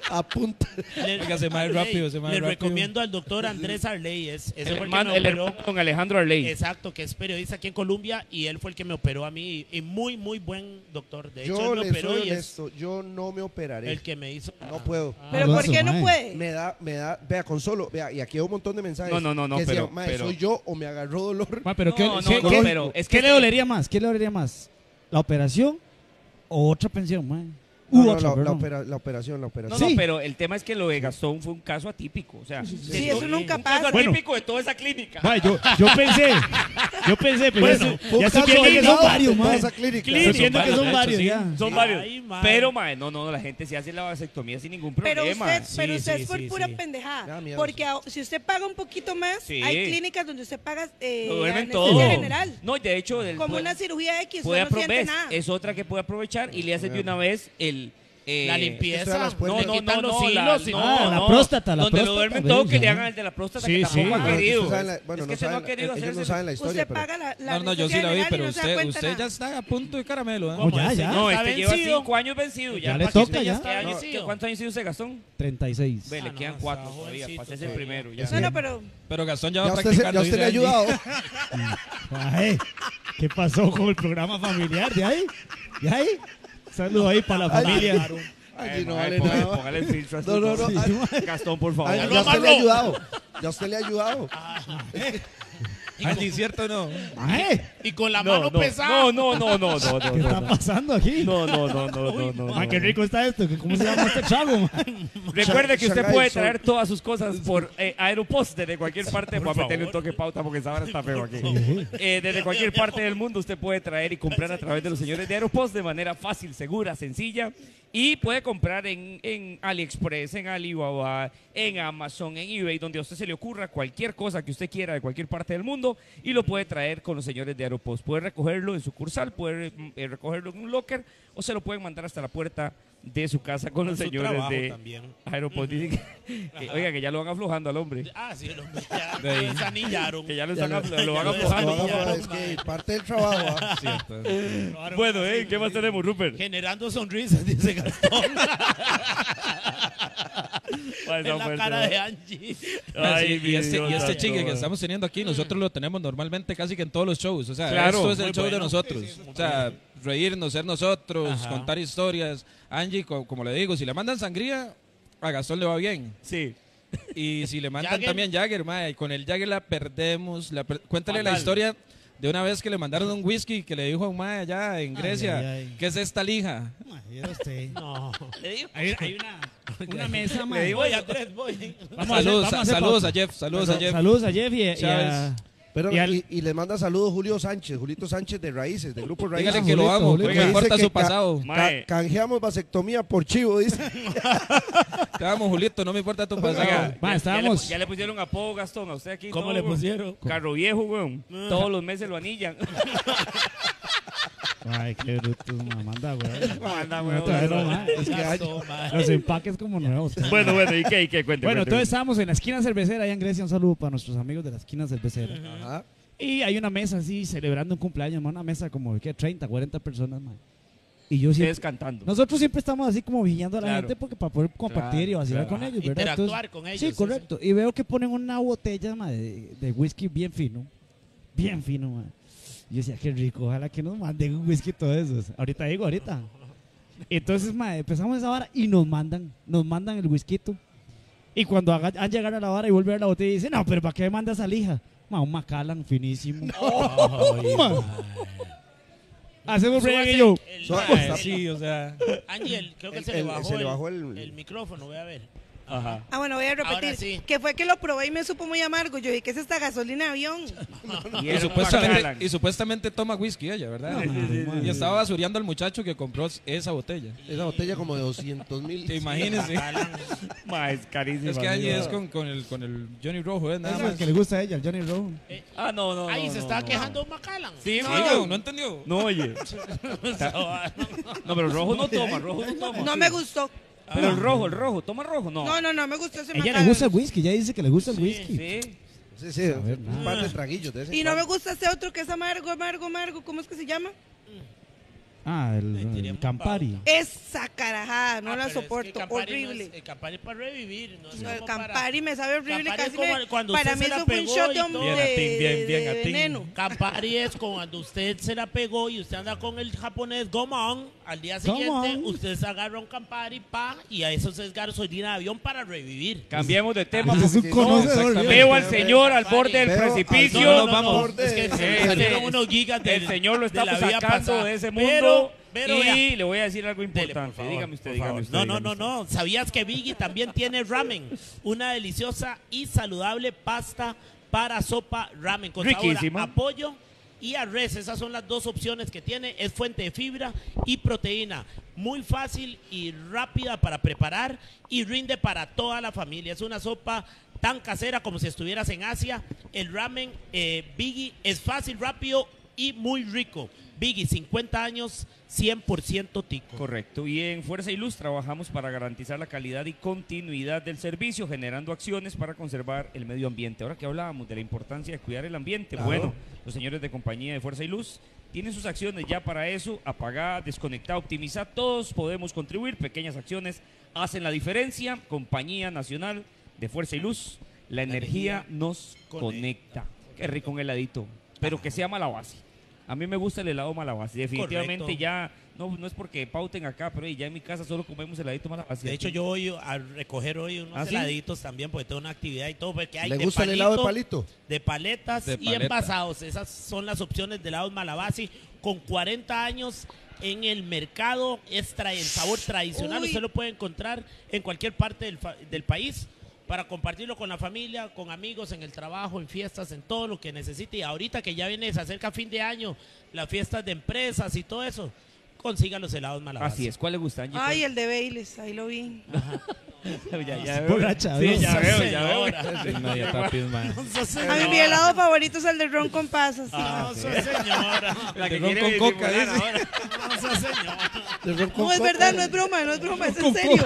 Apunta. Le, Oiga, se mueve Arley, rápido, se mueve le rápido. recomiendo al doctor Andrés Arley. Es, ese El fue el que hermano, me el operó. hermano con Alejandro Arley. Exacto, que es periodista aquí en Colombia y él fue el que me operó a mí. Y muy, muy buen doctor. De hecho, Yo él me le operó soy y es honesto, yo no me operaré. el que me hizo. No puedo. ¿Pero lo por hace, qué no mae. puede? Me da, me da, vea, con solo, vea, y aquí hay un montón de mensajes. No, no, no, no, que pero- decían, "Mae, pero- soy yo o me agarró dolor. Ma, pero No, ¿qué, no, qué- no, qué- pero es ¿qué que le sí. dolería más? ¿Qué le dolería más? ¿La operación o otra pensión, man? No, U no, otra, la, la perdón. opera- la operación, la No, operación. no, Sí. pero el tema es que lo de Gastón fue un caso atípico. O sea, Sí, de eso to- nunca un pasa. caso Bueno. atípico de toda esa clínica. Ma, yo, yo pensé, yo pensé, pero Bueno, ya, Fue ya un estoy caso viendo que aislado son varios, de toda man. esa clínica. Estoy viendo que varios, son de hecho, varios sí. ya. Son varios. Ay, mae. Pero, mae, no, no, la gente se hace la vasectomía sin ningún Pero problema. usted, pero Sí, usted sí, es por sí, pura sí. pendejada. Me da miedo Porque a- si usted paga un poquito más, Sí. hay clínicas donde usted paga eh, Lo duermen anestesia todo. general. No, y de hecho, el- Como puede- una cirugía X, puede usted no siente aprovechar. nada. Es otra que puede aprovechar y le hace de una vez el. eh, La Esto ya limpieza. las puede- No, le no, quitan no, los no, la, hilos y no, Ah, la no. próstata, la Donde lo próstata, duermen ¿ves? todo, que le Ya. hagan el de la próstata Sí, que tampoco sí. ha Bueno, es que querido. ustedes saben la- bueno, es no que se no ha saben la- querido ellos hacer no ese- saben la historia, Usted pero paga la, la No, no, yo sí anestesia la vi, general y pero no se da usted, cuenta usted nada. ya está a punto de caramelo, ¿eh? ¿Cómo? ya, ese ya. No, está este lleva vencido. cinco años vencido ya. Ya le ¿Para qué toca, usted ya. ¿Qué años, No. qué- ¿Cuántos años tiene usted, Gastón? treinta y seis. Ve, le Ah, quedan no, cuatro está todavía. jovencito Pase el todavía. primero. Ya. No, no, pero Pero Gastón ya ya va usted, se- ya practicando. usted le ha dice Angie. ayudado. Ay, ¿qué pasó con el programa familiar? ¿De ahí? ¿De ahí? Saludo ahí para la Ay, familia. Ay, no mae, vale póngale- nada. Póngale el filtro a No, no, no. esto, Ay, Gastón, por favor. ay, lo ya usted le amarró. ha ayudado. Ya usted le ha ayudado. Angie, ¿cierto o no? Ay, Y con la No, mano no, pesada. no, no, no, no, no, ¿qué no, está no. pasando aquí? No, no, no, no, no, no, Ma, no. qué rico está esto. ¿Cómo se llama este trago, ma? Recuerde que usted Shanghai puede Sol. traer todas sus cosas por eh, Aeropost desde cualquier parte. Voy a Por meterle un favor. toque pauta porque esa hora está feo aquí. Eh, desde cualquier parte del mundo usted puede traer y comprar a través de los señores de Aeropost de manera fácil, segura, sencilla. Y puede comprar en, en AliExpress, en Alibaba, en Amazon, en eBay, donde a usted se le ocurra cualquier cosa que usted quiera de cualquier parte del mundo y lo puede traer con los señores de Aeropost. Puede recogerlo en sucursal, puede eh, recogerlo en un locker o se lo pueden mandar hasta la puerta de su casa con los Su señores trabajo de también. Aeropost. Dicen que, que, oiga, que ya lo van aflojando al hombre. Ah, sí, el hombre ya De ahí. lo desanillaron. Que ya lo, Ya están lo- aflo- lo van ya lo aflojando. No, desanillaron. no, es que parte del trabajo. ¿ah? Cierto. Bueno, eh, ¿qué más tenemos, Rupert? Generando sonrisas, dice Gastón. Ay, en no la puede cara ser. de Angie. Ay, Sí, y este, y mi este Dios, chingue que no. estamos teniendo aquí, nosotros lo tenemos normalmente casi que en todos los shows. O sea, Claro. esto es el Muy show de bueno. nosotros. Sí, sí, muy o sea, reírnos, ser nosotros, Ajá. contar historias. Angie, co- como le digo, si le mandan sangría, a Gastón le va bien. Sí. Y si le mandan Jagger. también Jagger, mae, con el Jagger la perdemos. La per- Cuéntale la Fatal. historia de una vez que le mandaron un whisky que le dijo a un mae allá en Ay, Grecia, ay, ay. ¿qué es esta lija? Ma, era usted. No. Hay, hay una, una mesa, ma. Le digo, Voy, Andrés, voy. Vamos a hacer- Saludos, vamos a hacer saludos pausa. a Jeff, saludos a Jeff. Saludos a Jeff y, y a... Chávez. Pero, Y al- y, y le manda saludos Julio Sánchez, Julito Sánchez de Raíces, del grupo Raíces. Dígale que lo Julito, amo, Julito. no Oiga, me importa dice su que ca- pasado. Ca- Mae. canjeamos vasectomía por chivo, dice. Te amo, Julito, no me importa tu Oiga, pasado. Ma, ya- estábamos- Ya, le, ya le pusieron apodo, Gastón, a usted aquí. ¿Cómo todo, le weón. pusieron? Carro viejo, weón. Todos los meses lo anillan. Ay, qué bruto, ma, manda, güey. Manda, No, weón. todavía no, ma. Es que hay- Gastón, mae. Los empaques como nuevos. Bueno, bueno, ¿y qué? ¿Y qué? Cuente, Bueno, cuente. entonces estábamos en la esquina cervecera allá en Grecia. Un saludo para nuestros amigos de la esquina cervecera. Ajá. Y hay una mesa así, celebrando un cumpleaños, ma, una mesa como de ¿qué? treinta, cuarenta personas, ma. Y yo siempre... Ustedes cantando. Nosotros siempre estamos así como vigilando a la Claro. gente porque para poder compartir Claro, y vacilar claro. con ellos, ¿verdad? Interactuar Entonces- con ellos. Sí, correcto. Y veo que ponen una botella ma, de, de whisky bien fino. Bien fino, ma. Yo decía, qué rico, ojalá que nos manden un whisky todo eso. Ahorita digo, ahorita. Entonces, ma, empezamos esa vara y nos mandan, nos mandan el whisky. Y cuando haga- han llegado a la vara y vuelve a ver la botella y dice, no, pero ¿para qué me manda esa lija? Ma, un Macallan finísimo. Ay, Ma. mae. Hacemos Brian Súbase y yo. el- So- mae, el- Sí, o sea. Ángel, creo que El- se le el- bajó, se le el, bajó el- el micrófono, voy a ver. Ajá. Ah, bueno, voy a Ahora repetir. sí. Que fue que lo probé y me supo muy amargo. Yo dije, ¿qué es esta gasolina de avión? Y Y era un supuestamente, Macallan. y supuestamente toma whisky ella, ¿verdad? Sí, sí, sí, sí. Y estaba basureando al muchacho que compró esa botella. Esa botella como de doscientos mil. Te imagínese. Ma, es carísimo. Es que Angie amigo. es con, con, el, con el Johnny Rojo, ¿eh? Nada Ese es el más. que le gusta a ella, el Johnny Rowe. Ah, no, no. Ay, no, se no, estaba no. quejando un Macallan. Sí, No, no, no entendió. no, oye. No, pero rojo no toma, rojo no toma. No me gustó. Pero el rojo, el rojo, toma rojo, no. No, no, no me gustó ese Ella le Macallan. gusta el whisky, ya dice que le gusta el whisky. Sí. Sí, sí, ver, un par de traguillos de ese. Y no me gusta ese otro que es amargo, amargo, amargo. ¿Cómo es que se llama? Ah, el, Le tiré el un Campari. Esa carajada, no Ah, la pero es que soporto, el Campari no horrible. es- el Campari es para revivir, no es No, el como para- Campari me sabe horrible, Campari es casi como me- cuando para usted mí se la eso fue un pegó shot y de, todo. Bien, de- a tin, bien, de- bien, de a tin. veneno. Campari es cuando usted se la pegó y usted anda con el japonés Gomon, al día Come siguiente on. usted se agarra un Campari, pa, y a eso es gasolina de avión para revivir. Cambiemos de tema. Ese es un porque conocedor. exactamente. veo al señor al borde del Veo al precipicio. señor- No, no, vamos. Es que se le Eh, salieron eh, unos gigas del, el señor lo de está la vida sacando pasada. de ese mundo. Pero, pero y vea, le voy a decir algo dele, por importante. favor, dígame usted, por dígame favor. usted. No, no, dígame no, usted. no. ¿Sabías que Biggie también tiene ramen? Una deliciosa y saludable pasta para sopa ramen con sabor Riquísima. a pollo y a res. Esas son las dos opciones que tiene. Es fuente de fibra y proteína. Muy fácil y rápida para preparar y rinde para toda la familia. Es una sopa tan casera como si estuvieras en Asia. El ramen eh, Biggie es fácil, rápido y muy rico. Biggie, cincuenta años, cien por ciento tico. Correcto. Y en Fuerza y Luz trabajamos para garantizar la calidad y continuidad del servicio, generando acciones para conservar el medio ambiente. Ahora que hablábamos de la importancia de cuidar el ambiente, Claro. bueno, los señores de compañía de Fuerza y Luz tienen sus acciones ya para eso, apagar, desconectar, optimizar. Todos podemos contribuir. Pequeñas acciones hacen la diferencia. Compañía Nacional de Fuerza y Luz, la energía nos conecta. Qué rico un heladito, pero que sea Malabasi. A mí me gusta el helado Malabasi. Definitivamente Correcto. ya, no, no es porque pauten acá, pero ya en mi casa solo comemos heladito Malabasi. De hecho, yo voy a recoger hoy unos ¿Ah, sí? heladitos también, porque tengo una actividad y todo. Porque hay ¿Le de gusta el helado de palito? de paletas De y paleta. envasados. Esas son las opciones de helados Malabasi con cuarenta años en el mercado. Es tra- el sabor tradicional. Uy. Usted lo puede encontrar en cualquier parte del, fa- del país para compartirlo con la familia, con amigos, en el trabajo, en fiestas, en todo lo que necesite. Y ahorita que ya viene, se acerca fin de año, las fiestas de empresas y todo eso, consiga los helados Malabasi. Así es. ¿Cuál le gusta, Angie? Ay, el de Baileys, ahí lo vi. ya, ya veo. Borracha, Sí, ¿no? ya Esa veo, ya veo. señora. Sí, Nadia Tapis, man. No sos A mí mi señora. helado favorito es el de ron con pasas. No sos señora. La que De ron quiere con coca, disimular dice. ahora. No sos señora. De ron con No, es coca. verdad, no es broma, no es broma, es en serio.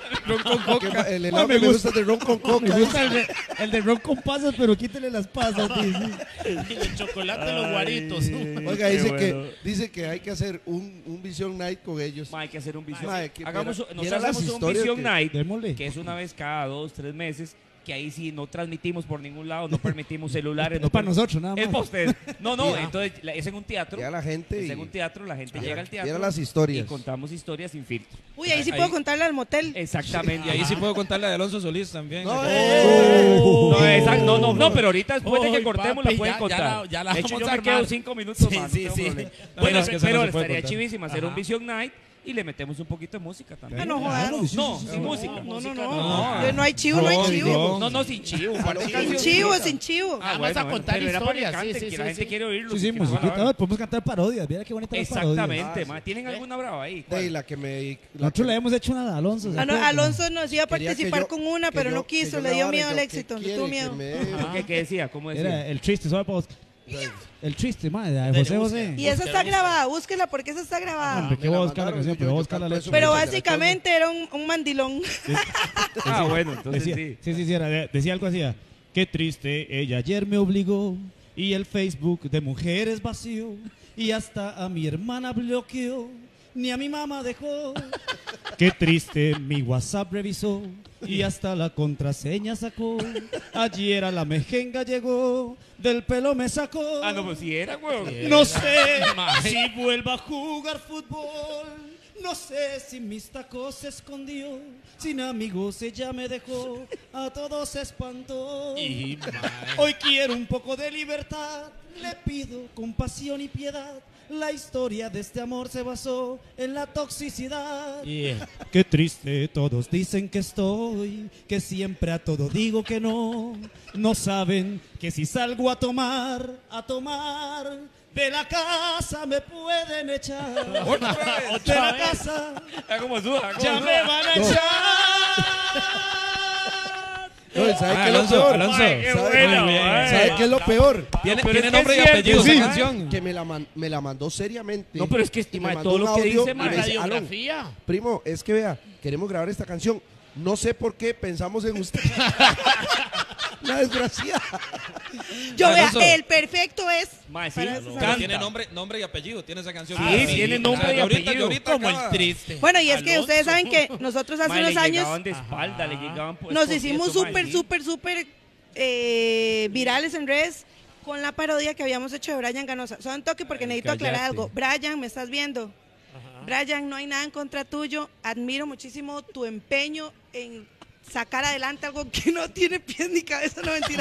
Que ma- El helado Ah, me que me gusta. gusta es de ron con coca. Me gusta el de, el de ron con pasas, pero quítele las pasas. dice. Y el chocolate, los guaritos. Oiga, Qué dice bueno. que dice que hay que hacer un, un Vision Night con ellos. Ma, hay que hacer un Vision Ma, que Hagamos, viera- nosotros viera las hacemos un historias Vision que- Night, Démosle. que es una vez cada dos, tres meses, que ahí sí no transmitimos por ningún lado, no permitimos celulares. No para per- nosotros, nada Es más. para ustedes. No, no, Ya. entonces la- es en un teatro. Ya la gente Es y en un teatro, la gente viera- llega al teatro viera las y historias. contamos historias sin filtro. Uy, ahí sí Ahí- puedo contarle al motel. Exactamente. Y ahí sí puedo contar la de Alonso Solís también. No, Oh. eh. No, exacto, no, no, no, pero ahorita después de que Uy, cortemos papi, la pueden ya- contar. ya la- ya la de hecho, vamos yo a me quedo armar. cinco minutos Sí, más. sí, no tengo sí. problema. No, Bueno, es que eso no pero se puede estaría contar. chivísima hacer un Ajá. Vision Night y le metemos un poquito de música también. Ah, no jodas. Claro, sí, No, sí, sí, sin sí. música. No, no, música no. no. No hay chivo, no hay Ron, chivo. ron. No, no, sin chivo. par de Sin cancioncitas. chivo, sin chivo. Ah, Vamos a contar pero era para que historias, sí, canten, sí, que sí, la gente sí. quiere oírlo. Sí, sí, que nos van a musiquita. ver. Podemos cantar parodias. Mira qué bonitas las parodias. Exactamente, Ah, ma. ¿Tienen alguna brava ahí? De ahí la que me. la Nosotros que- le hemos hecho una de Alonso. ¿se Ah, no, acuerda? Alonso nos iba a quería que participar yo- con una, que pero yo- no que quiso, yo le dio grabara miedo y al yo, éxito, ¿qué le tuvo quiere miedo. que me- ¿Qué, qué decía? ¿Cómo decía? Era el triste, suave para vos. El triste, madre, de Dele, José busque. José. Y esa Búsquela, está búsquela. grabada, búsquela porque esa está grabada. Hombre, ¿qué me voy a la buscar la mandaron, canción? yo- Pero voy a yo buscar la canto letra. eso, Pero me gusta, básicamente era un, un mandilón. Ah, bueno, entonces Decía, sí. sí, sí, sí, era- decía algo así. ah, Qué triste, ella ayer me obligó y el Facebook de mujeres vacío y hasta a mi hermana bloqueó, ni a mi mamá dejó. Qué triste, mi WhatsApp revisó y hasta la contraseña sacó. Ayer a la mejenga llegó, del pelo me sacó. Ah, no, pues sí era, güey. No sé si vuelva a jugar fútbol. No sé si mis tacos se escondió. Sin amigos ella me dejó. A todos se espantó. Y, mae. Hoy quiero un poco de libertad. Le pido compasión y piedad. La historia de este amor se basó en la toxicidad. Yeah. Qué triste, todos dicen que estoy, que siempre a todo digo que no. No saben que si salgo a tomar, a tomar, de la casa me pueden echar. Otra vez. De la casa Ah, como suda, como ya suda. me van a No. echar. No, ¿sabe Ah, qué es lo Alonso, peor? Alonso. Ay, qué ¿Sabe, buena, Muy bien. mae. ¿Sabe qué es lo peor? Tiene, Pero tiene es que nombre y es cierto, apellido sí. esa canción. Que me la, man- me la mandó seriamente. No, pero es que Y estima me de mandó todo un lo que audio dice, y mae. me La dice, "Alon, radiografía. primo, es que vea, queremos grabar esta canción. No sé por qué pensamos en usted. Una desgraciada. Yo vea, Alonso. el perfecto es. Mae, sí, para esa canta. salsa. Tiene nombre, nombre y apellido, tiene esa canción. Sí, Ah, tiene nombre O sea, y ahorita- apellido. ahorita Como el acaba- triste. Bueno, y es que Alonso. ustedes saben que nosotros hace Mae, unos le años llegaban de espalda, le llegaban pues, nos por hicimos cierto, mae, súper, sí. súper, súper eh, virales en redes con la parodia que habíamos hecho de Brian Ganosa. Solo un toque porque necesito aclarar cállate. algo. Brian, ¿me estás viendo? Brian, no hay nada en contra tuyo. Admiro muchísimo tu empeño en sacar adelante algo que no tiene pies ni cabeza, no mentira.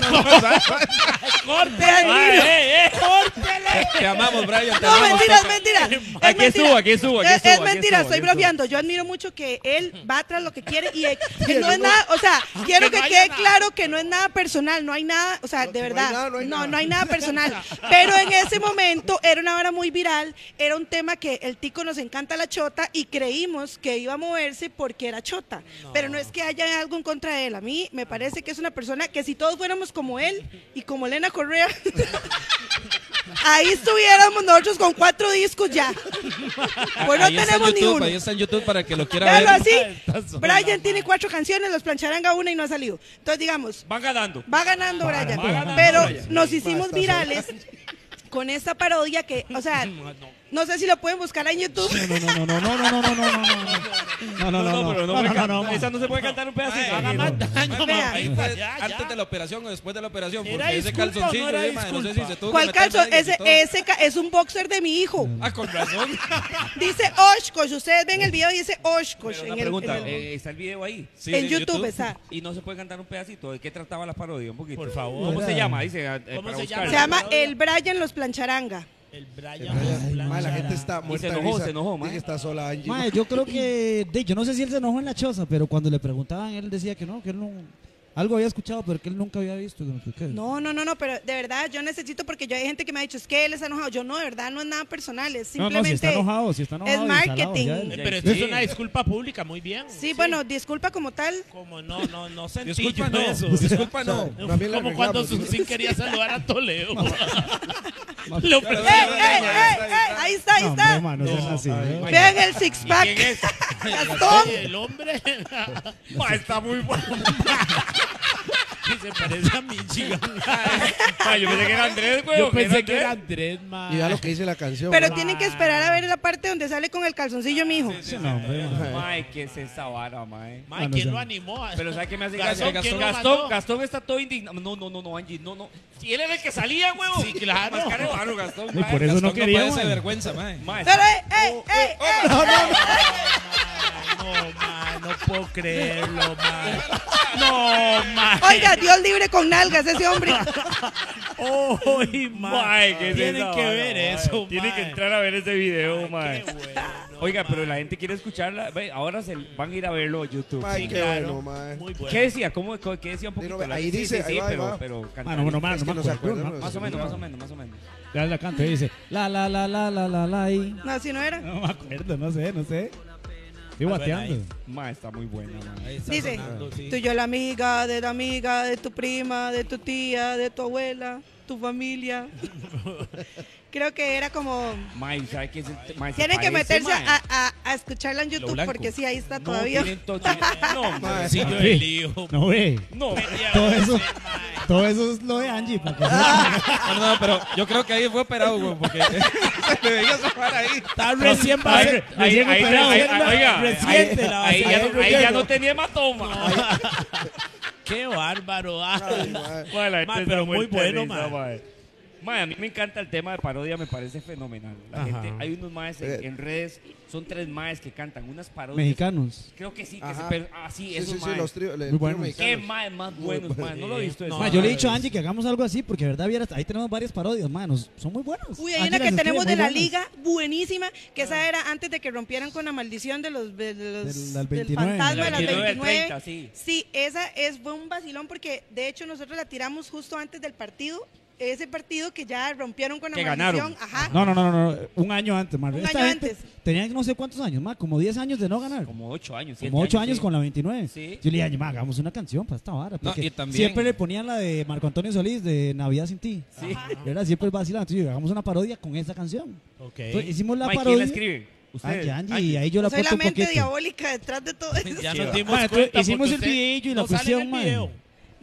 Te admiro. Mae, eh, eh. Te amamos, Brian. Te No, amamos, mentira, es toca. mentira. Es Aquí mentira. estuvo, aquí estuvo, aquí Es- estuvo, Es aquí mentira, estuvo, estoy aquí estuvo. bromeando. Yo admiro mucho que él va tras lo que quiere y eh, que no es nada, o sea, quiero que no haya quede nada. claro que no es nada personal, no hay nada, o sea, No, de que no hay verdad, nada, no hay no, nada. no hay nada personal. Pero en ese momento era una hora muy viral, era un tema que el tico nos encanta la chota y creímos que iba a moverse porque era chota. Pero no es que haya algo en contra de él. A mí me parece que es una persona que si todos fuéramos como él y como Elena Correa, ahí estuviéramos nosotros con cuatro discos ya. Pues no Ahí está en tenemos ni YouTube, uno. Ahí está en YouTube para que lo quiera Véalo ver. así. Brian tiene cuatro canciones, los plancharanga una y no ha salido. Entonces, digamos, Van ganando. va ganando Brian. ganando, va ganando Pero Brian. nos hicimos virales con esta parodia que, o sea, no sé si lo pueden buscar en YouTube. No, no, no, no, no, no, no, no, no, no, no, no, no, no, pero no, no, puede no, can- no, no. esa no se puede cantar un pedacito. Haga más daño, Vea. mamá. Ahí fue Ya, ya. antes de la operación o después de la operación. ¿Era Porque ese disculpa o no calzoncillo, era eh, mae, no sé si disculpa? se tuvo que ¿Cuál meter calzo? medias y Ese, todo. ese ca- es un boxer de mi hijo. Ah, con razón. Dice Oshkosh. Ustedes ven el video y dice Oshkosh. Pero en una el- pregunta, en el- eh, ¿está el video ahí? Sí, en YouTube está. Y no se puede cantar un pedacito. ¿De qué trataba la parodia? Un poquito. Por favor. ¿Cómo se llama? Dice, eh, ¿Cómo para se buscarlo. Se llama El Brian Los Plancharanga. El Brian. Ay, Blanchard. mae, la gente está muerta se de enojó, risa. se enojó, Dice mae. que está sola Angie. Mae, yo creo que, de, yo no sé si él se enojó en la choza, pero cuando le preguntaban, él decía que no, que él no, algo había escuchado, pero que él nunca había visto. que- que- No, no, no, no, pero de verdad yo necesito porque yo hay gente que me ha dicho es que él está enojado. Yo no, de verdad no es nada personal, es No, simplemente. no, si está enojado, si está enojado. es y salado, marketing. ya Eh, él- Pero esto Sí. es una disculpa pública, muy bien. Sí, bueno, disculpa como tal. Como no, no, no sentí Disculpa, yo no. eso. Disculpa, no. También le Como cuando arreglamos. Susín quería saludar a Toledo. Lo ¡Ey, primero- ey, ey, ey! Ahí está, ahí No, está. hombre, ma, no seas así. ay, ¿no? Vean el six ¿Y pack. quién es? Gastón. Oye, el hombre Ma, está muy bueno. que se parece a Michigan. Ma, yo pensé que era Andrés, güey. Yo ¿o qué pensé que era Andrés? Andrés, ma. Y vea lo que dice la canción. Pero mae. tienen que esperar a ver la parte donde sale con el calzoncillo mi hijo. Sí, no, hombre, ma. Ma, ¿qué es esa vara, mae? Ma, Ah, no ¿quién sé. lo animó? Pero ¿sabes qué me hace Gastón, gracia? ¿quién Gastón, lo Gastón, mandó? Gastón está todo indignado. No, no, no, no, Angie, no, no. Si él era el que salía, huevo. Sí, claro. Más cara de varo, Gastón. Y mae. por eso Gastón no quería, padece mae. vergüenza, mae. Ma, Pero, está- ey, ey, ey, ey. No, ma, no puedo creerlo, ma. No, ma. Oiga, Dios libre con nalgas ese hombre. Uy, ma. Mae, ¿qué es Tienen esa que vara, ver mae? eso, Tienen ma. que entrar a ver ese video, mae. Qué bueno. Oiga, pero la gente quiere escucharla. Ve, ahora se van a ir a verlo a YouTube. Mae, Sí, qué claro. bueno, mae. Muy bueno. ¿Qué decía? ¿Cómo, ¿Qué decía un poquito? Dilo, La- ahí sí, dice, sí, ahí sí, va, ahí pero, va. pero canta- Mano, bueno, mano, Es no que me no se acuerdo. acuerdan, no, no Más o menos, Sí, más o menos, más o menos. Ya la canto y dice, la, la, la, la, la, la, la, y... No, así no era. No me acuerdo, no sé, no sé. Estoy Ah, bueno, bateando. ahí. Ma, está muy buena, ma. Ahí está Dice, sonando, sí. tú y yo la amiga de la amiga de tu prima, de tu tía, de tu abuela, tu familia. Creo que era como... Ma, ¿y ¿sabe qué es el te- ma, se Tienen que parece, meterse ma. a, a- a escucharla en YouTube blanco. porque sí, ahí está No, todavía. tienen to- tienen- No, Mae, ma. Sí, yo Sí. el hijo. No, ve. No, Todo eso, todo eso es lo de Angie. Para que No, no, no, pero yo creo que ahí fue operado, güey, porque se le veía esa vara ahí. Está recién va a Ahí- ser. ahí- recién ahí- operado, ahí- es la- oiga, reciente la va a ahí, ser. ya, no- ahí ya no tenía hematoma. Qué bárbaro. ah. Ay, mae. Ma, la gente Ma, está pero muy muerta de bueno, risa, ma. ma. Ma, a mí me encanta el tema de parodia, me parece fenomenal. La Ajá. gente, hay unos maes Eh. en, en redes, son tres maes que cantan unas parodias. Mexicanos. Creo que sí, que Ajá. se per- ah, sí, Sí, esos sí, sí, maes. los tríos. Muy buenos. Qué maes más buenos, bueno. ma. No lo he visto eso. No, Ma, yo le he dicho a Angie que hagamos algo así porque de verdad vieras, ahí tenemos varias parodias, manos. Son muy buenas. Uy, hay Angie una que las escribe tenemos muy de la buenas. liga buenísima, que esa era antes de que rompieran con la maldición de los, de los- Del- del del veintinueve. fantasma de las veintinueve, veintinueve. treinta, sí. Sí, esa es, fue un vacilón porque de hecho nosotros la tiramos justo antes del partido, ese partido que ya rompieron con la Que maldición. ganaron. Ajá. No, no, no, no, no, un año antes, man. Un Esta año gente antes. tenía no sé cuántos años, más, como diez años de no ganar. Como ocho años. siete Como ocho años sí. con la veintinueve. Sí. Yo le dije, "Ma, hagamos una canción para esta vara. No, Porque y también- siempre le ponían la de Marco Antonio Solís, de Navidad sin ti. Sí. Era siempre el vacilante. Entonces, yo, hagamos una parodia con esa canción. Ok. Entonces, hicimos la Ma, ¿y ¿quién parodia. la escribe? Ustedes. Angie, Angie, y ahí yo la Soy la aporto un mente poquito. diabólica detrás de todo eso. Ya Sí, nos va. dimos Ma, entonces, cuenta hicimos porque el usted videillo y la no sale en cuestión, el ma. video.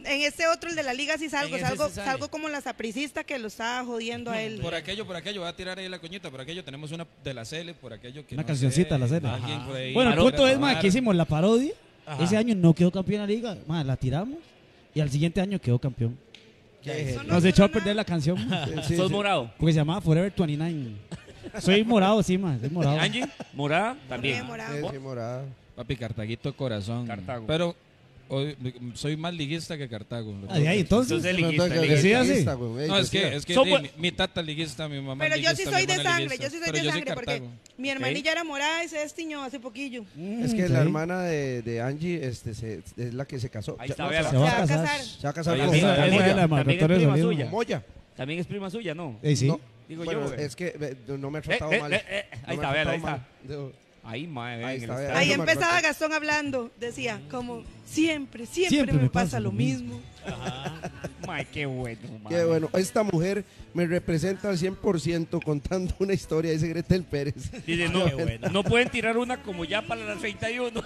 En este otro, el de la liga, sí salgo. En ese Salgo, sí sale. salgo como la sapricista que lo estaba jodiendo a él. Por aquello, por aquello, voy a tirar ahí la coñita, por aquello tenemos una de la Cele, por aquello que Una no cancioncita sé, de la Cele. alguien Ajá. por ahí Bueno, el quiera punto es, ma, tomar. que hicimos la parodia. Ajá. Ese año no quedó campeón en la liga. Ma, la tiramos. Y al siguiente año quedó campeón. Eso no Nos echó a suena perder la canción. ma, Sí, ¿Sos sí. morado? Porque se llamaba Forever veintinueve. Soy morado, sí, ma. Soy morado. Angie, morada, también. Bien morado. Sí, sí, morada. Papi, Cartaguito de corazón. Cartago. Pero hoy, soy más liguista que Cartago. Ah, de ahí, entonces. Entonces, Pero liguista, entonces, liguista. Sí, así. liguista, güey, No, ey, es que, decía. es que Son di, bu- mi, mi tata liguista, mi mamá Pero yo sí liguista, soy mi de hermana sangre, liguista, yo sí soy pero de yo sangre, porque Cartago. mi hermanilla era morada y se destiñó hace poquillo. Mm, Es que ok. la hermana de, de Angie este, se- es la que se casó. Ahí Ya- está, no, véala. Se va a Se va a casar. casar. se va a casar Ahí con está, Moya. ahí Esa es la También es marcatoria prima de suya. Moya. También es prima suya, ¿no? Eh, sí. No, Digo bueno, yo, güey. es que eh, no me ha Eh, tratado eh, mal. eh, eh, No ahí me está, ha véala, ahí tratado está. mal. De- Ahí, mae, vean, Ahí el está, estado. vean. Ahí Eso me empezaba recuerda. Gastón hablando, decía como, siempre, siempre, Siempre me, pasa, lo mismo. Mae, qué bueno, mae. Qué bueno, esta mujer me representa al cien por ciento contando una historia, dice Gretel Pérez. Dice, no, Qué buena. no pueden tirar una como ya para las treinta y uno.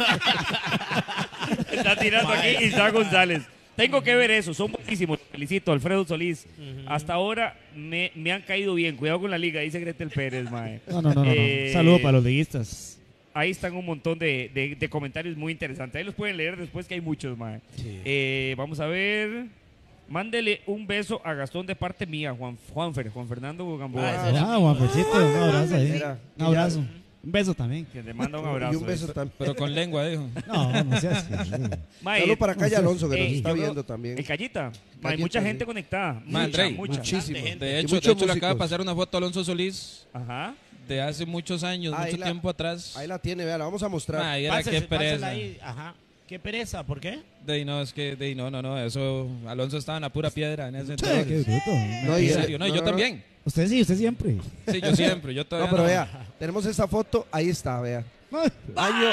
Está tirando aquí Isaac González. Tengo que ver eso, son buenísimos. Felicito, Alfredo Solís. Hasta ahora me, me han caído bien. Cuidado con la liga, dice Gretel Pérez, mae. No, no, no. no, no. Eh, Saludo para los liguistas. Ahí están un montón de, de- de comentarios muy interesantes. Ahí los pueden leer después, que hay muchos, mae. Eh, vamos a ver. Mándele un beso a Gastón de parte mía, Juan Juanfer, Juan Fernando Gamboa. Ah, ese era Ah, Juanfercito, un abrazo ahí. Era- Un abrazo. Un beso también. Que te manda un abrazo. Y un beso también. Pero con lengua, dijo. No, no seas. Mae, Saludo para Calle Alonso, que nos eh, está yo creo- viendo también. El Callita. Mae, Callita, mucha sí. gente conectada. Ma, Mucha, Andrei, mucha. Muchísimo. gente. De Y hecho, de muchos hecho le acaba de músicos. pasar una foto a Alonso Solís Ajá. de hace muchos años, Ahí mucho la- tiempo atrás. Ahí la tiene, vea, la vamos a mostrar. Ma, y era Pásese, qué pásela pereza. ahí. Ajá. Qué pereza, ¿por qué? De ahí no, es que de ahí no, no, no, eso, Alonso estaba en la pura piedra en ese Che, qué entonces. bruto. No, En y- serio, no, y no, yo no, no. también. Usted sí, usted siempre. Sí, yo siempre, yo No, todavía pero no. vea, tenemos esta foto, ahí está, vea. Año,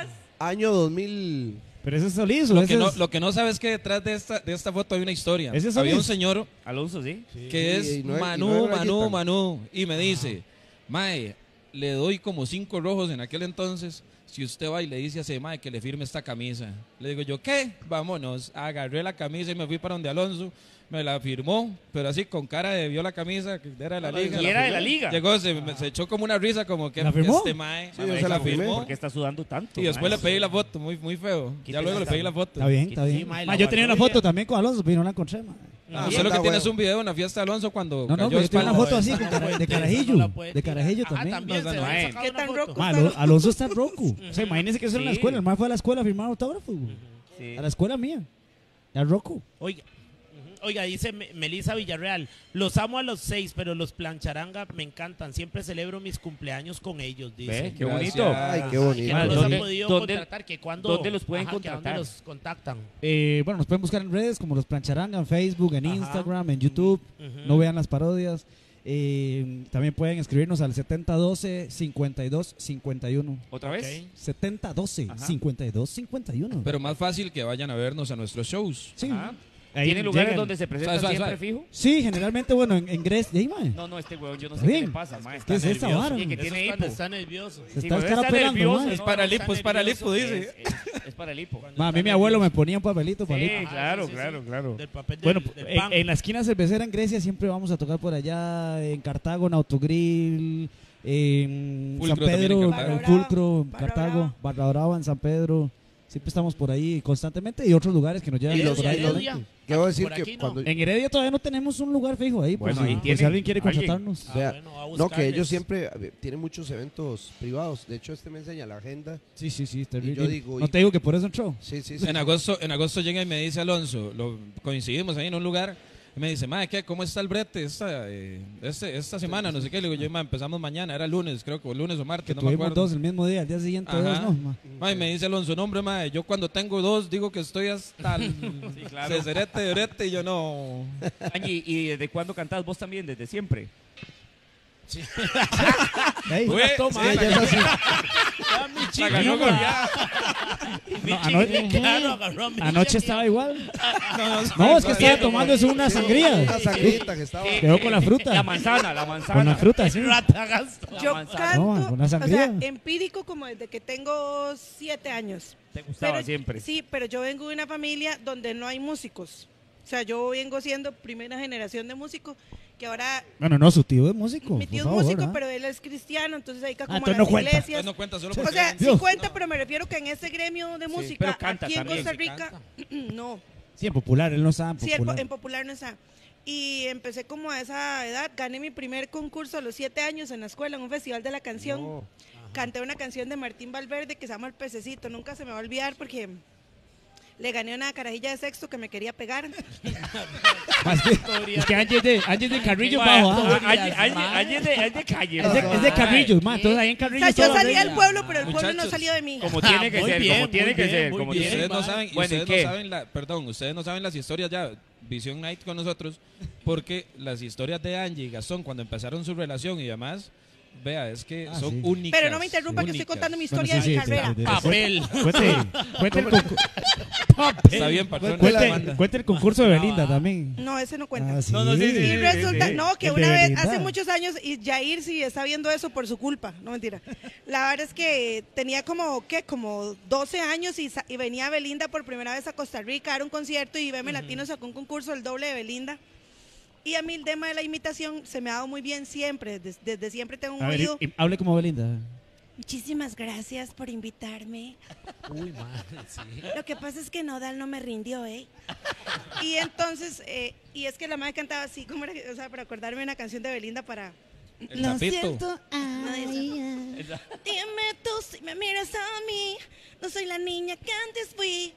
año dos mil. Pero ese es Solís, ¿o Lo ese que, no, es- lo que no sabes es que detrás de esta, de esta foto hay una historia. ¿Ese es Había un Solís? señor Alonso, sí. que Y- es y no es- y Manú, no es Manú, rayita. Manú. Y me dice, Mae, le doy como cinco rojos en aquel entonces. Si usted va y le dice a ese Mae que le firme esta camisa. Le digo yo, ¿qué? Vámonos. Agarré la camisa y me fui para donde Alonso. Me la firmó, pero así con cara de vio la camisa, que era de la liga. Y era de la liga. Llegó, se, se echó como una risa, como que ¿La firmó? este Mae. Sí, Mae, yo se la firmé. ¿Por qué está sudando tanto? Y después mae? le pedí la foto, muy, muy feo. Ya Quítese luego le esa- pedí la foto. Está bien, está Sí, bien. mae, Ma, la yo tenía una guardó foto bien. también con Alonso, pero no la encontré, ma. Ah, Sí, solo que está tienes huevo. un video en la fiesta de Alonso cuando No, no, cayó pero yo tengo una espalda. foto así con cara- de Esa no carajillo. la puede De tirar. carajillo Ajá, también. también No, se no, debe no. sacar ¿Qué una tan foto. roco? Ma, Alo- Alonso está en Roku. O sea, imagínense que eso era en la Sí. escuela. El más fue a la escuela a firmar autógrafos. güey. Sí. A la escuela mía. A Roku. Oiga, ujú, oiga, dice Me- Melissa Villarreal, los amo a los seis, pero los plancharanga me encantan. Siempre celebro mis cumpleaños con ellos, dice. Ve, qué Gracias. bonito. Ay, qué Que bonito. no Ah, los ¿dónde- han podido dónde- contratar, que cuando, dónde los pueden ajá, que a dónde contratar? los contactan. Eh, bueno, nos pueden buscar en redes como los Plancharanga, en Facebook, en Ajá. Instagram, en YouTube. Ujú. No vean las parodias. Eh, también pueden escribirnos al setenta doce cincuenta y dos cincuenta y uno. ¿Otra vez? Ok. setenta doce Ajá. cincuenta y dos cincuenta y uno. Pero más fácil que vayan a vernos a nuestros shows. Sí. Ajá. Ahí ¿Tiene lugares llegan. donde se presenta Suave, suave, siempre suave. fijo? Sí, generalmente, bueno, en, en Grecia. ¿Y ahí, mae? No, no, este huevón, yo no sé Está qué bien. le pasa, mae. ¿Qué es esta nervioso. vara? Sí, que Eso tiene es cuando hipo. está nervioso. Se Sí, está cuando está escarapelando, nervioso, mae. Es para el Está hipo, es para el hipo, nervioso. dice. Es, es- es para el hipo. Cuando Ma, a está mí mi abuelo me nervioso. ponía un papelito para Sí, lipo. Ah, claro, sí, sí, claro, sí. claro. Del papel del, Bueno, del en, pan. en la esquina cervecera en Grecia siempre vamos a tocar por allá, en Cartago, en Autogrill, en Pulcro San también Pedro, en en Cartago. Pulcro, en Barra Cartago, Brava. Barra Brava, en San Pedro. Siempre estamos por ahí constantemente y otros lugares que nos llevan ¿Y por los ahí. Heredia? Quiero decir Por que aquí no. cuando. En Heredia todavía no tenemos un lugar fijo ahí, por Bueno, si- ahí por si tienen alguien quiere alguien. contratarnos. Ah, Vea, bueno, a No, que buscarles. ellos siempre eh, tienen muchos eventos privados. De hecho, este me enseña la agenda. Sí, sí, sí. terrible. yo digo, no y- te digo que por eso entró. Sí, sí, sí. En agosto, en agosto llega y me dice Alonso, lo, coincidimos ahí en un lugar, y me dice, madre, ¿qué? ¿Cómo está el brete esta, eh, este, esta semana? No sé qué. Le digo yo, "Ma, empezamos mañana, era lunes, creo que o lunes o martes, Que no me tuvimos acuerdo. dos el mismo día, al día siguiente Ajá. dos, no. ma. Ma, y me dice Alonso, no, hombre, madre, yo cuando tengo dos digo que estoy hasta el claro. cecerete de orete y yo no. Angie, ¿y desde cuándo cantás vos también? ¿Desde siempre? Ey, Ué, Toma, Sí, ella es así. ah, mi La chica, ganó no, con- mi No, chica, anoche- claro, agarró a mi anoche chica. estaba igual. No, no, No, es que estaba no, tomando eso una Una sangría. sangrita que estaba. Quedó con la fruta. La manzana, la manzana. Con la fruta, sí. Rata Gastón. Yo manzana. canto, No, una o sea, sangría. empírico como desde que tengo siete años. Te gustaba Pero- siempre. Sí, pero yo vengo de una familia donde no hay músicos. O sea, yo vengo siendo primera generación de músicos, que ahora Bueno, no, su tío es músico. mi tío por es favor, músico, ¿ah? pero él es cristiano, entonces hay que como a entonces las no cuenta. iglesias. Entonces no cuenta solo O porque sea, eran- sí Dios. cuenta, pero me refiero que en ese gremio de música, pero canta aquí en también, Costa sí Rica, canta. no. Sí, en popular, él no está en Sí, en, po- popular. en popular no está. Y empecé como a esa edad, gané mi primer concurso a los siete años en la escuela, en un festival de la canción. No. Canté una canción de Martín Valverde que se llama El Pececito, nunca se me va a olvidar porque le gané a una carajilla de sexto que me quería pegar. Más que- es que Angie es de, Angie es de Carrillo Vaya, bajo. ¿ah? a- Aye- Aye- Aye es de- Aye de calle. Es de, es de Carrillo, man. Entonces ahí en O Carrillo. sea, yo toda la salí del regla. pueblo, pero el pueblo no Muchachos, salió de mí. Como tiene que Muy ser, bien, como tiene muy que bien, ser, muy como bien. tiene Ustedes no mae. saben, y Bueno, ¿y ustedes qué? no saben la, perdón, ustedes no saben las historias ya, Vision Night con nosotros, porque las historias de Angie y Gastón cuando empezaron su relación y demás, vea, es que Ah, son sí. únicas. Pero no me interrumpa que estoy únicas. contando mi Bueno, historia sí, de mi sí, sí, carrera. sí, sí. Papel. Cuente, cuente el concurso. Está bien, patrón. Cuente, la banda. cuente el concurso de Belinda también. No, ese no cuenta. Ah, sí. No, no, sí, sí, Y sí. resulta, no, que El de una vez, Belinda. hace muchos años, y Jair sí está viendo eso por su culpa, no mentira. La verdad es que tenía como, ¿qué? Como doce años y, sa- y venía Belinda por primera vez a Costa Rica a dar un concierto y B M Latino sacó un concurso, el doble de Belinda. Y a mí el tema de la imitación se me ha dado muy bien siempre, des- desde, siempre tengo un A ver, oído. y- y hable como Belinda. Muchísimas gracias por invitarme. Uy, man, sí. Lo que pasa es que Nodal no me rindió, ¿eh? Y entonces, eh, y es que la madre cantaba así, como era, que- o sea, para acordarme de una canción de Belinda para... El sapito. ay, dime tú si me miras a mí, no soy la niña que antes fui.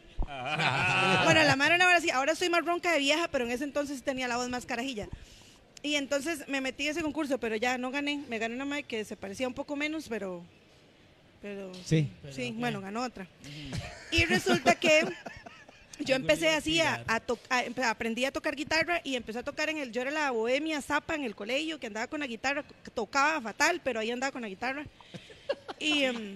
Bueno, la madre ahora sí, ahora soy más ronca de vieja, pero en ese entonces sí tenía la voz más carajilla. Y entonces me metí en ese concurso, pero ya no gané, me ganó una madre que se parecía un poco menos, pero... pero Sí. Sí, bueno, ganó otra. Y resulta que yo empecé así a, a, to- a- empe- aprendí a tocar guitarra y empecé a tocar en el, yo era la bohemia zapa en el colegio, que andaba con la guitarra, que tocaba fatal, pero ahí andaba con la guitarra. Y, em,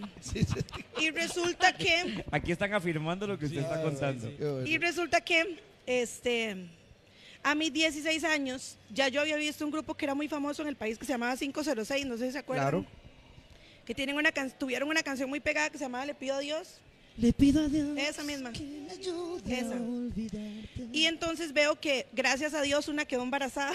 y resulta que, Aquí están afirmando lo que usted está contando. Qué bueno. y resulta que, este, a mis dieciséis años, ya yo había visto un grupo que era muy famoso en el país que se llamaba cinco cero seis, no sé si se acuerdan. Claro. Que tienen una can- tuvieron una canción muy pegada que se llamaba Le pido a Dios. Le pido a Dios. Esa misma. que me ayude Esa. a olvidarte. Y entonces veo que, gracias a Dios, una quedó embarazada.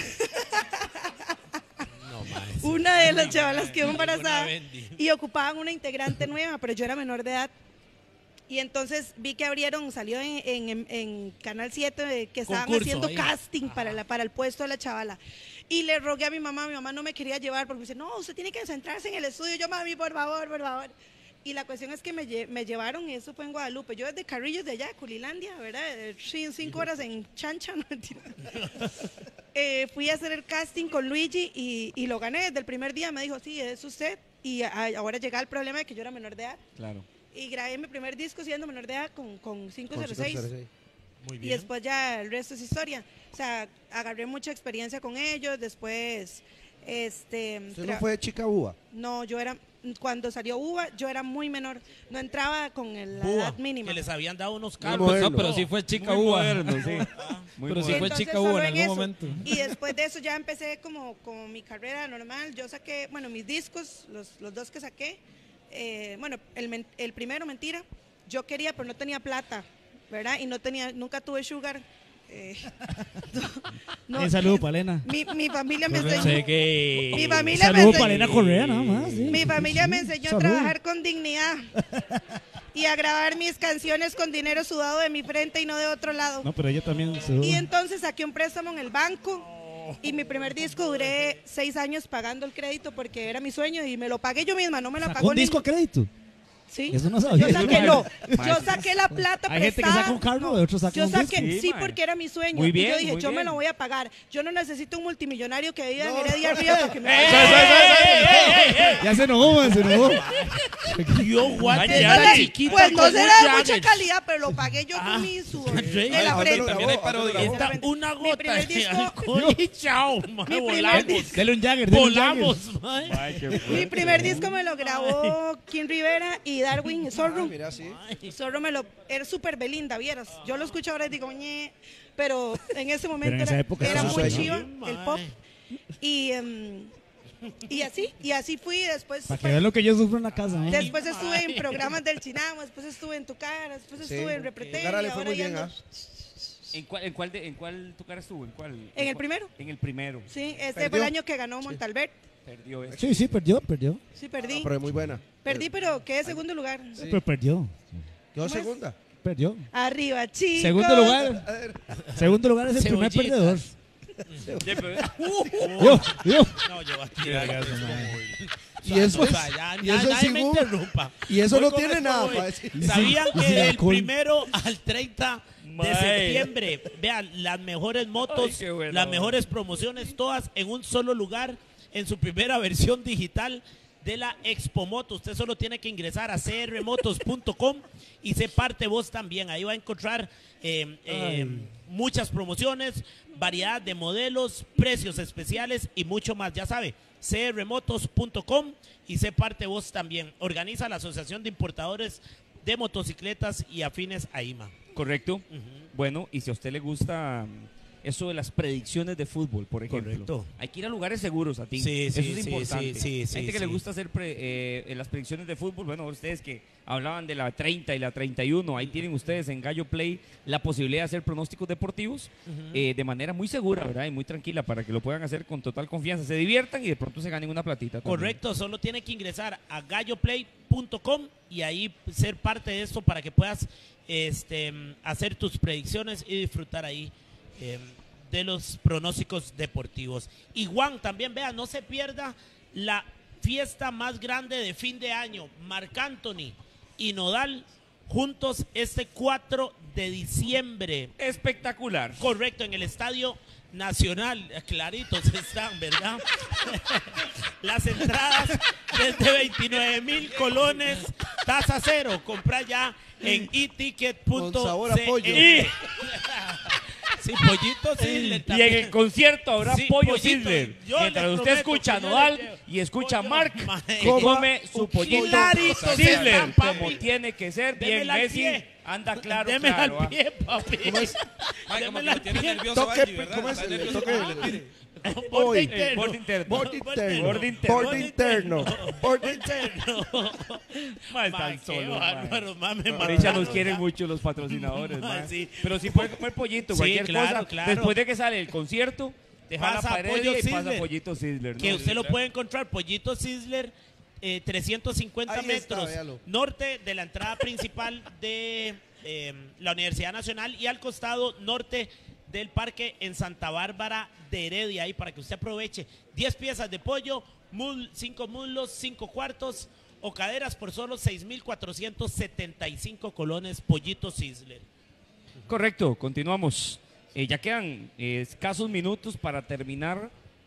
No, man, sí. Una de las chavalas quedó Ninguna embarazada vendí. y ocupaban una integrante nueva, pero yo era menor de edad. Y entonces vi que abrieron, salió en, en- en- en Canal siete eh, que estaban Concurso haciendo ahí. casting para, la, para el puesto de la chavala. Y le rogué a mi mamá, mi mamá no me quería llevar porque me dice, no, usted tiene que centrarse en el estudio. Yo, mami, por favor, por favor. Y la cuestión es que me, lle- me llevaron, y eso fue en Guadalupe. Yo desde Carrillos de allá, Culilandia, ¿verdad? Eh, sí, cinco horas en Chancha, no mentira. Eh, fui a hacer el casting con Luigi y, y lo gané. Desde el primer día me dijo, sí, es usted. Y a- ahora llega el problema de que yo era menor de edad. Claro. Y grabé mi primer disco siendo menor de edad con, con cinco Con cero seis. cinco cero seis. Muy Y bien. después ya el resto es historia. O sea, agarré mucha experiencia con ellos. Después, este... Usted tra- no fue chica uva. No, yo era... Cuando salió Uva, yo era muy menor. No entraba con el- la Búa, edad mínima. que les habían dado unos Muy Ah, cargos. pues, no, moderno. pero sí fue chica Muy uva. moderno, sí. Muy Pero sí moderno. fue Entonces, chica solo uva en en algún eso. momento. Y después de eso ya empecé como, como mi carrera normal. Yo saqué, bueno, mis discos, los, los dos que saqué. eh, bueno, el, men- el primero, mentira. Yo quería, pero no tenía plata, ¿verdad? Y no tenía, nunca tuve sugar. eh, no, Un saludo para Elena. mi, mi familia me Sé enseñó. que- Mi familia me Saludo para enseñó. Elena Correa, nada más. sí. Mi familia me Sí, enseñó a salud. trabajar con dignidad y a grabar mis canciones con dinero sudado de mi frente y no de otro lado. No, pero ella también se Y entonces saqué un préstamo en el banco y mi primer disco duré seis años pagando el crédito porque era mi sueño y me lo pagué yo misma, no me lo ¿Sacó pagó un disco a crédito? Sí. Eso no sabía. Yo saqué, no, yo saqué la plata Hay gente que prestada. saca un carro, No, otros sacan yo un saqué, disco. Sí, sí, mae. porque era mi sueño. Muy y bien, yo dije, muy yo me bien. lo voy a pagar. Yo no necesito un multimillonario que viva en Heredia Río para que me ¡Eh, vaya a- eh, Ya se enojó, man, se enojó. Yo, guate, Ay, era ay, chiquita Pues no como será un de mucha Jagger. calidad, pero lo pagué yo Ah, con mi sudor. sí. De Ay, la ¿dónde lo frente. También hay grabó? parodia. ¿Dónde lo grabó? Esta, una Mi gota primer de disco- alcohol y chao, mae, primer volamos. Dele un Jagger, dele un Jagger. Volamos, mae. Ay, qué Mi fuerte. primer disco me lo grabó Kim Rivera y Darwin Ah, Zorro. mira, sí. Zorro me lo... Era súper Belinda, vieras. Yo lo escucho ahora y digo, ñe, pero en ese momento en esa era, época era era su muy sueño. chiva Sí, el mae. pop. Y, em, Y así, y así fui. Después, Para que vean lo que yo sufro en la casa. ¿eh? después estuve en programas del Chinamo, después estuve en Tu Cara, después Sí. estuve en Repretel. Tu Cara y le fue ahora muy ya bien, ando- ¿ah? ¿En cuál, en, cuál de- ¿En cuál tu cara estuvo? ¿En cuál? En el cuál? primero. En el primero. Sí, este Perdió. fue el año que ganó Montalbert. Perdió eso. Sí, sí, perdió, perdió. Sí, perdí. Pero es muy buena. Perdí, pero quedé segundo lugar. Sí. Pero perdió. Quedó ¿Cómo es? segunda. Perdió. Arriba, chicos. Segundo lugar. Segundo lugar es el primer Cebollitas. perdedor. Sí, pero- Yo, yo. No, yo aquí. Y eso es, ya, y ya eso es nadie sin me un- interrumpa. y eso Voy no con tiene esto, nada voy. para decir. ¿Sabían Y sin que del alcohol. primero al treinta de Mae. septiembre, vean, las mejores motos, Ay, qué bueno. las mejores promociones, todas en un solo lugar, en su primera versión digital de la Expo Moto? Usted solo tiene que ingresar a c r motos punto com y se parte vos también. Ahí va a encontrar eh, eh, muchas promociones, variedad de modelos, precios especiales y mucho más. Ya sabe, c r motos punto com y se parte vos también. Organiza la Asociación de Importadores de Motocicletas y Afines a I M A. Correcto. Bueno, y si a usted le gusta mm, eso de las predicciones de fútbol, por ejemplo. Correcto. Hay que ir a lugares seguros, a ti. Sí, eso sí, es sí, importante. sí, sí, sí, Gente que sí. le gusta hacer pre- eh, en las predicciones de fútbol, bueno, ustedes que hablaban de la treinta y la treinta y uno, ahí tienen ustedes en Gallo Play la posibilidad de hacer pronósticos deportivos eh, de manera muy segura, ¿verdad? Y muy tranquila para que lo puedan hacer con total confianza, se diviertan y de pronto se ganen una platita también. Correcto, solo tiene que ingresar a gallo play punto com y ahí ser parte de esto para que puedas este, hacer tus predicciones y disfrutar ahí eh, de los pronósticos deportivos. Y Juan, también vea, no se pierda la fiesta más grande de fin de año, Marc Anthony y Nodal juntos este cuatro de diciembre. Espectacular. Correcto, en el Estadio Nacional, claritos están, ¿verdad? Las entradas desde veintinueve mil colones, tasa cero, compra ya en e ticket punto Con sabor a pollo. c r. Sí, pollito Sizzler Y en también. el concierto habrá Sí, pollo pollito. Sizzler. Yo Mientras le usted prometo escucha a que yo Nodal le llevo y escucha a pollo. Mark, Mae. que come su pollito Claritos Sizzler están, papi. como tiene que ser. Bien, Démela al Messi. pie. Anda claro, Deme claro. al ah. pie, papi. ¿Cómo es? Mae, como que Démela lo tiene al pie. nervioso Toque, Angie, ¿verdad? ¿cómo es? Está El nervioso. toque. Ah, mire. Borde Hoy. Eh, interno. borde interno. Borde interno. Borde interno. Borde interno. Borde interno. Ma, Ma, están qué solos, bárbaro, ma, me Ahorita mataron nos quieren ya. mucho los patrocinadores, Ma, ma. sí. Pero si puede comer pollito, Sí, cualquier claro, cosa. claro. Después de que sale el concierto, deja Pasa la pared pollo y pasa Sizzler. pollito Sizzler. Que ¿no? usted lo puede encontrar, Pollito Sizzler, eh, trescientos cincuenta Ahí está, metros véalo. norte de la entrada principal de eh, la Universidad Nacional y al costado norte del parque en Santa Bárbara de Heredia, ahí para que usted aproveche diez piezas de pollo, cinco muslos, cinco cuartos o caderas por solo seis mil cuatrocientos setenta y cinco colones. Pollito Sizzler. Correcto, continuamos. Eh, ya quedan eh, escasos minutos para terminar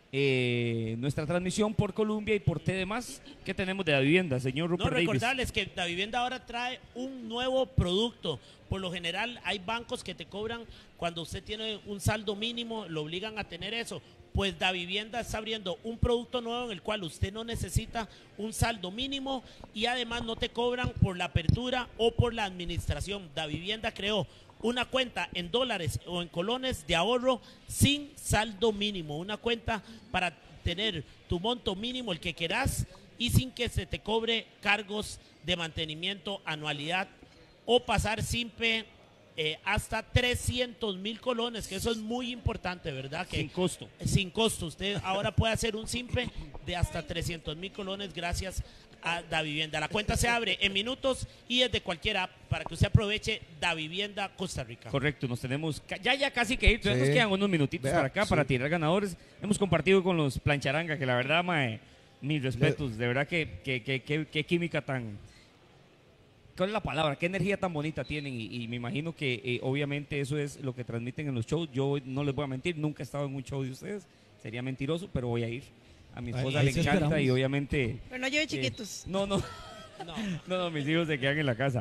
eh, nuestra transmisión por Colombia y por T D más. ¿Qué tenemos de la vivienda, señor No, Rupert Davis? recordarles que la vivienda ahora trae un nuevo producto. Por lo general hay bancos que te cobran cuando usted tiene un saldo mínimo, lo obligan a tener eso. Pues Da Vivienda está abriendo un producto nuevo en el cual usted no necesita un saldo mínimo y además no te cobran por la apertura o por la administración. Da Vivienda creó una cuenta en dólares o en colones de ahorro sin saldo mínimo. Una cuenta para tener tu monto mínimo, el que querás, y sin que se te cobre cargos de mantenimiento, anualidad o pasar simple eh, hasta trescientos mil colones, que eso es muy importante, ¿verdad? Que Sin costo. sin costo. Usted ahora puede hacer un simple de hasta trescientos mil colones gracias a Da Vivienda. La cuenta se abre en minutos y es de cualquier app para que usted aproveche Da Vivienda Costa Rica. Correcto, nos tenemos ca- ya ya casi que ir, todavía Sí. nos quedan unos minutitos Vea, para acá sí. para tirar ganadores. Hemos compartido con los Plancharanga, que la verdad, mae, mis respetos, de verdad que, que, que, que- que química tan... ¿Cuál es la palabra? ¿Qué energía tan bonita tienen? Y, y me imagino que eh, obviamente eso es lo que transmiten en los shows. Yo no les voy a mentir, nunca he estado en un show de ustedes, sería mentiroso, pero voy a ir. A mi Ahí- esposa ahí le sí encanta esperamos. y obviamente... Pero no lleve eh, chiquitos. no, no, No. no, no, mis hijos se quedan en la casa.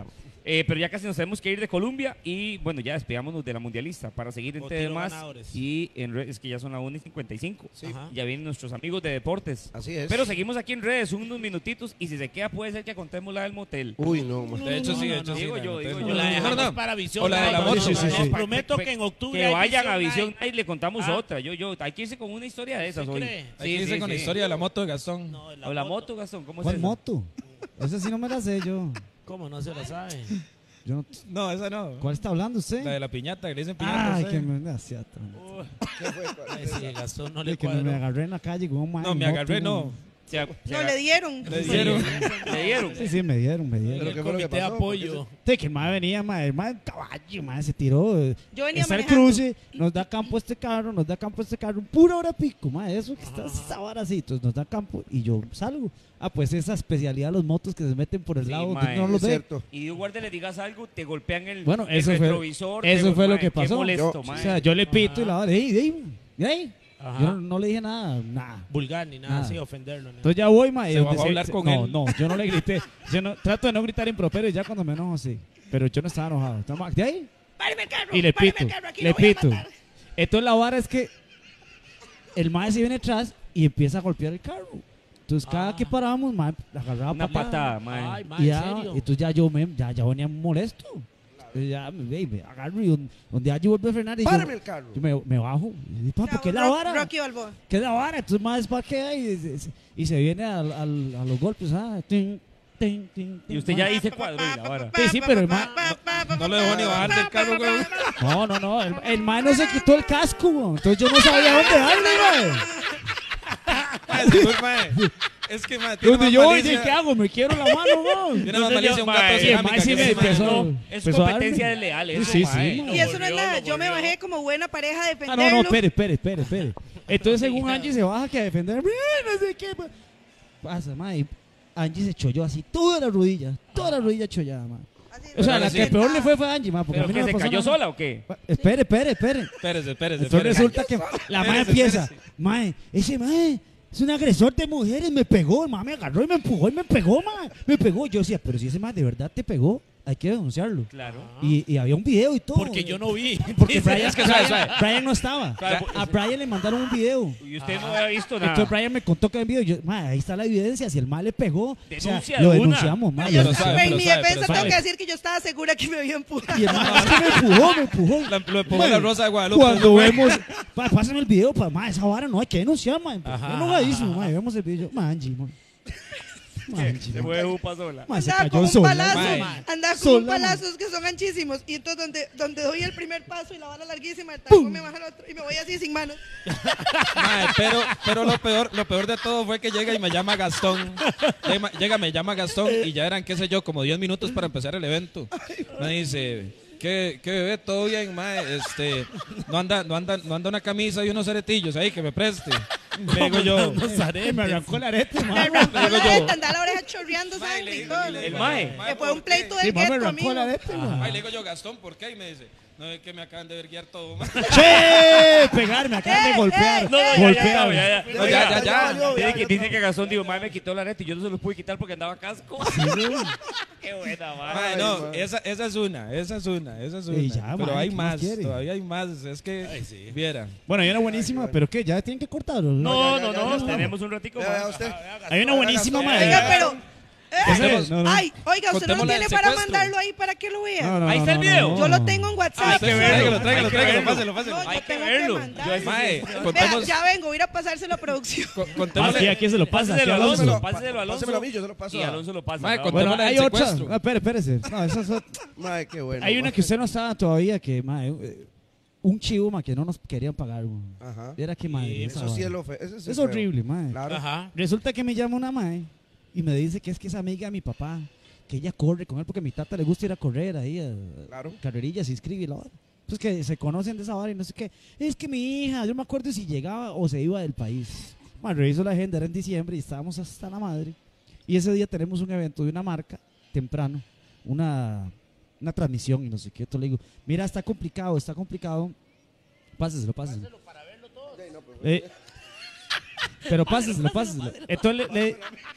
Eh, pero ya casi nos tenemos que ir de Colombia y bueno, ya despidámonos de la mundialista para seguir en O T V tiro más ganadores. y en redes, que ya son las una y cincuenta y cinco. Ajá. Ya vienen nuestros amigos de deportes. Así es. Pero seguimos aquí en redes unos minutitos y si se queda puede ser que contemos la del motel. Uy, no, man. De hecho, sí, de no, hecho, no, sí. digo la yo, noté. digo O yo. la dejamos No, no. para Visión O la de la Night. moto. No, Sí, sí, les sí. prometo Pe- que en octubre Que hay vayan a Visión Visión Night. Night, le contamos Ah. otra. Yo, yo, hay que irse con una historia de esas ¿Sí hoy. cree? Hay que irse con la historia de la moto de Gastón. No, de O la moto, Gastón, ¿cómo es ¿Cuál esa? moto? Esa sí no me la sé yo. ¿Cómo no se la sabe? Yo no- No, esa no. ¿Cuál está hablando usted? La de la piñata, que le dicen piñata. Ay, ¿sí? que me hacía Uy. Ay, sí, Gastón no le De que me, me cuadró. agarré en la calle con un man No, en me moto, agarré, no. man. Se ag- se No, aga- le dieron. Le dieron. le dieron. Sí, sí, me dieron, me dieron. Pero El ¿qué fue lo que comité de pasó? apoyo. Sí, que el mae venía, mae, el mae caballo, mae, se tiró. eh, Yo venía Está el manejando. cruce, nos da campo este carro, nos da campo este carro, pura hora pico, mae, eso que está sabaracitos, nos da campo y yo salgo. Ah, pues esa especialidad de los motos que se meten por el Sí, lado, mae, que no los Es ve. cierto. Y de guardia le digas algo, te golpean el, Bueno, el eso fue- retrovisor. eso te- fue lo mae, que qué pasó. molesto, Yo- mae. O sea, yo le pito y la Ajá. hora, ey, ey, ey. Ajá. Yo no, no le dije nada, nada. Vulgar ni nada Nada. así, ofenderlo. ¿no? Entonces ya voy, mae. Se donde bajó a hablar con no, él. no, yo no le grité. Yo no, trato de no gritar improperio ya cuando me enojo, sí. Pero yo no estaba enojado. Estamos de ahí Páreme el carro. y le páreme pito, el carro, aquí le lo voy a pito. matar. Entonces la vara es que el mae se viene atrás y empieza a golpear el carro. Entonces cada Ah. que parábamos, mae, agarraba Una patada. patada, mae. Ay, ma, Y ¿en ya, serio? entonces ya yo me, ya, ya venía molesto. Entonces ya me, ve, me agarro y don- donde allí vuelve a frenar y yo, Párame el carro. yo me, me bajo. Y digo, "Papi, ¿qué es la Rock- vara? Rocky Balboa. ¿Qué es la vara? Entonces más parquea y, y, y se viene al, al- a los golpes. Ah, tin, tin, tin, tin. Y usted ya dice cuadro y la vara. Sí, sí, pero el ma- No le dejó ni bajar del carro, güey. No, no, no. El, el man no se quitó el casco, güey. Entonces yo no sabía dónde darle, güey. Mae, seguro, mae. Es que, mae, tiene Donde más yo malicia. dije, ¿qué hago? Me quiero la mano, güey. Tiene más Entonces malicia yo, un gato mae, de sí, el cerámica mae sí que me ese, mae. empezó. No, es empezó a competencia darme. desleal, Sí, eso, sí, mae. sí, Y eso no es volvió, nada. lo Yo me volvió. bajé como buena pareja a Ah, defenderlo. no, no, espere, espere, espere, espere. Entonces, según Angie, se baja que a defender. No sé qué. pa- Pasa, ma. y Angie se cholló así, toda la rodilla, toda la rodilla chollada, ma. Así, O sea, Pero la sí. que peor le fue fue a Angie, ma. Porque a ¿Pero mí que no me se pasó cayó nada. sola o qué? Pa- Espere, espere, espere. Espérese, espérese, Entonces espérese. resulta que la mae Espérese, empieza, espérese. mae, ese mae es un agresor de mujeres, me pegó, el mae me agarró y me empujó y me pegó, mae, me pegó. Yo decía, pero si ese mae de verdad te pegó, hay que denunciarlo. Claro. Y, y había un video y todo. Porque yo no vi. Porque Brian, Es que suave, Brian- suave. Brian no estaba. Claro, A Brian le mandaron un video. Y usted no había visto nada. Entonces Brian me contó que había video. Yo, mae, ahí está la evidencia. Si el mae le pegó, o sea, Denuncia lo de una. denunciamos, mae. Pero Y sabe, en pero mi sabe, defensa pero tengo sabe. que decir que yo estaba segura que me había empujado. el mae es que me empujó, me empujó. La- Lo empujó Mae, la Rosa de Guadalupe. Cuando vemos, pa, pásame el video, pa, ma, esa vara no hay que denunciar, ma. Ajá, Enojadísimo, ajá, ma. Vemos el video, ma, Angie, ma. Ma, Angie, Se ma. fue upa sola. Ma, se Andaba con cayó un sola. palazo, mae. andaba con Sola, un palazos que son anchísimos. Y entonces donde, donde doy el primer paso y la vara larguísima, el talón me baja el otro y me voy así sin manos. Mae, pero, pero lo peor, lo peor de todo fue que llega y me llama Gastón. Llega, llega, me llama Gastón y ya eran, qué sé yo, como diez minutos para empezar el evento. Me dice, ¿qué, qué bebé? ¿Todo bien, mae? Este, no anda, no anda, no anda una camisa y unos aretillos ahí que me preste. Le digo yo, Unos aretes. Me arrancó el arete, Me ma. arrancó digo la yo. neta, andaba la oreja chorreando Mae, sangre le y digo, todo. y le digo, El mae. mae, Que fue ¿por un qué? pleito Sí, del ma, me gueto arrancó conmigo. el arete, ma. Mae, le digo yo, Gastón, ¿por qué? Y me dice, no, es que me acaban de verguiar todo, mae. Che, pegar, me acaban de Eh, golpear. eh, No, no, ya, ya, Golpeado. ya, ya, No, ya, ya, ya. valió, Dice ya, que, ya, dice que Gastón dijo, mae, me quitó la arete y yo no se los pude quitar porque andaba casco. Qué buena, mae. Mae, Ay, no, mae. esa, esa es una, esa es una, esa es una. Y ya, pero mae, hay ¿qué más más, quiere? todavía hay más. Es que, Ay, sí. viera. Bueno, hay una buenísima, pero ¿qué? ¿Ya tienen que cortarlo? No, ya, no, ya, no, ya estamos. tenemos un ratico Vea, vea más. usted. Hay una buenísima, Oiga, ma. Oiga, pero. Ese eh, es, no, no. Ay, oiga, usted no lo Contémosle tiene el para secuestro. mandarlo ahí para que lo vea. No, no, Ahí no, está el no, video. no. Yo lo tengo en WhatsApp. Hay que pero- verlo, Tráigalo, tráigalo, hay que tráigalo, verlo. páselo, páselo. No, yo Hay que tengo verlo. mandar. Yo así- Mae, Vea, contemos, ya vengo, voy a ir a pasárselo a producción. co- Ah, contémosle, sí, aquí se lo pasa. Páseselo aquí a Alonso, Alonso. páseselo a Alonso. Pásemelo a mí, yo se lo paso. Y a- Alonso lo pasa. Mae, ¿no? con- Bueno, Contémosle hay el otra. secuestro. Ah, espere, espérese. No, esa es otra. Mae, qué bueno. Hay una mae. que usted no sabe todavía que, mae, eh, un chivo, ma, que no nos querían pagar, güey. Ajá. Era que, mae, Sí, esa Eso sí vara. es lo fe. Eso sí Es feo. horrible, mae. Claro. Ajá. Resulta que me llama una mae y me dice que es que es amiga de mi papá, que ella corre con él porque a mi tata le gusta ir a correr ahí a Claro. carrerillas, se inscribe y la vara. Pues que se conocen de esa vara y no sé qué. Es que mi hija, yo no me acuerdo si llegaba o se iba del país. Mae, reviso la agenda, era en diciembre y estábamos hasta la madre. Y ese día tenemos un evento de una marca temprano, una, una transmisión y no sé qué. Entonces le digo, mira, está complicado, está complicado. Páseselo, páseselo. Eh, pero páseselo, páseselo. Entonces le, le,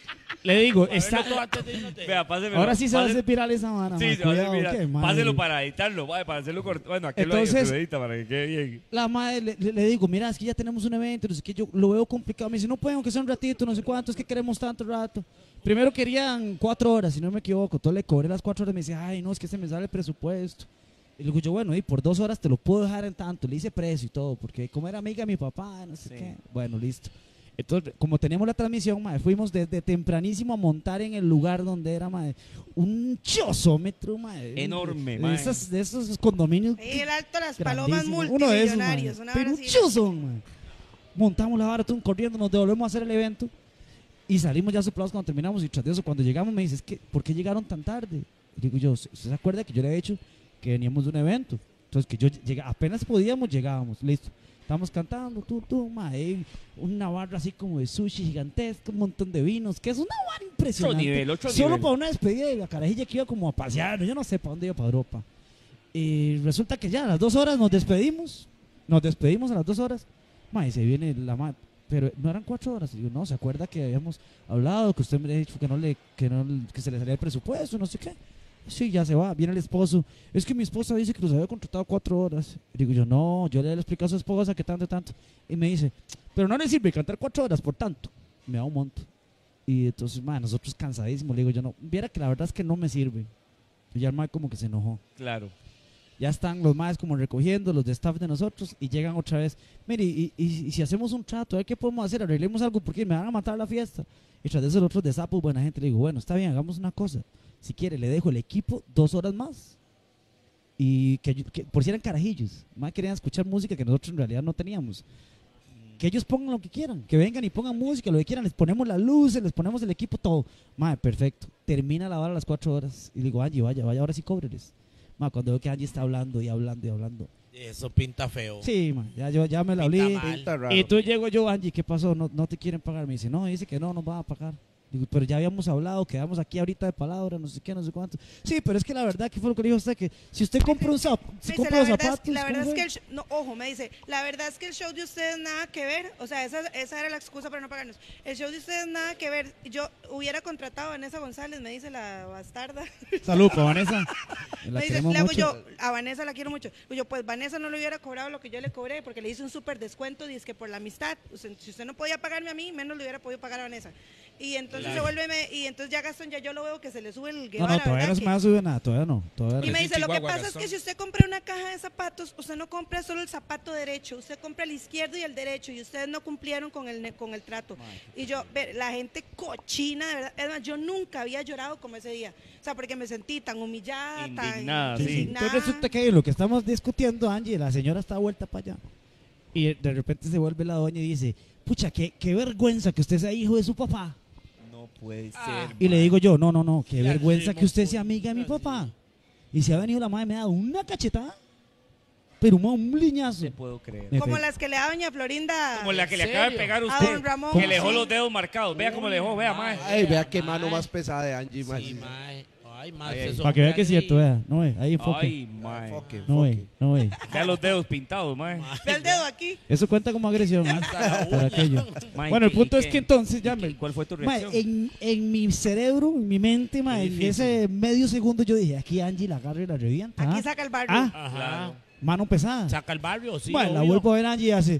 Le digo, A ver, está... no, tú antes de irnos de- Vea, pásemelo. Ahora sí se va a Páselo- hacer viral esa mano. Sí, ma, se va a hacer cuidado, viral. qué madre. Páselo para editarlo, mae, para hacerlo corto. Bueno, aquí Entonces- lo edita para que quede bien. La madre le, le- le digo, mira, es que ya tenemos un evento, no sé qué, yo lo veo complicado. Me dice, no pueden, aunque sea un ratito, no sé cuánto, es que queremos tanto rato. Primero querían cuatro horas, si no me equivoco. Entonces le cobré las cuatro horas, me dice, ay, no, es que se me sale el presupuesto. Y le digo yo, bueno, y por dos horas te lo puedo dejar en tanto. Le hice precio y todo, porque como era amiga de mi papá, no sé Sí. qué. Bueno, listo. Entonces, como teníamos la transmisión, madre, fuimos desde tempranísimo a montar en el lugar donde era, madre, un chozómetro, madre. Enorme, de, madre. esas- de esos condominios. Ahí el Alto Las Palomas grandísimos. Uno de esos, multimillonarios. madre. Una Pero hora un así. chozón, madre. Montamos la vara, todo corriendo, nos devolvemos a hacer el evento y salimos ya soplados cuando terminamos. Y tras de eso, cuando llegamos, me dice, es que, ¿por qué llegaron tan tarde? Y digo yo, ¿usted se acuerda que yo le he dicho que veníamos de un evento? Entonces, que yo llega, apenas podíamos, llegábamos, listo. Estábamos cantando, tú, tú, mae, una barra así como de sushi gigantesca, un montón de vinos, que es una barra impresionante. Otro nivel, otro Solo nivel. para una despedida de la carajilla que iba como a pasear, yo no sé para dónde iba, para Europa. Y resulta que ya a las dos horas nos despedimos, nos despedimos a las dos horas, mae, se viene la madre, pero no eran cuatro horas. Y digo, no, ¿se acuerda que habíamos hablado, que usted me había dicho que no le, que no, que se le salía el presupuesto, no sé qué? Sí, ya se va, viene el esposo. Es que mi esposa dice que los había contratado cuatro horas. Y digo yo, no, yo le expliqué a su esposa que tanto, tanto. Y me dice, pero no le sirve cantar cuatro horas por tanto. Me da un monto. Y entonces, man, nosotros cansadísimos. Le digo yo, no, viera que la verdad es que no me sirve. Y ya el mae como que se enojó. Claro. Ya están los maes como recogiendo, los de staff de nosotros, y llegan otra vez. Mire, y, y, y si hacemos un trato, a ver qué podemos hacer, arreglemos algo, porque me van a matar la fiesta. Y tras de eso, los otros de sapo, buena gente, le digo, bueno, está bien, hagamos una cosa. Si quiere, le dejo el equipo dos horas más. Y que, que por si eran carajillos, más querían escuchar música que nosotros en realidad no teníamos. Que ellos pongan lo que quieran, que vengan y pongan música, lo que quieran, les ponemos las luces, les ponemos el equipo, todo. Madre, perfecto. Termina la hora a las cuatro horas. Y digo, Angie, vaya, vaya, ahora sí cóbreles. Ma, cuando veo que Angie está hablando y hablando y hablando. Eso pinta feo. Sí, ma, ya, yo, ya me la Pinta olí. mal. Pinta raro. Y tú llego yo, Angie, ¿qué pasó? No, no te quieren pagar. Me dice, no, dice que no, nos van a pagar. Digo, pero ya habíamos hablado, quedamos aquí ahorita de palabra, no sé qué, no sé cuánto. Sí, pero es que la verdad, que fue lo que le dijo usted? Que si usted compra un zap, si Me dice, compra la los verdad, zapatos. es, la ¿cómo verdad es fue? que el sh- no, ojo, me dice, la verdad es que el show de ustedes nada que ver, o sea, esa, esa era la excusa para no pagarnos. El show de ustedes nada que ver. Yo hubiera contratado a Vanessa González, me dice la bastarda. Salud, pa' Vanessa. La Me dice, queremos le hago mucho. yo, a Vanessa la quiero mucho. Digo yo, pues Vanessa no le hubiera cobrado lo que yo le cobré porque le hice un súper descuento, dice que por la amistad. O sea, si usted no podía pagarme a mí, menos le hubiera podido pagar a Vanessa. Y entonces se vuelve, me- y entonces ya Gastón, ya yo lo veo que se le sube el No, Guevara, no, todavía ¿verdad? no se Que- me ha subido nada, todavía no. Todavía y no. me dice, lo que Chihuahua, pasa es Gastón. que si usted compra una caja de zapatos, usted no compra solo el zapato derecho, usted compra el izquierdo y el derecho, y ustedes no cumplieron con el, ne- con el trato. Y yo, ve, la gente cochina, de verdad, es más, yo nunca había llorado como ese día. O sea, porque me sentí tan humillada, Indignada, tan sí. indignada. Entonces resulta que lo que estamos discutiendo, Angie, la señora está vuelta para allá. Y de repente se vuelve la doña y dice, pucha, qué, qué vergüenza que usted sea hijo de su papá. No puede Ah. ser. Y le digo yo, no, no, no, qué Ya vergüenza sí, que usted moco, sea amiga de mi ya papá. sí. Y si ha venido la madre, me ha dado una cachetada, pero un, un liñazo. No puedo creer. Me Como pe- las que le da doña Florinda Como la que le ¿En acaba de serio? pegar a a usted. don Ramón. Que le dejó Sí. los dedos marcados. Vea cómo le dejó, vea, mae. Ay, vea qué Mae. mano más pesada de Angie, mae. Sí, mae. Ay, mae, Ay, ustedes ay. son Para que vea que es grandes cierto, y- vea. No ve, ahí enfoque. Ay, mae. Enfoque, No ve, enfoque. no ve. Vea los dedos pintados, mae. Ve el dedo aquí. Eso cuenta como agresión. ¿eh? Hasta la Por uña. aquello. Mae, Bueno, el ¿y punto es qué? que entonces ya ¿Y me... qué- ¿Cuál fue tu Mae, reacción? en, en mi cerebro, en mi mente, mae, Qué en difícil. ese medio segundo yo dije, aquí Angie la agarra y la revienta. Aquí ¿ah? saca el barrio. Ah, Ajá. Claro. mano pesada. Saca el barrio, sí. Bueno, la obvio. vuelvo a ver a Angie y hace...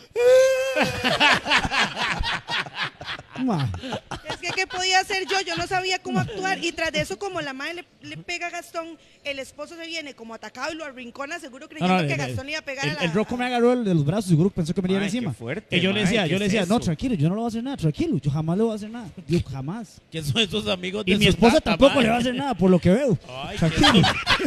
Ma, Es que, ¿qué podía hacer yo? Yo no sabía cómo actuar. Y tras de eso, como la madre le, le pega a Gastón, el esposo se viene como atacado y lo arrincona, seguro no, creyendo no, que el, Gastón le iba a pegar el, a la... el Rocco me agarró el de los brazos, seguro que pensó que me iba Mae, encima. qué fuerte, Y yo le mae, decía, ¿qué yo le es decía, no, eso? tranquilo, yo no le voy a hacer nada, tranquilo, yo jamás le voy a hacer nada. Yo jamás. ¿Quién son esos amigos de Y mi su esposa tata, tampoco mae? le va a hacer nada, por lo que veo. Ay, Tranquilo.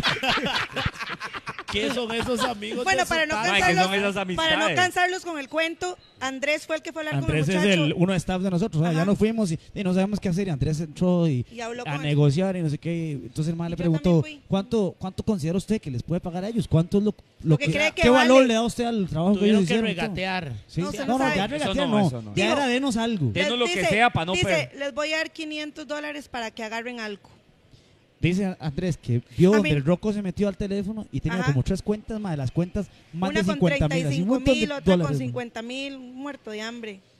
¿qué son esos amigos Bueno, de su para no, tata? Mae, ¿qué cansarlos, son esas amistades? para no cansarlos con el cuento, Andrés fue el que fue a hablar Andrés con el es muchacho. el, uno de staff de nosotros, o sea, Ajá. ya nos fuimos y, y no sabemos qué hacer. Y Andrés entró y, Y habló a con él. negociar y no sé qué. Entonces el man le Yo preguntó, también fui. ¿cuánto, ¿cuánto considera usted que les puede pagar a ellos? ¿Cuánto es lo, lo que cree que ¿Qué vale? valor le da usted al trabajo que ellos Tuvieron que hicieron? y todo? regatear. Sí, No, sí. usted no, no no, sabe. ya Eso regatear no, no, eso no. ya Digo, era denos algo. de- Denos lo que Dice- sea pa' no dice, per- les voy a dar quinientos dólares para que agarren algo. Dice Andrés que vio A donde mí- el Rocco se metió al teléfono y tenía Ajá. como tres cuentas, más de las cuentas, más Una de con cincuenta treinta mil, y así un cinco montón de mil, otra con dólares. cincuenta mil, muerto de hambre.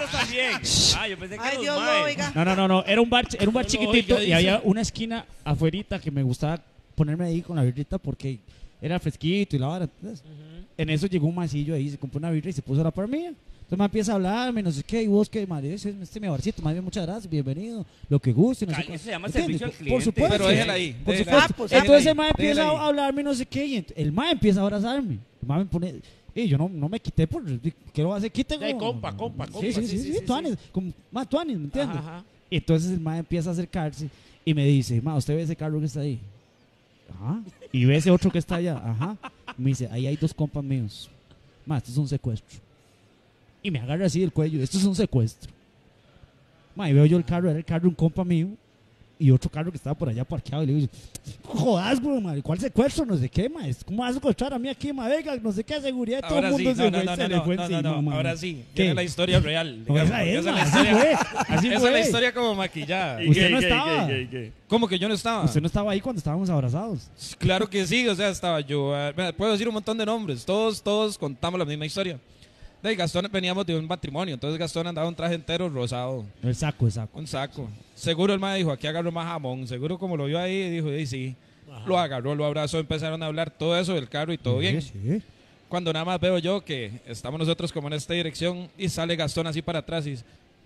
puertas también. Ah, yo pensé que Ay, los Dios lo maes. oiga. No, no, no, no. Era un bar, era un bar No, no, chiquitito oiga, y dice. había una esquina afuerita que me gustaba ponerme ahí con la birrita porque era fresquito y la vara. Entonces, en eso llegó un masillo ahí, se compró una birra y se puso a la par mía. Entonces me empieza a hablarme, no sé qué, y vos qué, madre, este es mi barcito, más bien muchas gracias, bienvenido, lo que guste, no sé Cali, qué. eso se llama ¿Entiendes? servicio al Por- cliente. Por supuesto. Pero déjela ahí. Por déjela supuesto. ahí, Ah, pues, déjela Entonces ahí, el mae empieza déjela a ahí. hablarme, no sé qué, y ent- el mae empieza a abrazarme. El mae me pone, y yo no, no me quité por, ¿qué lo hace? Quite De como- compa, compa, compa, Sí, sí, sí, sí, sí, sí, sí, tuanis, sí. como, más tuanis, ¿me entiendes? Ajá, ajá. Y entonces el mae empieza a acercarse y me dice, ma, ¿usted ve ese carro que está ahí? Ajá. Y ve ese otro que está allá, ajá. Me dice, ahí hay dos compas míos. Ma, esto es un secuestro. Y me agarra así del cuello, esto es un secuestro. Ma, y veo yo el carro, era el carro de un compa mío y otro carro que estaba por allá parqueado. Y le digo, jodas, güey, ma, ¿cuál secuestro? No sé qué, ma. ¿Cómo vas a secuestrar a mí aquí, ma? Venga, no sé qué, seguridad. Todo el Ahora sí, mundo no, se no, fue, no, se no, le no, fue no, encima, no, ma. ahora sí, ¿Qué? tiene la historia real. No, digamos, esa porque es, esa ma, es la así historia, fue, así esa es fue. la historia como maquillada. Usted no estaba. ¿Cómo que yo no estaba? Usted no estaba ahí cuando estábamos abrazados. Claro que sí, o sea, estaba yo. eh, mira, puedo decir un montón de nombres. Todos, todos contamos la misma historia. De ahí, Gastón, veníamos de un matrimonio, entonces Gastón andaba un traje entero rosado, El saco, el saco. un saco. Seguro el mae dijo, aquí agarro más jamón. Seguro como lo vio ahí, dijo, y sí. Lo agarró, lo abrazó, empezaron a hablar todo eso del carro y todo bien. Sí, sí. Cuando nada más veo yo que estamos nosotros como en esta dirección y sale Gastón así para atrás y,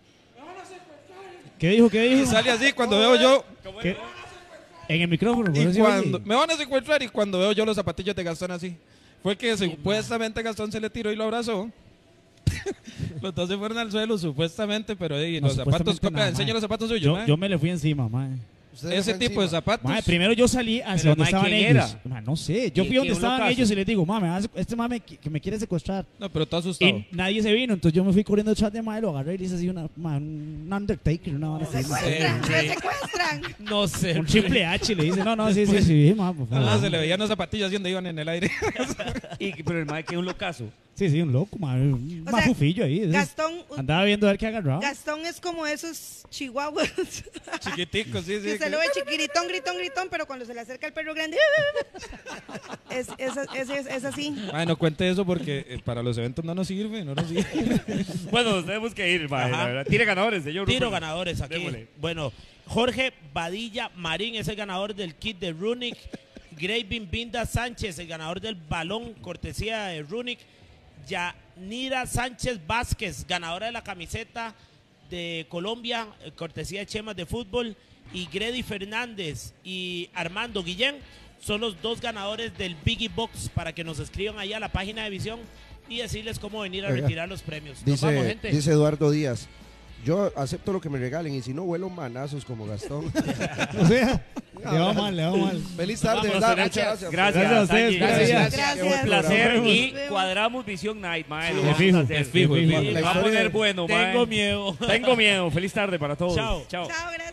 ¿Qué dijo? ¿Qué y dijo? sale así cuando veo yo ¿Qué? En el micrófono. por y eso cuando oye. me van a secuestrar y cuando veo yo los zapatillos de Gastón así. Fue que supuestamente Gastón se le tiró y lo abrazó. Los dos se fueron al suelo, supuestamente, pero ey, No, los zapatos, supuestamente copia, nada, enseña mae. los zapatos suyos, Yo, mae. yo me le fui encima, mae. Usted le Ese fue tipo de encima. zapatos. Mae, primero yo salí hacia Pero, donde mae, estaban ¿quién ellos. era? Mae, no sé. Yo ¿Y fui donde qué, un estaban locazo? ellos y les digo, mame, este mame que, que me quiere secuestrar. No, pero todo asustado. Y nadie se vino, entonces yo me fui corriendo detrás de mae, lo agarré y le hice así una, mae, un Undertaker, una vara así. Secuestran, Sí, me sí. secuestran. No sé. Un triple H le dice, no, no, sí, sí, sí, mae, por No, favor. se le veían los zapatillos así donde iban en el aire. Y, pero el mae que es un locazo. Sí, sí, un loco, mae, un O sea, mafufillo ahí. Entonces, Gastón, andaba viendo a ver qué agarraba. Gastón es como esos chihuahuas. Chiquiticos, sí, Que sí. usted que- lo ve chiquiritón, gritón, gritón, pero cuando se le acerca el perro grande, es, es, es, es, es así. Mae, no cuente eso porque eh, para los eventos no nos sirve, no nos sirve. Bueno, nos tenemos que ir, mae, Ajá. la verdad. Tire ganadores, señor. Tiro Rupert. ganadores aquí. Démosle. Bueno, Jorge Badilla Marín es el ganador del kit de Runic. Gravin Binda Sánchez, el ganador del balón, cortesía de Runic. Yanira Sánchez Vázquez, ganadora de la camiseta de Colombia, eh, cortesía de Chemas de Fútbol. Y Grady Fernández y Armando Guillén son los dos ganadores del Biggie Box, para que nos escriban ahí a la página de Visión y decirles cómo venir a Oiga, retirar los premios. Nos vamos, Dice, gente. dice Eduardo Díaz, yo acepto lo que me regalen y si no vuelo manazos como Gastón. O sea, le va mal, le va mal. Feliz tarde, Vamos, ¿verdad? gracias. Muchas gracias. Gracias, Gracias a ustedes, Angie. gracias. Gracias. Qué buen Un placer programa. y Nos vemos. cuadramos Visión Night, mae. Lo De vamos fijo, a hacer. de fijo, de Sí, fijo. va La a historia poner de- bueno, mae. Tengo miedo. Tengo miedo. Feliz tarde para todos. Chao. Chao. Chao, gracias.